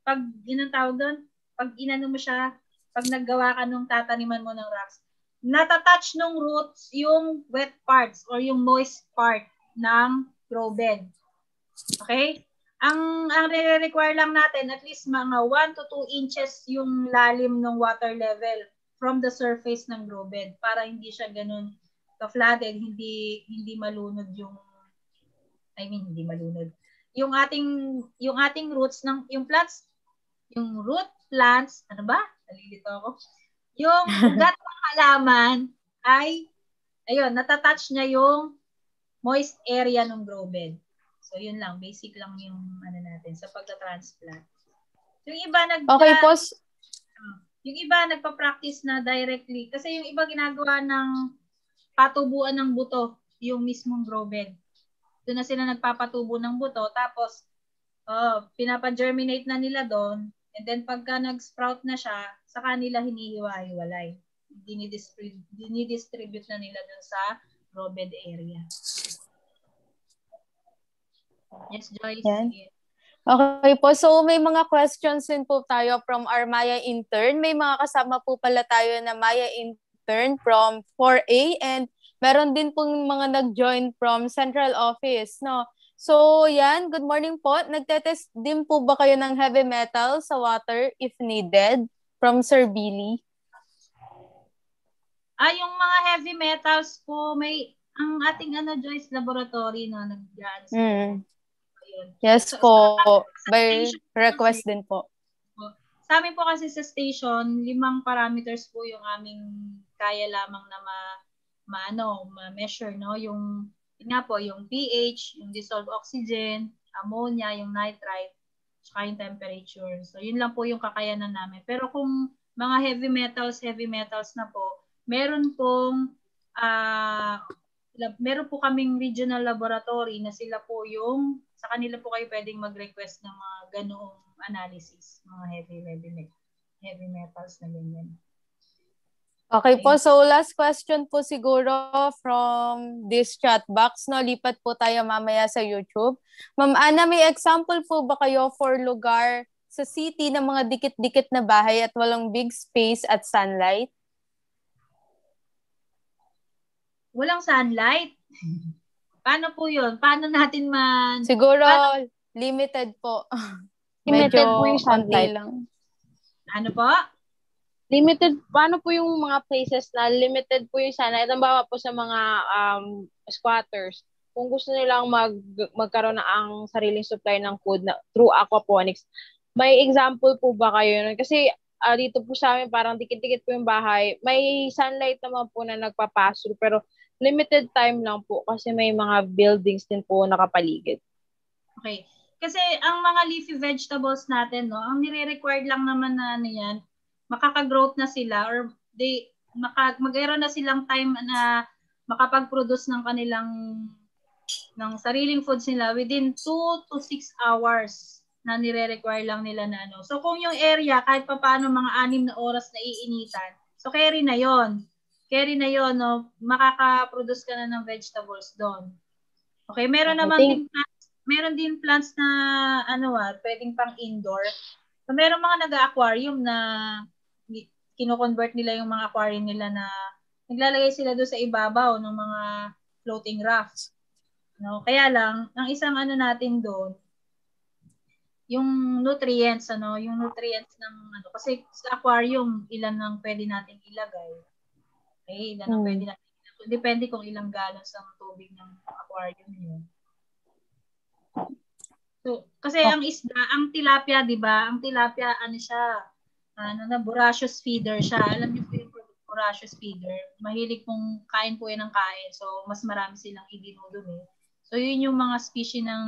inano mo siya, pag naggawa ka nung tataniman mo ng rocks, natatouch nung roots yung wet parts or yung moist part ng grow bed. Okay? Ang re-require lang natin, at least mga 1 to 2 inches yung lalim ng water level from the surface ng grow bed para hindi siya ganun ka-flooded, hindi malunod hindi malunod. Yung ating roots yung plants, yung root plants, ano ba? Nalilito ako. Yung ugat ng halaman ay, ayun, natatouch niya yung moist area ng grow bed. So, yun lang. Basic lang yung natin sa pagta-transplant. Yung iba yung iba nagpa-practice na directly. Kasi yung iba ginagawa ng patubuan ng buto, yung mismong grow bed. Doon na sila nagpapatubo ng buto. Tapos, pinapa-germinate na nila doon. And then, pagka nag-sprout na siya, sa kanila hinihiwa-hiwalay. Dinidistribute na nila doon sa grow bed area. Yes, Joyce. Yan. Okay po. So, may mga questions din po tayo from our Maya intern. May mga kasama po pala tayo na Maya intern from 4A and meron din pong mga nag-join from central office, no? So, yan. Good morning po. Nagtetest din po ba kayo ng heavy metal sa water if needed? From Sir Billy. Yung mga heavy metals po, may ang ating Joyce Laboratory no nag-dance. Yes po, by request din po. Sa amin po kasi sa station, 5 parameters po yung aming kaya lamang na ma-measure, no? Yung pH, yung dissolved oxygen, ammonia, yung nitrite, saka yung temperature. So, yun lang po yung kakayanan namin. Pero kung mga heavy metals na po, meron po kaming regional laboratory na sila po sa kanila po kayo pwedeng mag-request ng mga ganoong analysis, mga heavy metals na ganyan. Okay po, so last question po siguro from this chat box, no? Lipat po tayo mamaya sa YouTube. Ma'am Ana, may example po ba kayo for lugar sa city ng mga dikit-dikit na bahay at walang big space at sunlight? Walang sunlight? Paano po yun? Paano natin Siguro, limited po. Limited po yung sunlight. Lang. Ano po? Limited, paano po yung mga places na limited po yung sunlight? Halimbawa po sa mga squatters, kung gusto nilang magkaroon ng sariling supply ng food through aquaponics, may example po ba kayo nun? Kasi dito po sa amin parang dikit-dikit po yung bahay. May sunlight naman po na nagpapasok pero limited time lang po kasi may mga buildings din po nakapaligid. Okay. Kasi ang mga leafy vegetables natin, no, ang nire-required lang naman na yan, makaka-growth na sila or magkaroon na silang time na makapag-produce ng kanilang sariling foods nila within 2 to 6 hours na nire-require lang nila na So kung yung area kahit pa paano mga 6 na oras na iinitan, so carry na yon, no, makaka-produce ka na ng vegetables doon. Okay, meron din plants na pwedeng pang indoor. So meron mga nag-aquarium na kino-convert nila yung mga aquarium nila na naglalagay sila doon sa ibabaw ng mga floating rafts. No, kaya lang ang isang natin doon yung nutrients ng kasi sa aquarium ilan lang pwede nating ilagay. Okay, ilan lang pwede natin ilagay. Depende kung ilang gallons ang tubig ng aquarium niyo. So, kasi ang isda, ang tilapia, 'di ba? Ang tilapia siya, voracious feeder siya. Alam niyo po yung voracious feeder. Mahilig pong kain po yan ng kain. So, mas marami silang idinudumi. So, yun yung mga species ng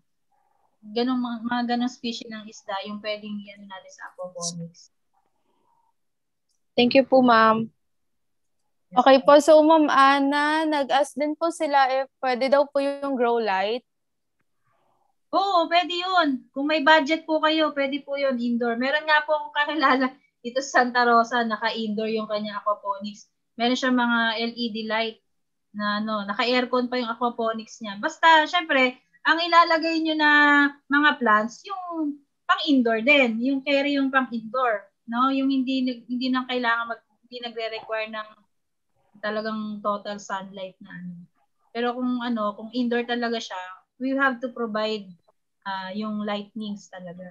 mga ganong species ng isda yung pwedeng natin sa aquaponics. Thank you po, ma'am. Okay po, so Ma'am Ana, nag-ask din po sila if pwede daw po yung grow light. Oo, pwede yun. Kung may budget po kayo, pwede po yun indoor. Meron nga po akong kakilala dito sa Santa Rosa, naka-indoor yung kanya aquaponics. Meron siya mga LED light na naka-aircon pa yung aquaponics niya. Basta, syempre, ang ilalagay nyo na mga plants, yung pang-indoor din. Yung carry yung pang-indoor. No? Yung hindi na kailangan, hindi nagre-require ng talagang total sunlight na Pero kung indoor talaga siya, we have to provide yung lightnings talaga.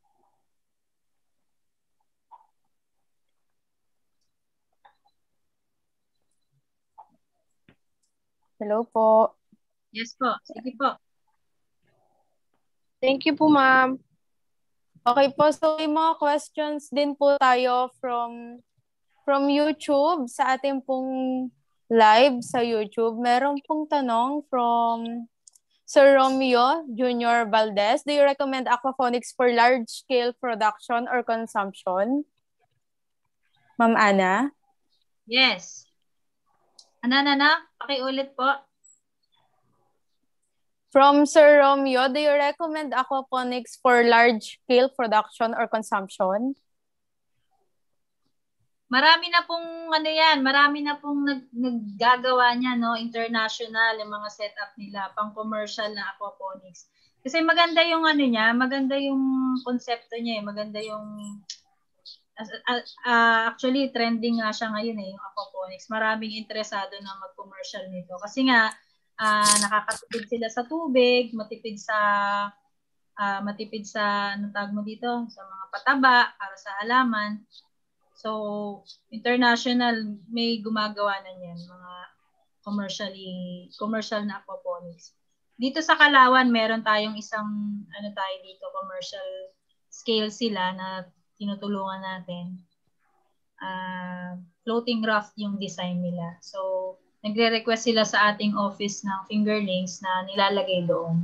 Hello po. Yes po. Sige po. Thank you po, ma'am. Okay po, so may mga questions din po tayo from YouTube sa ating pong live sa YouTube. Meron pong tanong from Sir Romeo Jr. Valdez. Do you recommend aquaponics for large-scale production or consumption? Ma'am Ana? Yes. Pakiulit po. From Sir Romeo, do you recommend aquaponics for large-scale production or consumption? Marami na pong marami na pong naggagawa niya, no, international, yung mga setup nila, pang commercial na aquaponics. Kasi maganda yung maganda yung konsepto niya, maganda yung actually trending nga siya ngayon yung aquaponics. Maraming interesado na mag-commercial nito kasi nga nakakatipid sila sa tubig, matipid sa anong tawag mo dito, sa mga pataba para sa halaman. So, international, may gumagawa na niyan, mga commercial na aquaponics. Dito sa Kalawan, meron tayong isang, tayo dito, commercial scale sila na tinutulungan natin. Floating raft yung design nila. So, nagre-request sila sa ating office ng fingerlings na nilalagay doon.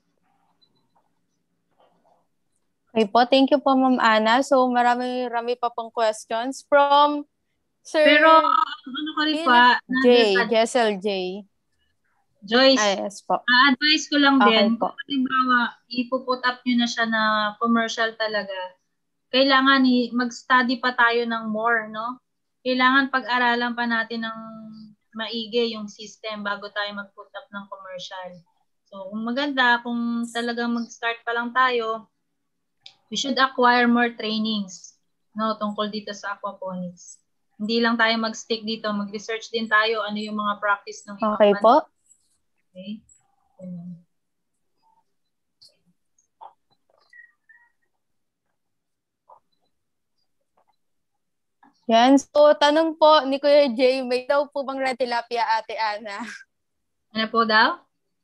Okay po, thank you po Ma'am Ana. So, marami pa pong questions from Sir Pero, ka rin pa? Jessel J. Joyce, yes po. Advice ko lang Okay din, po. kung halimbawa, ipuput up nyo na siya na commercial talaga, kailangan mag-study pa tayo ng more, no? Kailangan pag-aralan pa natin ng maigi yung system bago tayo mag-put up ng commercial. So, kung maganda, kung talagang mag-start pa lang tayo, we should acquire more trainings, no, tungkol dito sa aquaponics. Hindi lang tayo mag-stick dito, mag-research din tayo ano yung mga practice ng ibang Okay po. Okay. Yan. So, tanong po ni Kuya Jay, may daw po bang red tilapia, Ate Ana? Ano po daw?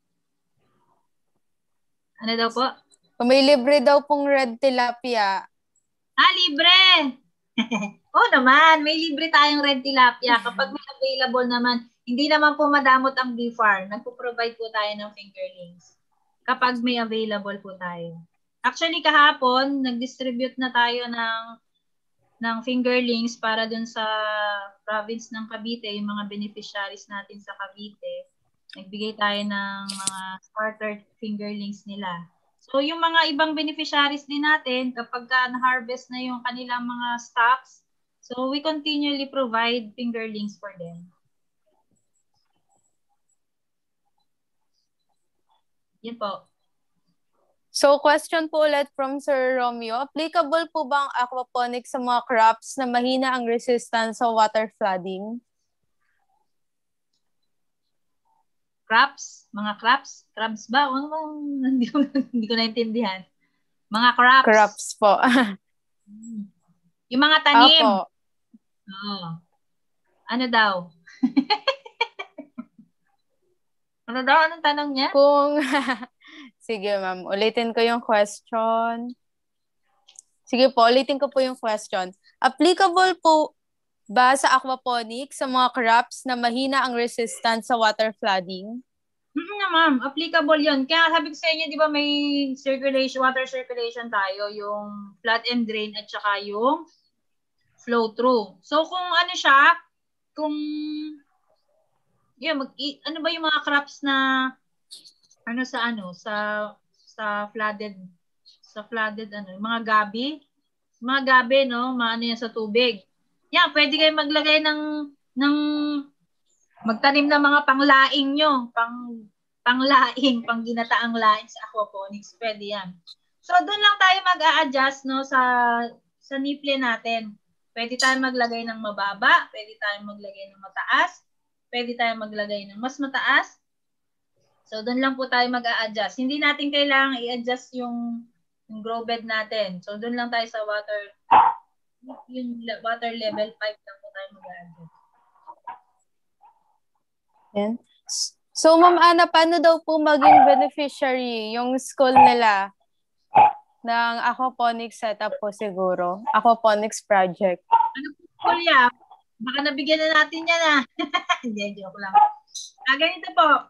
Ano daw po? Kung may libre daw pong red tilapia. Libre! Oo naman, may libre tayong red tilapia. Kapag may available naman, hindi naman po madamot ang BFAR. Nagpo-provide po tayo ng fingerlings. Kapag may available po tayo. Actually, kahapon, nag-distribute na tayo ng fingerlings para dun sa province ng Cavite, yung mga beneficiaries natin sa Cavite. Nagbigay tayo ng mga starter fingerlings nila. So, yung mga ibang beneficiaries din natin, kapag na-harvest na yung kanilang mga stocks, so we continually provide fingerlings for them. Yan po. So, question po ulit from Sir Romeo. Applicable po ba ang aquaponics sa mga crops na mahina ang resistance sa water flooding? Crops? Mga crops? Crabs ba? Hindi ko naintindihan. Mga crops? Crops po. Yung mga tanim? Opo. Oo. Ano daw? Ano daw? Anong tanong niya? Sige ma'am, ulitin ko yung question. Sige po, ulitin ko po yung question. Applicable po ba sa aquaponics sa mga crops na mahina ang resistance sa water flooding? Ma'am, applicable yun. Kaya sabi ko sa inyo, di ba may water circulation tayo, yung flood and drain at saka yung flow through. So kung ano siya, ano ba yung mga crops na sa flooded mga gabi, no, maano yan sa tubig. Yan, pwede kayo maglagay ng magtanim ng mga panglaing nyo, panglaing, pangginataang laing sa aquaponics, pwede yan. So doon lang tayo mag-a-adjust, no, sa nipple natin. Pwede tayo maglagay ng mababa, pwede tayo maglagay ng mataas, pwede tayo maglagay ng mas mataas. So, doon lang po tayo mag-a-adjust. Hindi natin kailangang i-adjust yung grow bed natin. So, doon lang tayo sa water level 5 lang po tayo mag-a-adjust. Yan. So, Ma'am Ana, paano daw po maging beneficiary yung school nila ng aquaponics setup po siguro? Aquaponics project. Ano po, Kuya? Baka nabigyan na natin yan, Hindi, joke lang. Ganito po.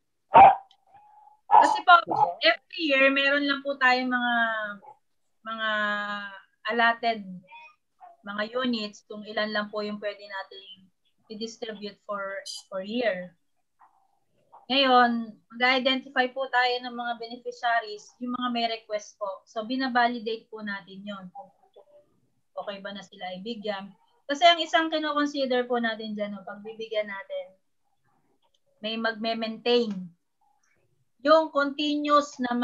Kasi po, every year, meron lang po tayong mga allotted mga units kung ilan lang po yung pwede nating i-distribute for year. Ngayon, mag-identify po tayo ng mga beneficiaries, yung mga may request po. So, binabalidate po natin yon kung okay ba na sila ibigyan. Kasi ang isang kino-consider po natin dyan, pag bibigyan natin, may magme-maintain. Yung continuous na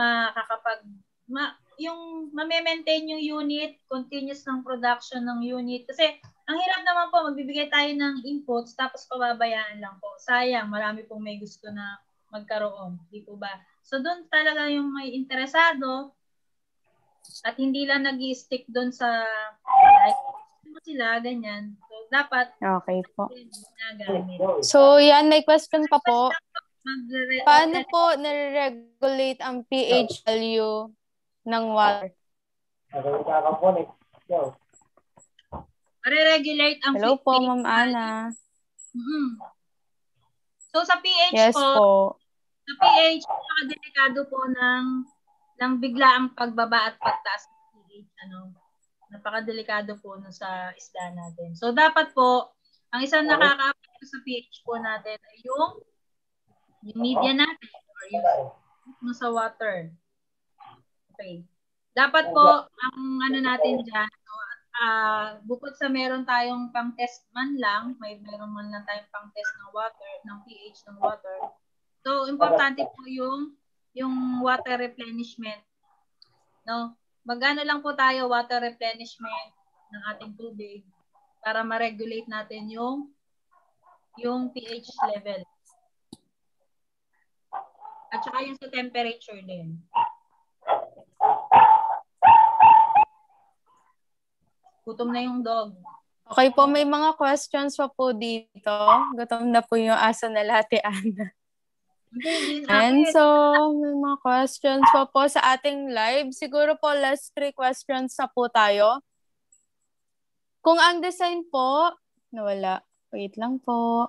yung ma-maintain yung unit, continuous ng production ng unit. Kasi ang hirap naman po, magbibigay tayo ng inputs tapos pababayaan lang po. Sayang, marami pong may gusto na magkaroon. Di po ba? So doon talaga yung may interesado at hindi lang nag-i-stick doon sa sila, ganyan. So, dapat Okay po. ginagamit. So, yan, may question pa po. Paano po nare-regulate ang pH value ng water? Re-regulate ang Hello po, pH Ma'am Ana. So, sa pH Yes po. Sa pH, napakadelikado po ng biglaang pagbaba at pagtaas ng pH. Napakadelikado po sa isda natin. So, dapat po, ang isang nakaka-apekto sa pH po natin ay yung media natin or yung sa water. Okay. Dapat po, ang natin dyan, bukod sa meron tayong pang-test man lang, meron man lang tayong pang-test ng water, ng pH ng water. So, importante po yung water replenishment. No? Magano lang po tayo water replenishment ng ating tubig para ma-regulate natin yung pH level. At saka yung sa temperature din. Gutom na yung dog. Okay po, may mga questions pa po dito. Gutom na po yung aso na Ate Ana. And so, may mga questions pa po sa ating live. Siguro po, last 3 questions na po tayo. Kung ang design po, nawala. Wait lang po.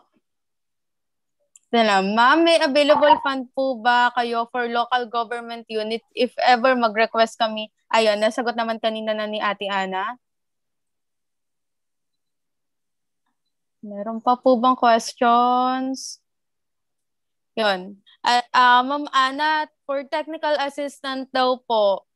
Ma'am, may available fund po ba kayo for local government unit if ever mag-request kami? Ayun, nasagot naman kanina na ni Ate Ana. Meron pa po bang questions? Yun. Ma'am Ana, for technical assistant daw po,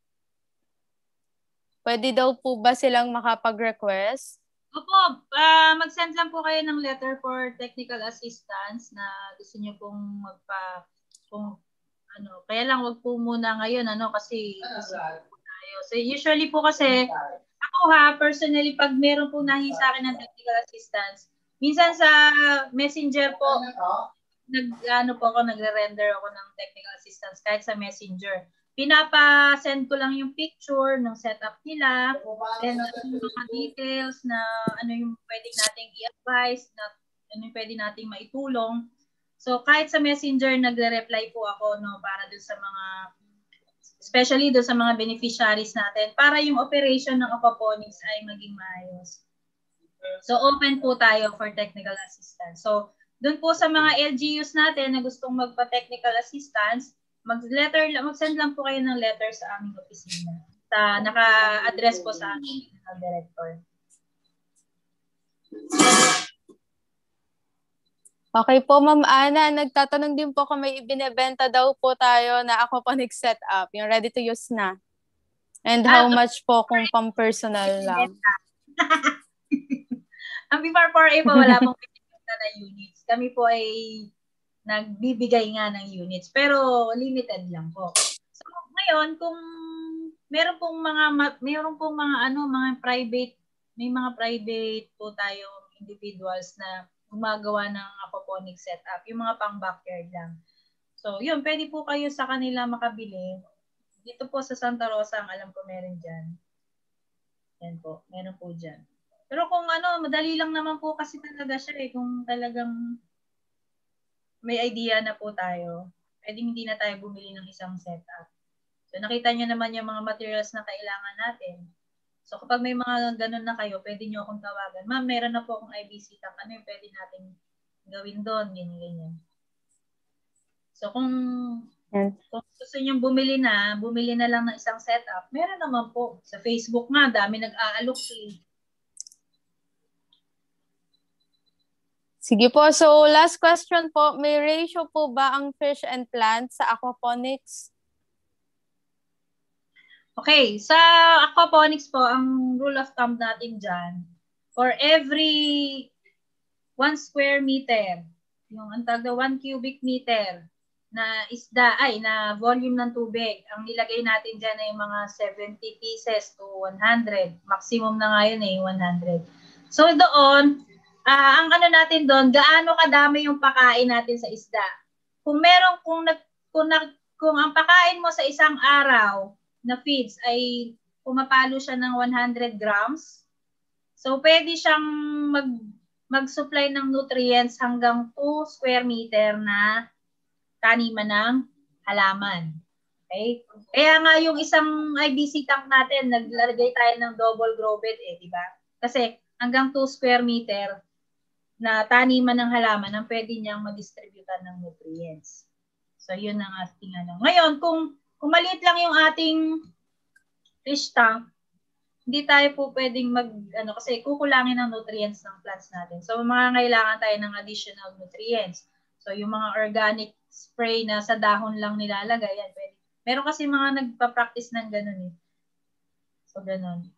pwede daw po ba silang makapag-request? Opo, mag-send lang po kayo ng letter for technical assistance na gusto niyo pong kaya lang wag po muna ngayon kasi tayo. So usually po kasi ako personally pag meron po nahin sa akin ng technical assistance, minsan sa Messenger po nagre-render ako ng technical assistance kahit sa Messenger. Pinapa-send ko lang yung picture ng setup nila, then yung mga details na ano yung pwedeng nating i-advise, na ano yung pwedeng nating maitulong. So kahit sa Messenger nagre-reply po ako para dun sa mga, especially dun sa mga beneficiaries natin, para yung operation ng aquaponics ay maging maayos. So open po tayo for technical assistance. So dun po sa mga LGUs natin na gustong magpa-technical assistance, mag-send lang po kayo ng letter sa aming opisina. Naka-address po sa aming regional director. Okay po, Ma'am Ana. Nagtatanong din po kung may ibinebenta daw po tayo na aquaponics setup. Yung ready to use na. And how much po kung pang-personal lang? Ang B4A po, wala pong binibenta na units. Kami po ay nagbibigay nga ng units, pero limited lang po. So, ngayon, kung meron pong mga private, may mga private po tayong individuals na gumagawa ng aquaponics setup, yung mga pang-backyard lang. So, yun, pwede po kayo sa kanila makabili. Dito po sa Santa Rosa, ang alam ko meron dyan. Yan po, meron po dyan. Pero kung madali lang naman po kasi talaga siya kung talagang may idea na po tayo, pwede hindi na tayo bumili ng isang setup. So, nakita nyo naman yung mga materials na kailangan natin. So, kapag may mga ganun na kayo, pwede nyo akong tawagan. Ma'am, meron na po akong IBC tank. Ano yung pwede natin gawin doon? Ganyan. So, kung gusto nyo bumili na lang ng isang setup, meron naman po. Sa Facebook nga, dami nag-aalok Sige po. So, last question po. May ratio po ba ang fish and plants sa aquaponics? Okay. Sa aquaponics po, ang rule of thumb natin dyan, for every 1 square meter, yung ang tawag na 1 cubic meter na na volume ng tubig, ang nilagay natin dyan ay mga 70 pieces to 100. Maximum na nga yun 100. So, doon, ang natin doon, gaano kadami yung pakain natin sa isda. Kung ang pakain mo sa isang araw na feeds ay pumapalo siya ng 100 grams, So, pwede siyang mag-supply ng nutrients hanggang 2 square meter na taniman ng halaman. Okay? Kaya nga yung isang IBC tank natin, naglalagay tayo ng double grow bed di ba? Kasi hanggang 2 square meter na taniman ng halaman ang pwede niyang madistributan ng nutrients. So, yun ang ating ano. Ngayon, kung maliit lang yung ating fish tank, hindi tayo po pwedeng kasi kukulangin ng nutrients ng plants natin. So, kailangan tayo ng additional nutrients. So, yung mga organic spray na sa dahon lang nilalagay, yan pwede. Meron kasi mga nagpa-practice ng ganun So, ganun.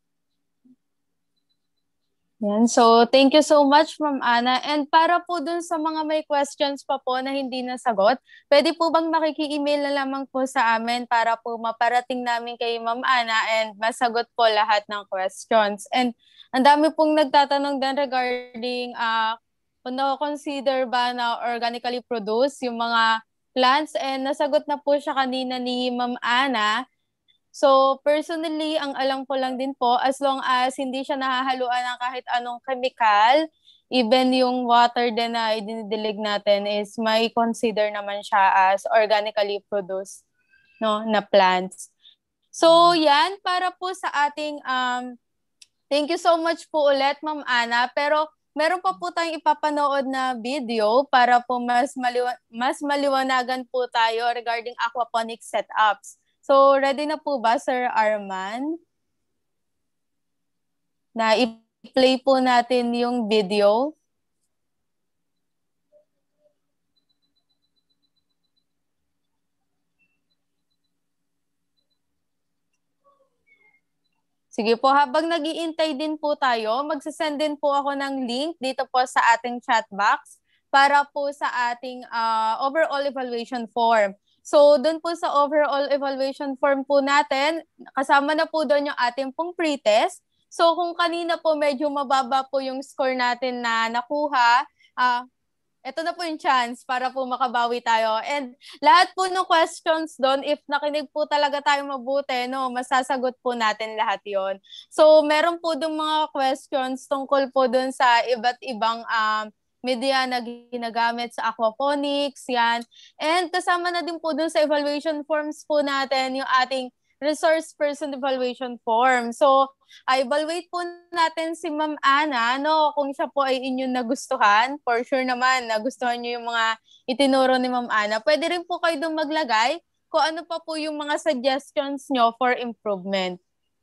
Yan. So, thank you so much, Ma'am Ana. And para po dun sa mga may questions pa po na hindi nasagot, pwede po bang makiki-email na lamang po sa amin para po maparating namin kay Ma'am Ana and masagot po lahat ng questions. And ang dami pong nagtatanong din regarding kung na-consider ba na organically produced yung mga plants, and nasagot na po siya kanina ni Ma'am Ana. So, personally, ang alam ko lang din po, as long as hindi siya nahahaluan ng kahit anong chemical, even yung water din na idinidilig natin is may consider naman siya as organically produced na plants. So, yan, para po sa ating, thank you so much po ulit, Ma'am Ana. Pero, meron pa po tayong ipapanood na video para po mas maliwanagan po tayo regarding aquaponic setups. So, ready na po ba, Sir Arman? Na i-play po natin yung video. Sige po, habang nag-iintay din po tayo, magsasend din po ako ng link dito po sa ating chat box para po sa ating overall evaluation form. So, doon po sa overall evaluation form po natin, kasama na po doon yung ating pong pre-test. So, kung kanina po medyo mababa po yung score natin na nakuha, ito na po yung chance para po makabawi tayo. And lahat po ng questions doon, if nakinig po talaga tayo mabuti, masasagot po natin lahat yon. So, meron po doon mga questions tungkol po doon sa iba't ibang media na ginagamit sa aquaponics, yan. And kasama na din po dun sa evaluation forms po natin yung ating resource person evaluation form. So, evaluate po natin si Ma'am Ana, kung siya po ay inyong nagustuhan. For sure naman, nagustuhan niyo yung mga itinuro ni Ma'am Ana. Pwede rin po kayo dun maglagay kung ano pa po yung mga suggestions nyo for improvement.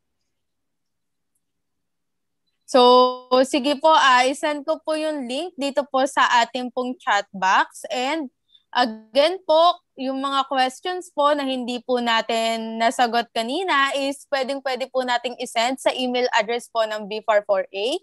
So, sige po, i-send ko po yung link dito po sa ating pong chat box. And again po, yung mga questions po na hindi po natin nasagot kanina is pwede po nating isend sa email address po ng B44A,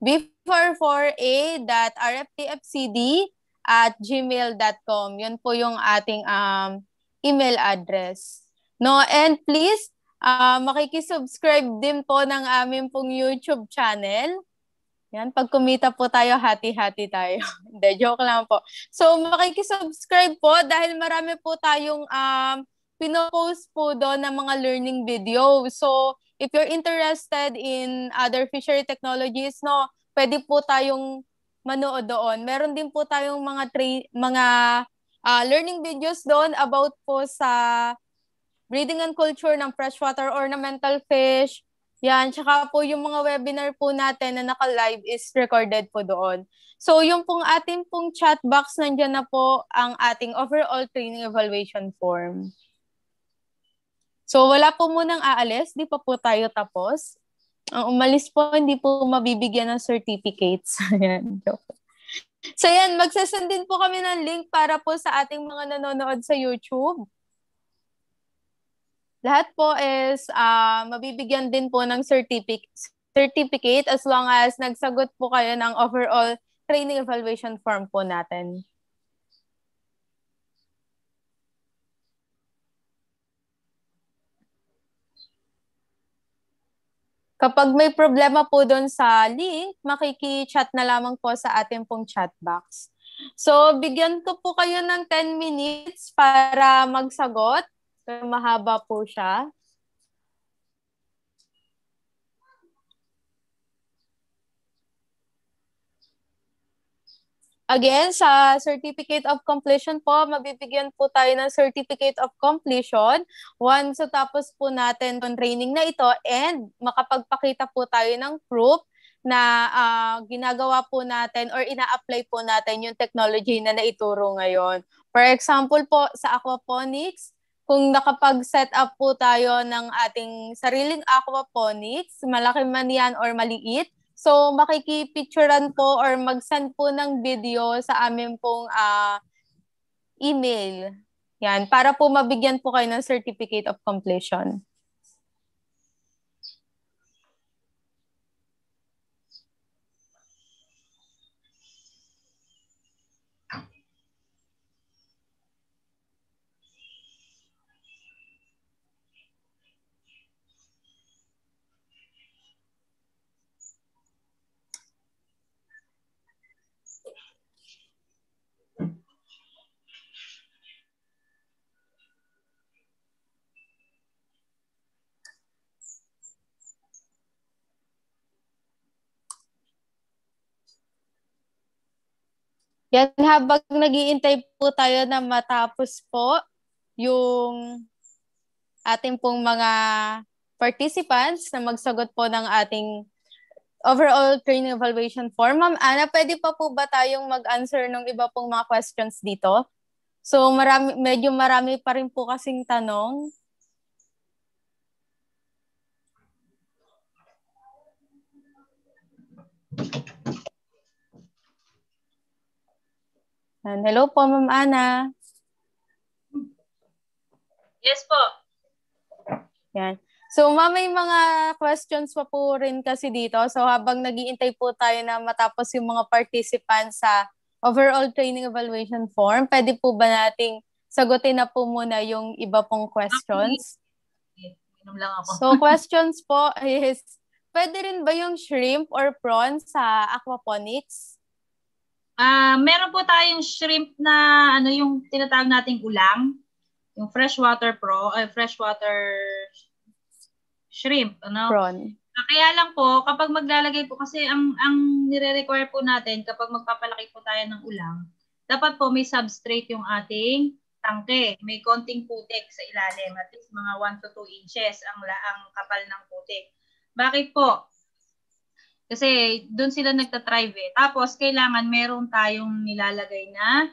b44a.rftfcd@gmail.com. Yun po yung ating email address. And please, makikisubscribe din po ng aming pong YouTube channel. Yan, pag kumita po tayo, hati-hati tayo. Hindi, joke lang po. So, makikisubscribe po dahil marami po tayong pinopost po doon ng mga learning videos. So, if you're interested in other fishery technologies, pwede po tayong manood doon. Meron din po tayong mga learning videos doon about po sa breeding and culture ng freshwater ornamental fish. Yan, tsaka po yung mga webinar po natin na naka-live is recorded po doon. So yung pong ating pong chat box, nandiyan na po ang ating overall training evaluation form. So wala po munang aalis, di pa po tayo tapos. Ang umalis po, hindi po mabibigyan ng certificates. Yan, joke. So yan, magsasend din po kami ng link para po sa ating mga nanonood sa YouTube. Lahat po is mabibigyan din po ng certificate as long as nagsagot po kayo ng overall training evaluation form po natin. Kapag may problema po doon sa link, makiki-chat na lamang po sa ating pong chat box. So, bigyan ko po kayo ng 10 minutes para magsagot. So, mahaba po siya. again, sa Certificate of Completion po, mabibigyan po tayo ng Certificate of Completion once tapos po natin yung training na ito and makapagpakita po tayo ng proof na ginagawa po natin or ina-apply po natin yung technology na naituro ngayon. For example po, sa aquaponics, kung nakapag-set up po tayo ng ating sariling aquaponics, malaki man yan or maliit, so makikipicturean po or mag-send po ng video sa amin pong email. Yan, para po mabigyan po kayo ng Certificate of Completion. Yan, habang nag-iintay po tayo na matapos po yung ating pong mga participants na magsagot po ng ating overall training evaluation form. Ma'am Ana, pwede pa po ba tayong mag-answer ng iba pong mga questions dito? So medyo marami pa rin po kasing tanong. Hello po, Ma'am Ana. Yes po. Yan. So, ma'am, may mga questions pa po rin kasi dito. So, habang nag-iintay po tayo na matapos yung mga participants sa overall training evaluation form, pwede po ba nating sagutin na po muna yung iba pong questions? Inom lang ako. So, questions po is, pwede rin ba yung shrimp or prawns sa aquaponics? Meron po tayong shrimp na yung tinatawag nating ulam, yung freshwater shrimp, Prawn. Kaya lang po kapag maglalagay po kasi ang nire-require po natin kapag magpapalaki po tayo ng ulam, dapat po may substrate yung ating tangke. May konting putik sa ilalim, at least mga 1 to 2 inches ang kapal ng putik. Bakit po? Kasi doon sila nagtatrive eh. Tapos, kailangan meron tayong nilalagay na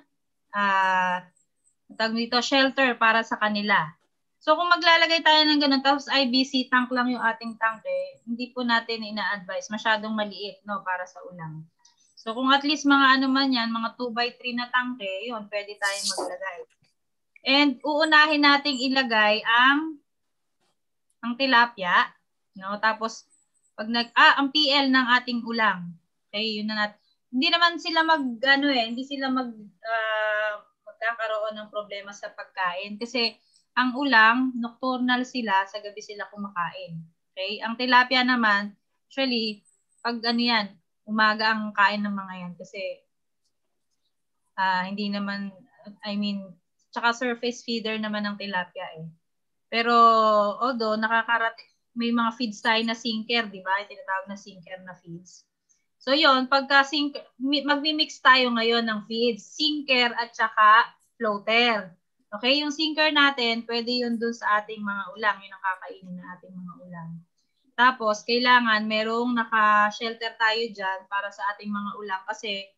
tawag dito, shelter para sa kanila. So, kung maglalagay tayo ng ganun, tapos IBC tank lang yung ating tank eh, hindi po natin ina-advise. Masyadong maliit, no, para sa ulam. So, kung at least mga man yan, mga 2x3 na tangke, yun, pwede tayong maglagay. And, uunahin nating ilagay ang tilapia, no, tapos, ang PL ng ating ulam. Okay, yun na natin. Hindi naman sila hindi sila magkakaroon ng problema sa pagkain. Kasi, ang ulam, nocturnal sila, sa gabi sila kumakain. Okay, ang tilapia naman, actually, pag umaga ang kain ng mga yan. Kasi, hindi naman, tsaka surface feeder naman ng tilapia eh. Pero, although, may mga feeds tayo na sinker, di ba? Tinatawag na sinker na feeds. So, yun, pagka magmi-mix tayo ngayon ng feeds, sinker at saka floater. Okay, yung sinker natin, pwede yun dun sa ating mga ulam, yung nakakainin na ating mga ulam. Tapos, kailangan merong naka-shelter tayo dyan para sa ating mga ulam kasi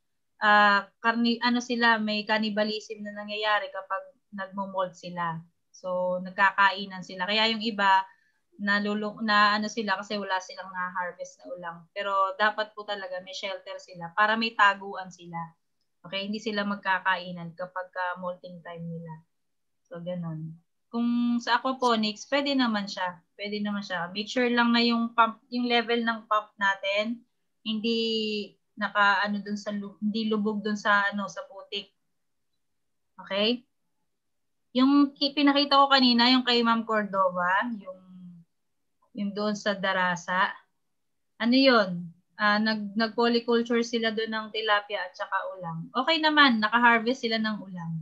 may cannibalism na nangyayari kapag nagmo-mold sila. So, nagkakainan sila. Kaya yung iba, sila kasi wala silang na-harvest na ulam. Pero dapat po talaga may shelter sila para may taguan sila. Okay, hindi sila magkakainan kapag molting time nila. So, ganun. Kung sa aquaponics, pwede naman siya. Make sure lang na yung level ng pump natin, hindi hindi lubog dun sa putik. Okay? Yung pinakita ko kanina, yung kay Ma'am Cordova, yung doon sa Darasa. Yun? Nag-polyculture sila doon ng tilapia at saka ulam. Okay naman, naka-harvest sila ng ulam.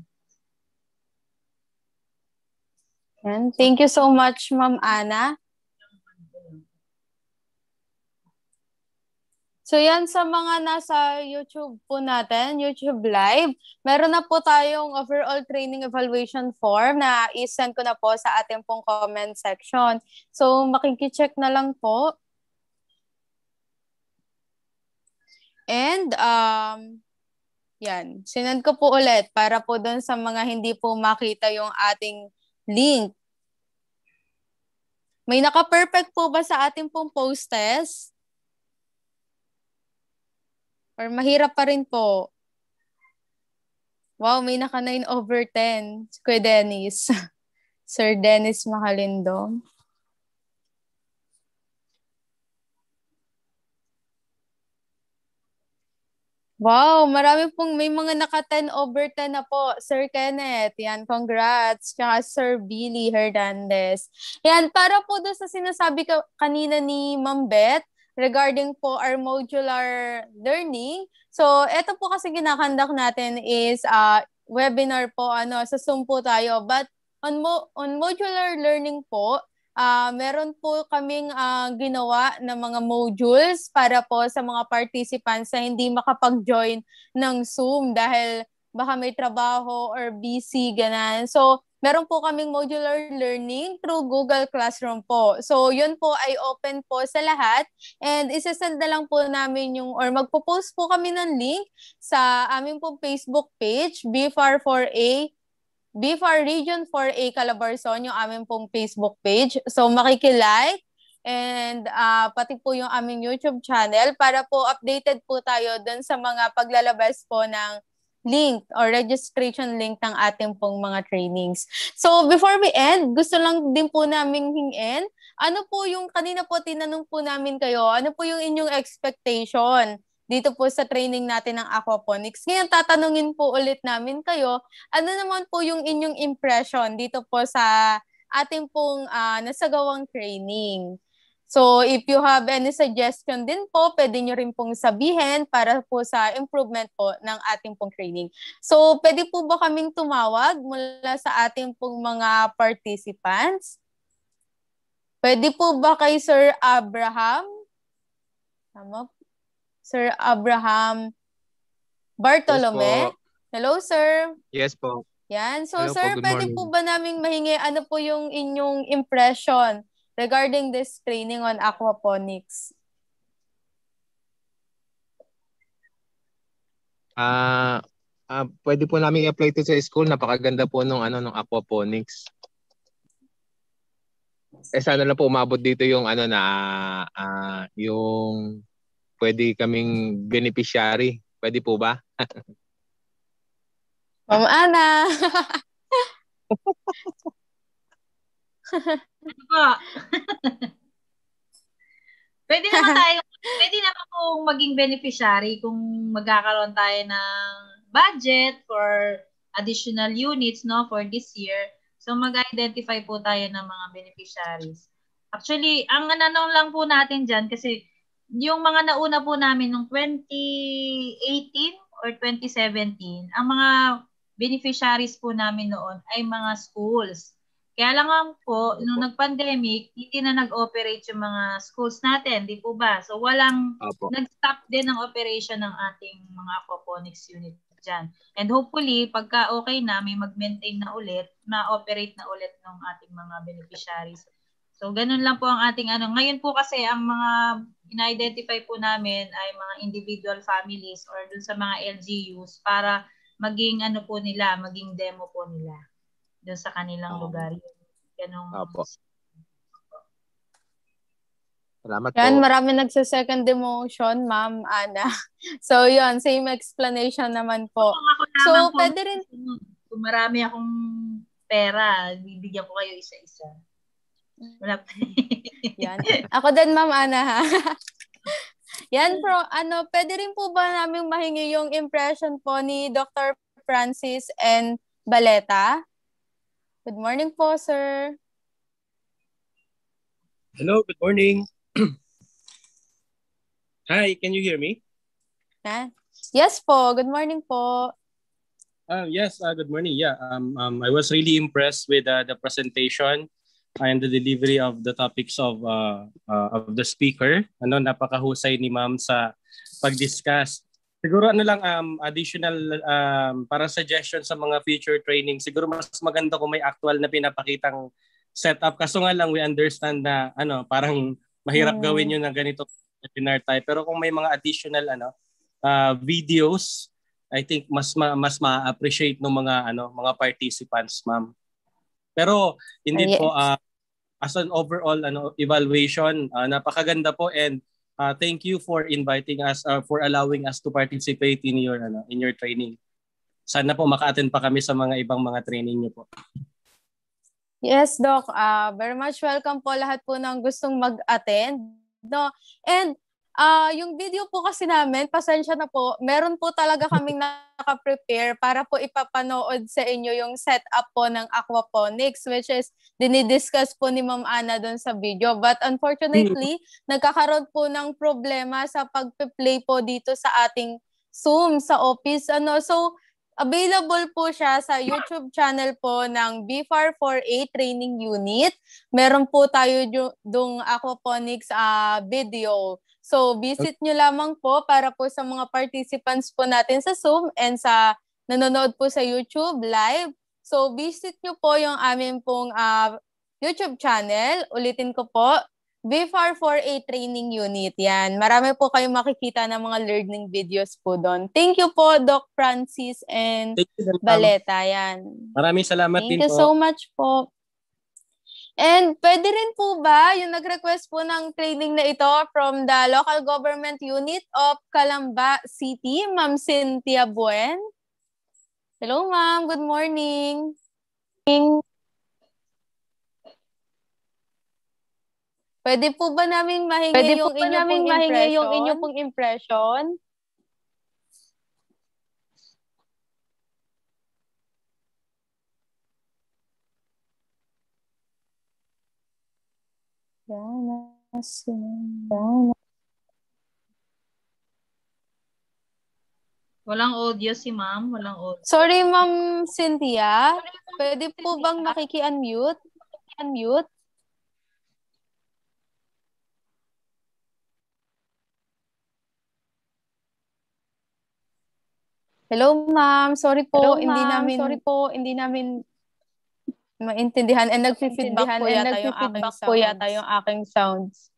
And thank you so much, Ma'am Ana. So yan sa mga nasa YouTube po natin, YouTube Live, meron na po tayong overall training evaluation form na i-send ko na po sa ating pong comment section. So makikicheck na lang po. And yan, sinend ko po ulit para po doon sa mga hindi po makita yung ating link. May naka-perfect po ba sa ating pong post test? Or mahirap pa rin po? Wow, may naka 9/10. Kuya Dennis. Sir Dennis Macalindo. Wow, marami pong may mga naka 10/10 na po. Sir Kenneth, yan, congrats. Tsaka Sir Billy Hernandez. Yan, para po doon sa sinasabi kanina ni Ma'am Beth, regarding po our modular learning. So, ito po kasi ginakandak natin is webinar po, sa Zoom po tayo. But on modular learning po, meron po kaming ginawa na mga modules para po sa mga participants na hindi makapag-join ng Zoom dahil baka may trabaho or busy, ganan. So, meron po kaming modular learning through Google Classroom po. So, yun po ay open po sa lahat. And isasend na lang po namin or magpo-post po kami ng link sa aming po Facebook page, BFAR Region 4A Calabarzon, yung aming pong Facebook page. So, makikilike. And pati po yung aming YouTube channel para po updated po tayo dun sa mga paglalabas po ng link or registration link ng ating pong mga trainings. So, before we end, gusto lang din po namin hingin, ano po yung, kanina po tinanong po namin kayo, ano po yung inyong expectation dito po sa training natin ng aquaponics. Ngayon, tatanungin po ulit namin kayo, ano naman po yung inyong impression dito po sa ating pong nasagawang training. So, if you have any suggestion din po, pwede nyo rin pong sabihin para po sa improvement po ng ating pong training. So, pwede po ba kaming tumawag mula sa ating pong mga participants? Pwede po ba kay Sir Abraham? Tama? Sir Abraham Bartolome? Yes po. Hello, sir. Yes po. Yan. So, Hello sir, po, good pwede morning. po ba naming mahingi, ano po yung inyong impression regarding this training on aquaponics? Pwede po namin i-apply ito sa school. Napakaganda po nung aquaponics. Sana lang po umabot dito yung yung pwede kaming beneficiary. Pwede po ba? Ma'am Ana. Ano po? Pwede naman pong maging beneficiary kung magkakaroon tayo ng budget for additional units, no, for this year. So mag-identify po tayo ng mga beneficiaries. Actually, ang ananong lang po natin dyan kasi yung mga nauna po namin noong 2018 or 2017, ang mga beneficiaries po namin noon ay mga schools. Kaya lang po, nung nag-pandemic, hindi na nag-operate yung mga schools natin, di po ba? So walang nag-stop din ang operation ng ating mga aquaponics unit dyan. And hopefully, pagka okay na, may mag-maintain na ulit, ma-operate na ulit ng ating mga beneficiaries. So ganun lang po ang ating Ngayon po kasi ang mga ina-identify po namin ay mga individual families or dun sa mga LGUs para maging po nila, maging demo po nila dun sa kanilang lugar. Ganun. Salamat Yan, po. marami nagsa-second demotion, Ma'am Ana. So, yun, same explanation naman po. So, pwede rin... Kung marami akong pera, bibigyan ko kayo isa-isa. Wala pa. Yan. Ako din, Ma'am Ana, ha? Yan, pwede rin po ba namin mahingi yung impression po ni Dr. Francis and Baleta? Good morning po, sir. Hello, good morning. Hi, can you hear me? Yes po, good morning po. Yes, good morning. Yeah, I was really impressed with the presentation and the delivery of the topics of the speaker. Napakahusay ni Ma'am sa pag-discuss. Siguro lang additional para suggestion sa mga future training. Siguro mas maganda kung may actual na pinapakitang setup. Kaso nga lang we understand na parang mahirap gawin yun na ganito webinar type. Pero kung may mga additional videos, I think mas ma-appreciate ng mga participants, Ma'am. Pero indeed po as an overall evaluation, napakaganda po, and thank you for inviting us, for allowing us to participate in your training. Sana po maka-attend pa kami sa mga ibang mga training niyo po. Yes, Doc. Very much welcome po lahat po ng gustong mag-attend. No? And yung video po kasi namin, pasensya na po, meron po talaga kaming naka-prepare para po ipapanood sa inyo yung setup po ng aquaponics, which is dinidiscuss po ni Ma'am Ana doon sa video. But unfortunately, nagkakaroon po ng problema sa pag-play po dito sa ating Zoom sa office. So, available po siya sa YouTube channel po ng BFAR 4A Training Unit. Meron po tayo dung aquaponics video. So, visit nyo lamang po para po sa mga participants po natin sa Zoom and sa nanonood po sa YouTube live. So, visit nyo po yung amin pong YouTube channel. Ulitin ko po, BFAR 4A Training Unit. Yan. Marami po kayong makikita ng mga learning videos po doon. Thank you po, Doc Francis and Baleta. Yan. Maraming salamat din po. Thank you so much po. And pwede rin po ba yung nag-request po ng training na ito from the Local Government Unit of Calamba City, Ma'am Cynthia Buen? Hello, Ma'am. Good morning. Pwede po ba naming mahingi yung inyo pong impression? Walang audio si Ma'am. Walang audio. Sorry, Ma'am Cynthia. Pwede po bang makiki-unmute? Unmute? Hello, Ma'am. Sorry po, hindi namin maintindihan and nagfi-feedback po yata yung aking sounds.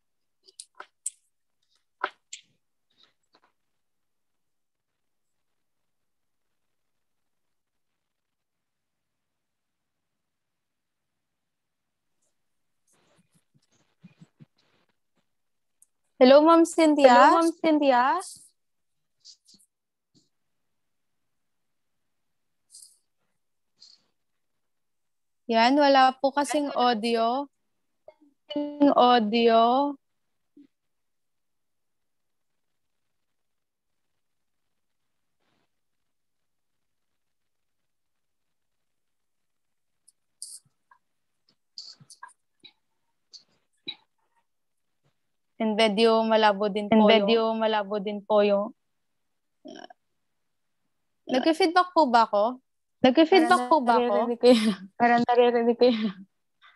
Hello, Ma'am Cynthia. Yan, wala po kasing audio. And medyo malabo din po yung nag-feedback po ba ako? Parang naririnig ko yun.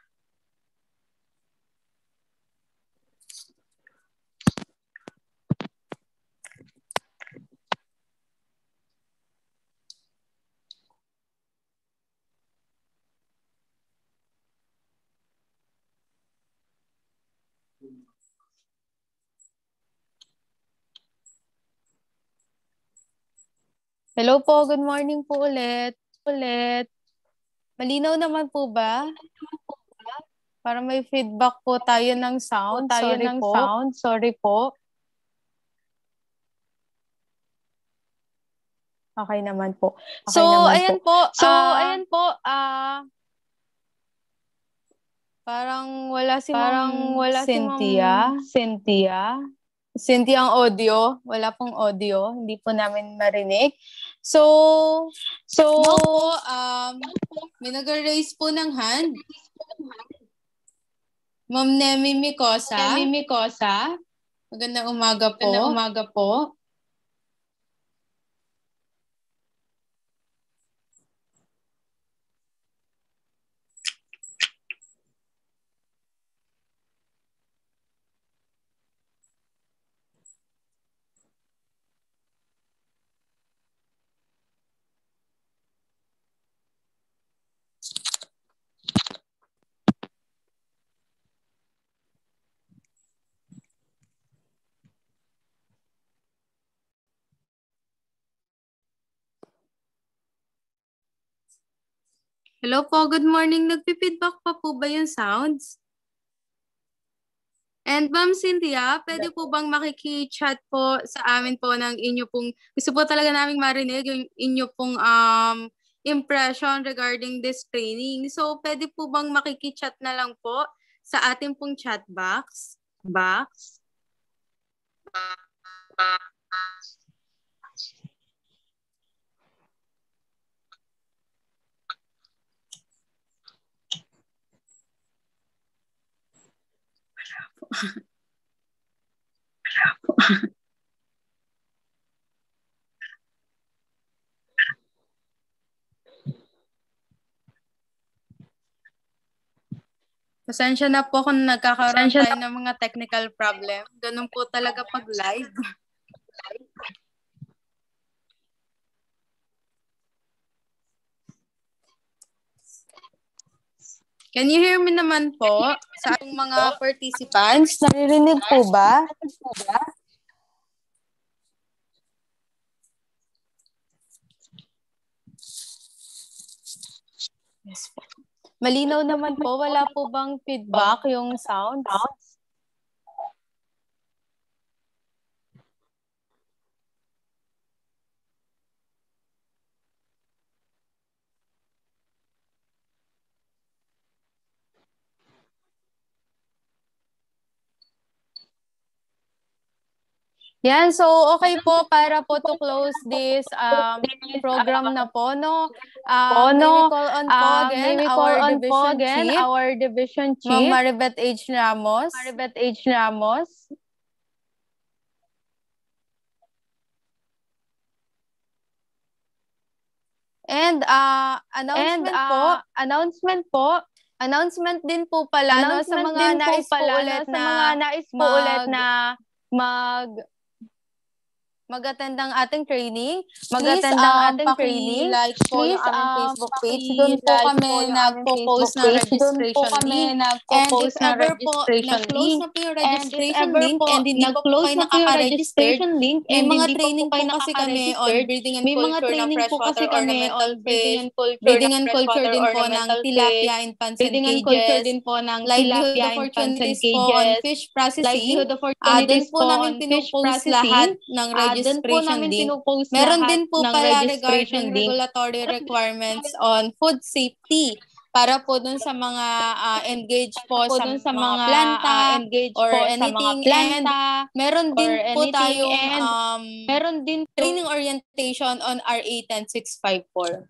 Hello po, good morning po ulit. Malinaw naman po ba? Para may feedback po tayo ng sound. Sorry po. Okay naman po. Ayan po. Parang wala si Cynthia. Cynthia ang audio. Wala pong audio. Hindi po namin marinig. So now po, may nag-raise po ng hand. Ma'am Nemi Micosa. Magandang umaga po. Hello po, good morning. Nagpi-feedback pa po ba yung sounds? And Ma'am Cynthia, pwede po bang makiki-chat po sa amin po ng inyo pong, gusto po talaga naming marinig yung inyo pong impression regarding this training. So, pwede po bang makiki-chat na lang po sa ating pong chat box? Pasensya na po kung nagkakaroon tayo ng mga technical problem. Ganun po talaga pag live. Can you hear me naman po sa ating mga participants? Naririnig po ba? Yes po. Malinaw naman po. Wala po bang feedback yung sounds? Yan, so okay po para po to close this program na po, no? May we call on po again our division chief, Ma'am Maribeth H. Ramos. And announcement din po pala no, sa mga nais po ulit na mag-attend ng ating training. Like po yung aming Facebook page. Doon po kami nagpo-post ng registration link. And if ever po na-close na po yung registration link and hindi po kayo nakaka-registered, may mga training po kasi kami on breathing and culture ng freshwater ornamental fish, breathing and culture din po ng tilapia in ponds and cages, livelihood opportunities po on fish processing. Doon po namin pinupost lahat ng registration link. Meron din po pala regarding regulatory requirements on food safety para po dun sa mga engaged po sa mga planta or anything. And meron din po tayong training orientation on RA 10654.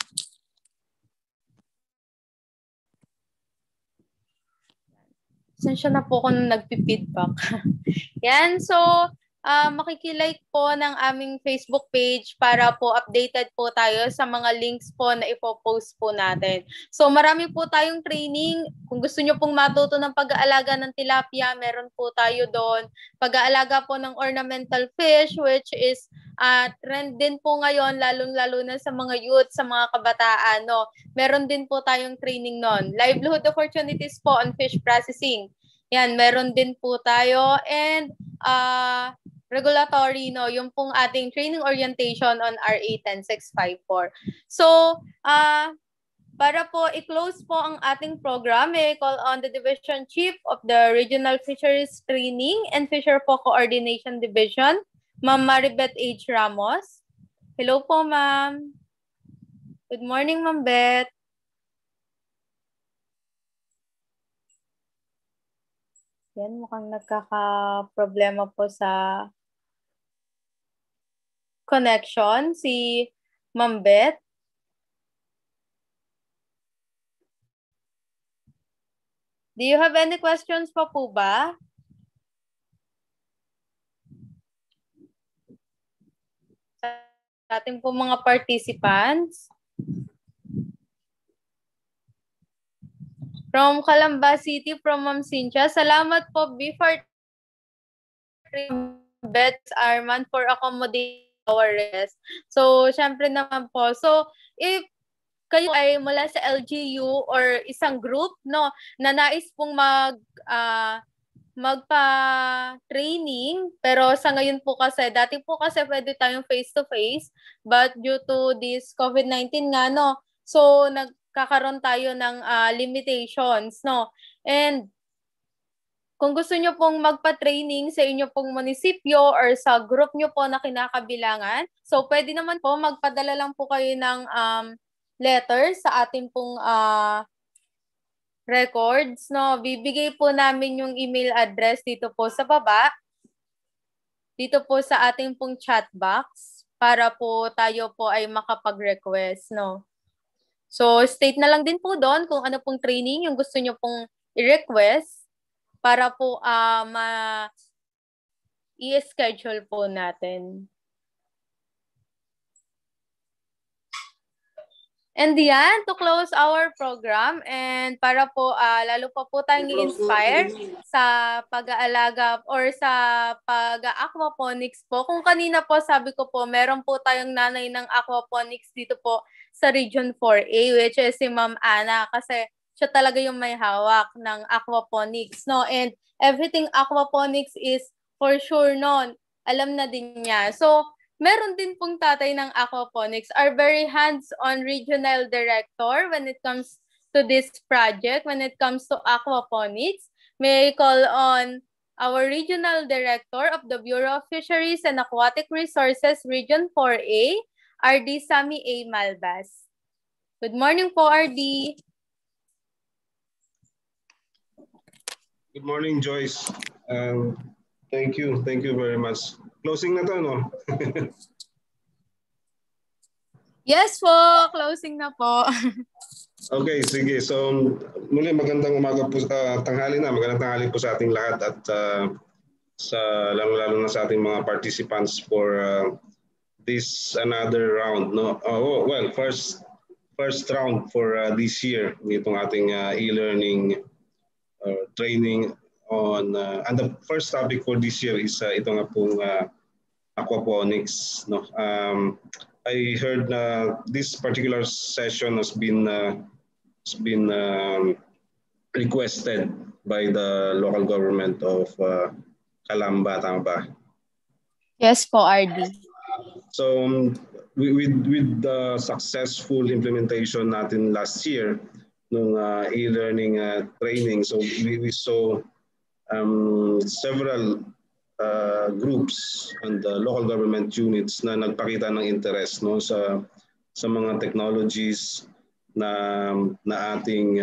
Sensya na po kung nagpi-feedback. Yan, so makikilike po ng aming Facebook page para po updated po tayo sa mga links po na ipopost po natin. So marami po tayong training. Kung gusto nyo pong matuto ng pag-aalaga ng tilapia, meron po tayo doon. Pag-aalaga po ng ornamental fish, which is trend din po ngayon, lalong-lalo na sa mga youth, sa mga kabataan. No? Meron din po tayong training noon. Livelihood opportunities po on fish processing. Yan, meron din po tayo. And regulatory, no, yung pong ating training orientation on RA 10654. So, para po i-close po ang ating program, may call on the Division Chief of the Regional Fisheries Training and Fisher Po Coordination Division, Ma'am Maribeth H. Ramos. Hello po, ma'am. Good morning, Ma'am Beth. Yan, mukhang nagkaka-problema po sa connection si Ma'am Beth. Do you have any questions pa po ba? Sa ating po mga participants. From Calamba City, from Ma'am Cynthia. Salamat po, before Beth Arman for accommodating our rest. So, syempre naman po. So, if kayo ay mula sa LGU or isang group, no, na nais pong magpa-training, pero sa ngayon po kasi, dati po kasi pwede tayong face-to-face, but due to this COVID-19 nga, no, so kakaroon tayo ng limitations, no? And kung gusto nyo pong magpa-training sa inyo pong munisipyo or sa group nyo po na kinakabilangan, so pwede naman po magpadala lang po kayo ng letter sa ating pong records, no? Bibigay po namin yung email address dito po sa baba, dito po sa ating pong chat box, para po tayo po ay makapag-request, no? So, state na lang din po doon kung ano pong training yung gusto nyo pong i-request para po i-schedule po natin. And yan, to close our program and para po lalo pa po tayong i-inspire sa pag-aalaga or sa pag-aquaponics po. Kung kanina po sabi ko po, meron po tayong nanay ng aquaponics dito po sa Region 4A, which is si Ma'am Ana, kasi siya talaga yung may hawak ng aquaponics, no? And everything aquaponics is for sure noon, alam na din niya. So, meron din pong tatay ng aquaponics, are very hands-on regional director when it comes to this project, when it comes to aquaponics. May I call on our regional director of the Bureau of Fisheries and Aquatic Resources, Region 4A, RD Sammy A. Malbas. Good morning po, RD. Good morning, Joyce. Thank you very much. Closing na to, no? Yes po, closing na po. Okay, sige. So, muli magandang umaga po, magandang tanghali po sa ating lahat at sa lalo-lalo na sa ating mga participants for this another round, no? First round for this year, itong ating e-learning training on and the first topic for this year is ito nga pong aquaponics, no? I heard this particular session has been requested by the local government of Calamba, tama ba? Yes po, RD. So with the successful implementation natin last year nung e-learning training, so we saw several groups and local government units na nagpakita ng interest, no, sa mga technologies na ating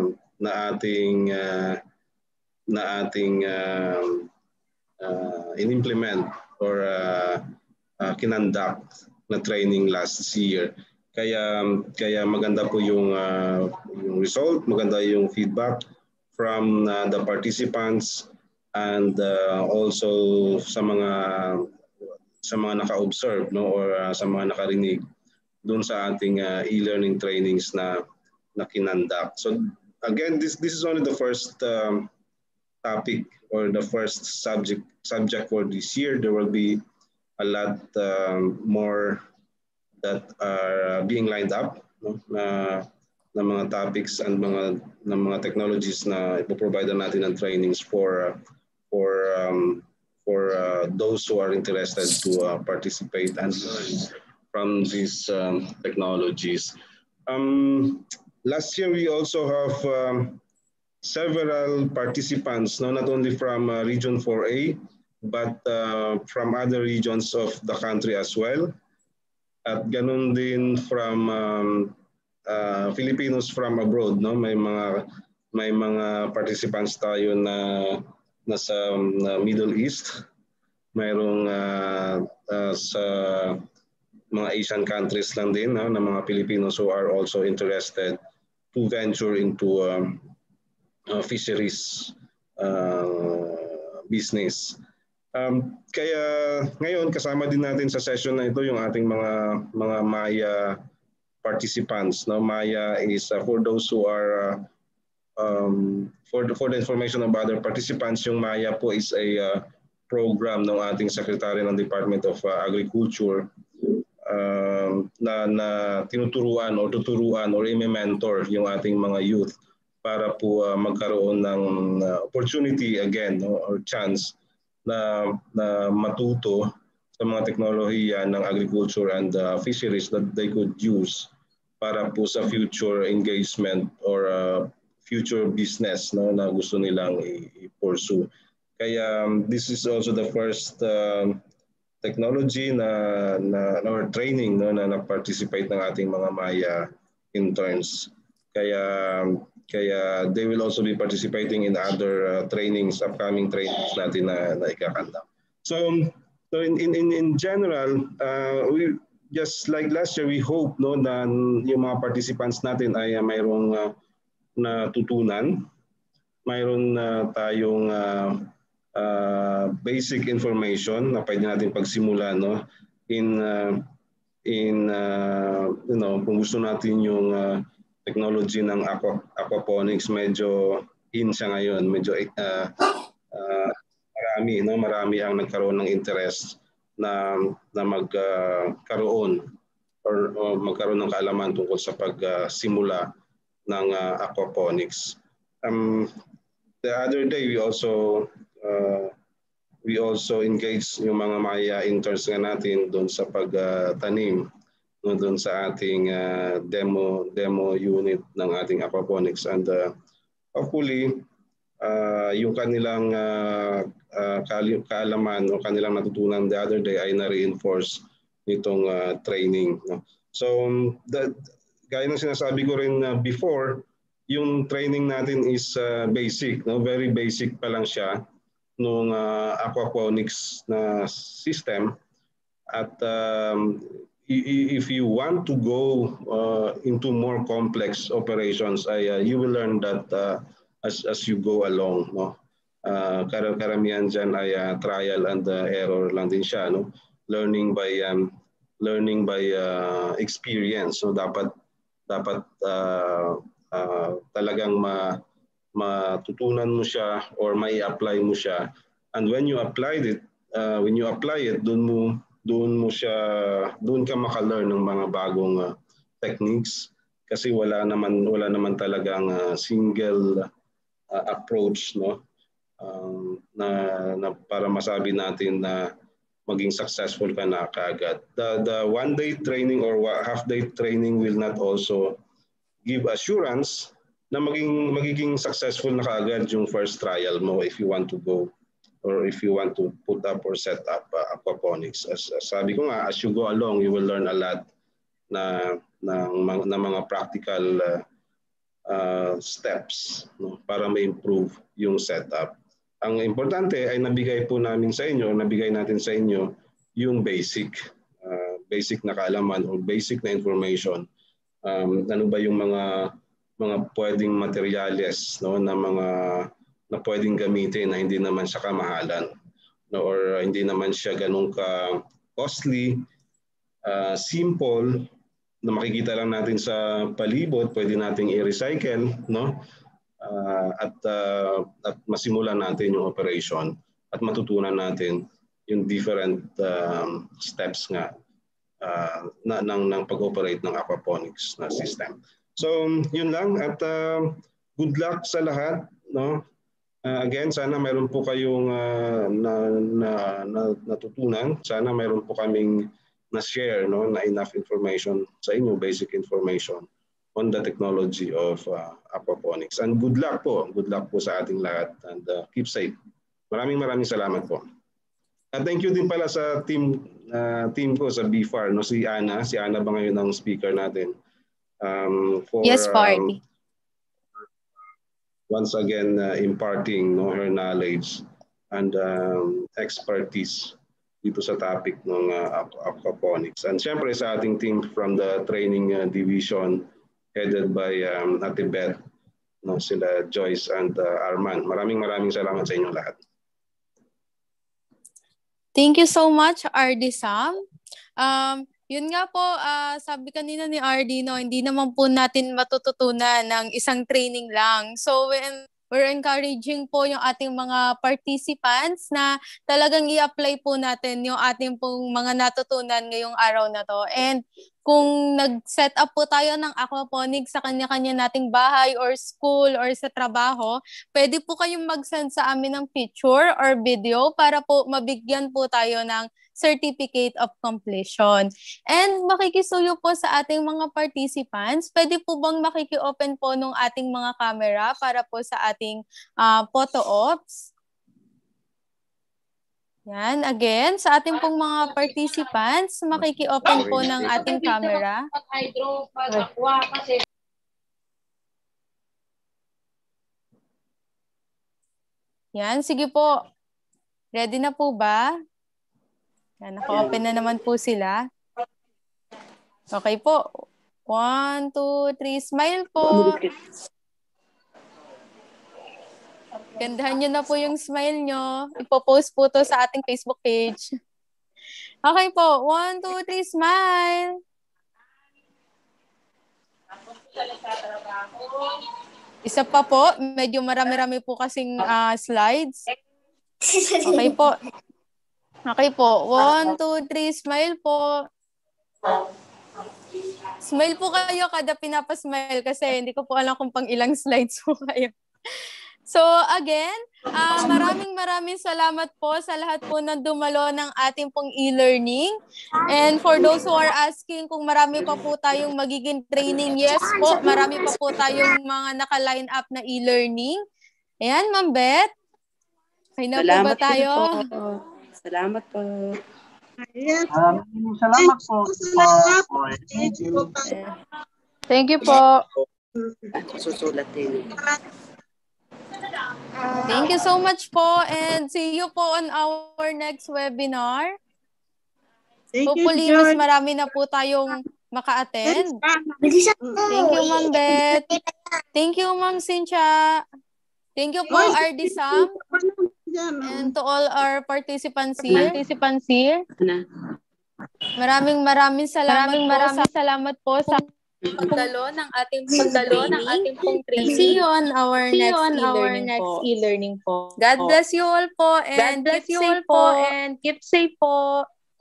in-implement or kinonduct na training last year. Kaya maganda po yung result, maganda yung feedback from the participants and also sa mga naka-observe, no, or sa mga nakarinig doon sa ating e-learning trainings na kinonduct. So again, this is only the first topic or the first subject for this year. There will be a lot more that are being lined up, no, na mga topics and mga technologies na ipoprovide natin ng trainings for those who are interested to participate and learn from these technologies. Last year we also have several participants, no, not only from Region 4A, but from other regions of the country as well. At ganun din from Filipinos from abroad, no? May mga participants tayo na nasa Middle East. Mayroong sa mga Asian countries lang din, no, na mga Filipinos who are also interested to venture into fisheries business. Kaya ngayon kasama din natin sa session na ito yung ating mga Maya participants. No? Maya is for those who are for the information of other participants, yung Maya po is a program ng ating Secretary ng Department of Agriculture na tinuturuan o tuturuan or i-mentor yung ating mga youth para po magkaroon ng opportunity again, no, or chance na matuto sa mga teknolohiya ng agriculture and fisheries that they could use para po sa future engagement or future business, no, na gusto nilang i-pursue. Kaya this is also the first technology or training, no, na participate ng ating mga Maya interns. Kaya they will also be participating in other trainings, upcoming trainings natin na ikakanda. So in general, we just like last year, we hope, no, na yung mga participants natin ay mayroong natutunan, mayroon tayong basic information na pwede natin pagsimulan, no, in you know, kung gusto natin yung technology ng aquaponics, medyo in siya ngayon, medyo marami ang nagkaroon ng interest na magkaroon or magkaroon ng kaalaman tungkol sa pagsimula ng aquaponics. The other day we also engaged yung mga Maya interns nga natin doon sa pagtanim, no, doon sa ating demo unit ng ating aquaponics, and hopefully yung kanilang kaalaman o kanilang natutunan the other day ay na-reinforce nitong training, no? So gaya ng sinasabi ko rin before, yung training natin is basic, no? Very basic pa lang siya nung aquaponics na system. At if you want to go into more complex operations, you will learn that as you go along, no? Karamihan dyan ay trial and error lang din siya, no? Learning by experience. So dapat talagang matutunan mo siya or may apply mo siya, and when you apply it doon ka maka-learn ng mga bagong techniques, kasi wala naman talagang single approach, no, na para masabi natin na maging successful ka na kaagad. The one-day training or half-day training will not also give assurance na magiging successful na kaagad yung first trial mo if you want to go or if you want to put up or set up aquaponics. As sabi ko nga, as you go along, you will learn a lot na mga practical steps, no, para ma-improve yung setup. Ang importante ay nabigay natin sa inyo yung basic na kaalaman or basic na information. Ano ba yung mga pwedeng materyales, no, na pwedeng gamitin na hindi naman siya kamahalan, no, or hindi naman siya ganun ka costly, simple, na makikita lang natin sa palibot, pwede nating i-recycle, no, at masimulan natin yung operation at matutunan natin yung different steps nga ng pag-operate ng aquaponics na system. So yun lang, at good luck sa lahat, no. Again, sana mayroon po kayong natutunan. Sana mayroon po kaming na-share, no, na enough information sa inyo, basic information on the technology of aquaponics. And good luck po sa ating lahat, and keep safe. Maraming salamat po. At thank you din pala sa team ko sa BFAR, no, si Ana ba ngayon ang speaker natin? Yes, party. Once again imparting, no, her knowledge and expertise dito sa topic ng aquaponics. And syempre sa ating team from the training division headed by Ate Beth, no, sila Joyce and Arman. Maraming salamat sa inyong lahat. Thank you so much, RD Sam. Yun nga po, sabi kanina ni RD, no, hindi naman po natin matututunan ng isang training lang. So we're encouraging po yung ating mga participants na talagang i-apply po natin yung ating pong mga natutunan ngayong araw na to. And kung nag-set up po tayo ng aquaponics sa kanya-kanya nating bahay or school or sa trabaho, pwede po kayong mag-send sa amin ng picture or video para po mabigyan po tayo ng Certificate of Completion. And makikisuyo po sa ating mga participants. Pwede po bang makiki-open po nung ating mga camera para po sa ating photo ops? Yan, again, sa ating pong mga participants, makiki-open po ng ating camera. Yan, sige po. Ready na po ba? Yan, naka-open na naman po sila. Okay po. 1, 2, 3, smile po. Gandahan nyo na po yung smile nyo. Ipopost po to sa ating Facebook page. Okay po. 1, 2, 3, smile. Isa pa po. Medyo marami-rami po kasing slides. Okay po. Okay po. 1, 2, 3, smile po. Smile po kayo kada pinapasmile kasi hindi ko po alam kung pang ilang slides po kayo. So again, maraming salamat po sa lahat po na dumalo ng ating pong e-learning. And for those who are asking kung marami pa po tayong magiging training, yes po, marami pa po tayong mga naka-line up na e-learning. Ayan, Ma'am Beth. Okay na po ba tayo? Salamat po. Salamat po. Thank you po. Susulat din. Thank you so much po and see you po on our next webinar. Hopefully, mas marami na po tayong maka-attend. Thank you, Ma'am Beth. Thank you, Ma'am Cynthia. Thank you po, RD Sam. And to all our participants here. Maraming salamat po sa pagdalo ng ating pong training. See you on our next e-learning po. God bless you all po and keep safe po.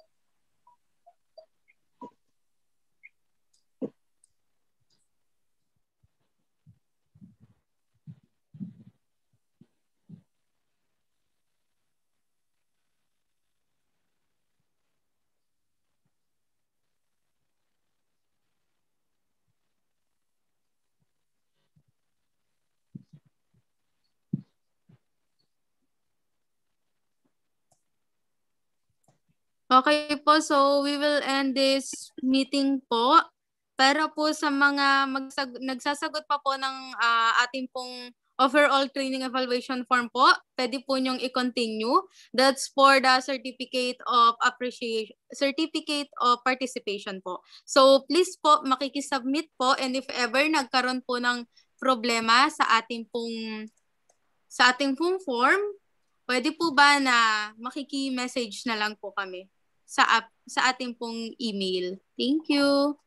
Okay po, so we will end this meeting po. Pero po sa mga nagsasagot pa po ng ating pong overall training evaluation form po, pwede po nyong i-continue. That's for the certificate of participation po. So please po, makikisubmit po and if ever nagkaroon po ng problema sa ating pong form, pwede po ba na makiki-message na lang po kami sa ating pong email. Thank you.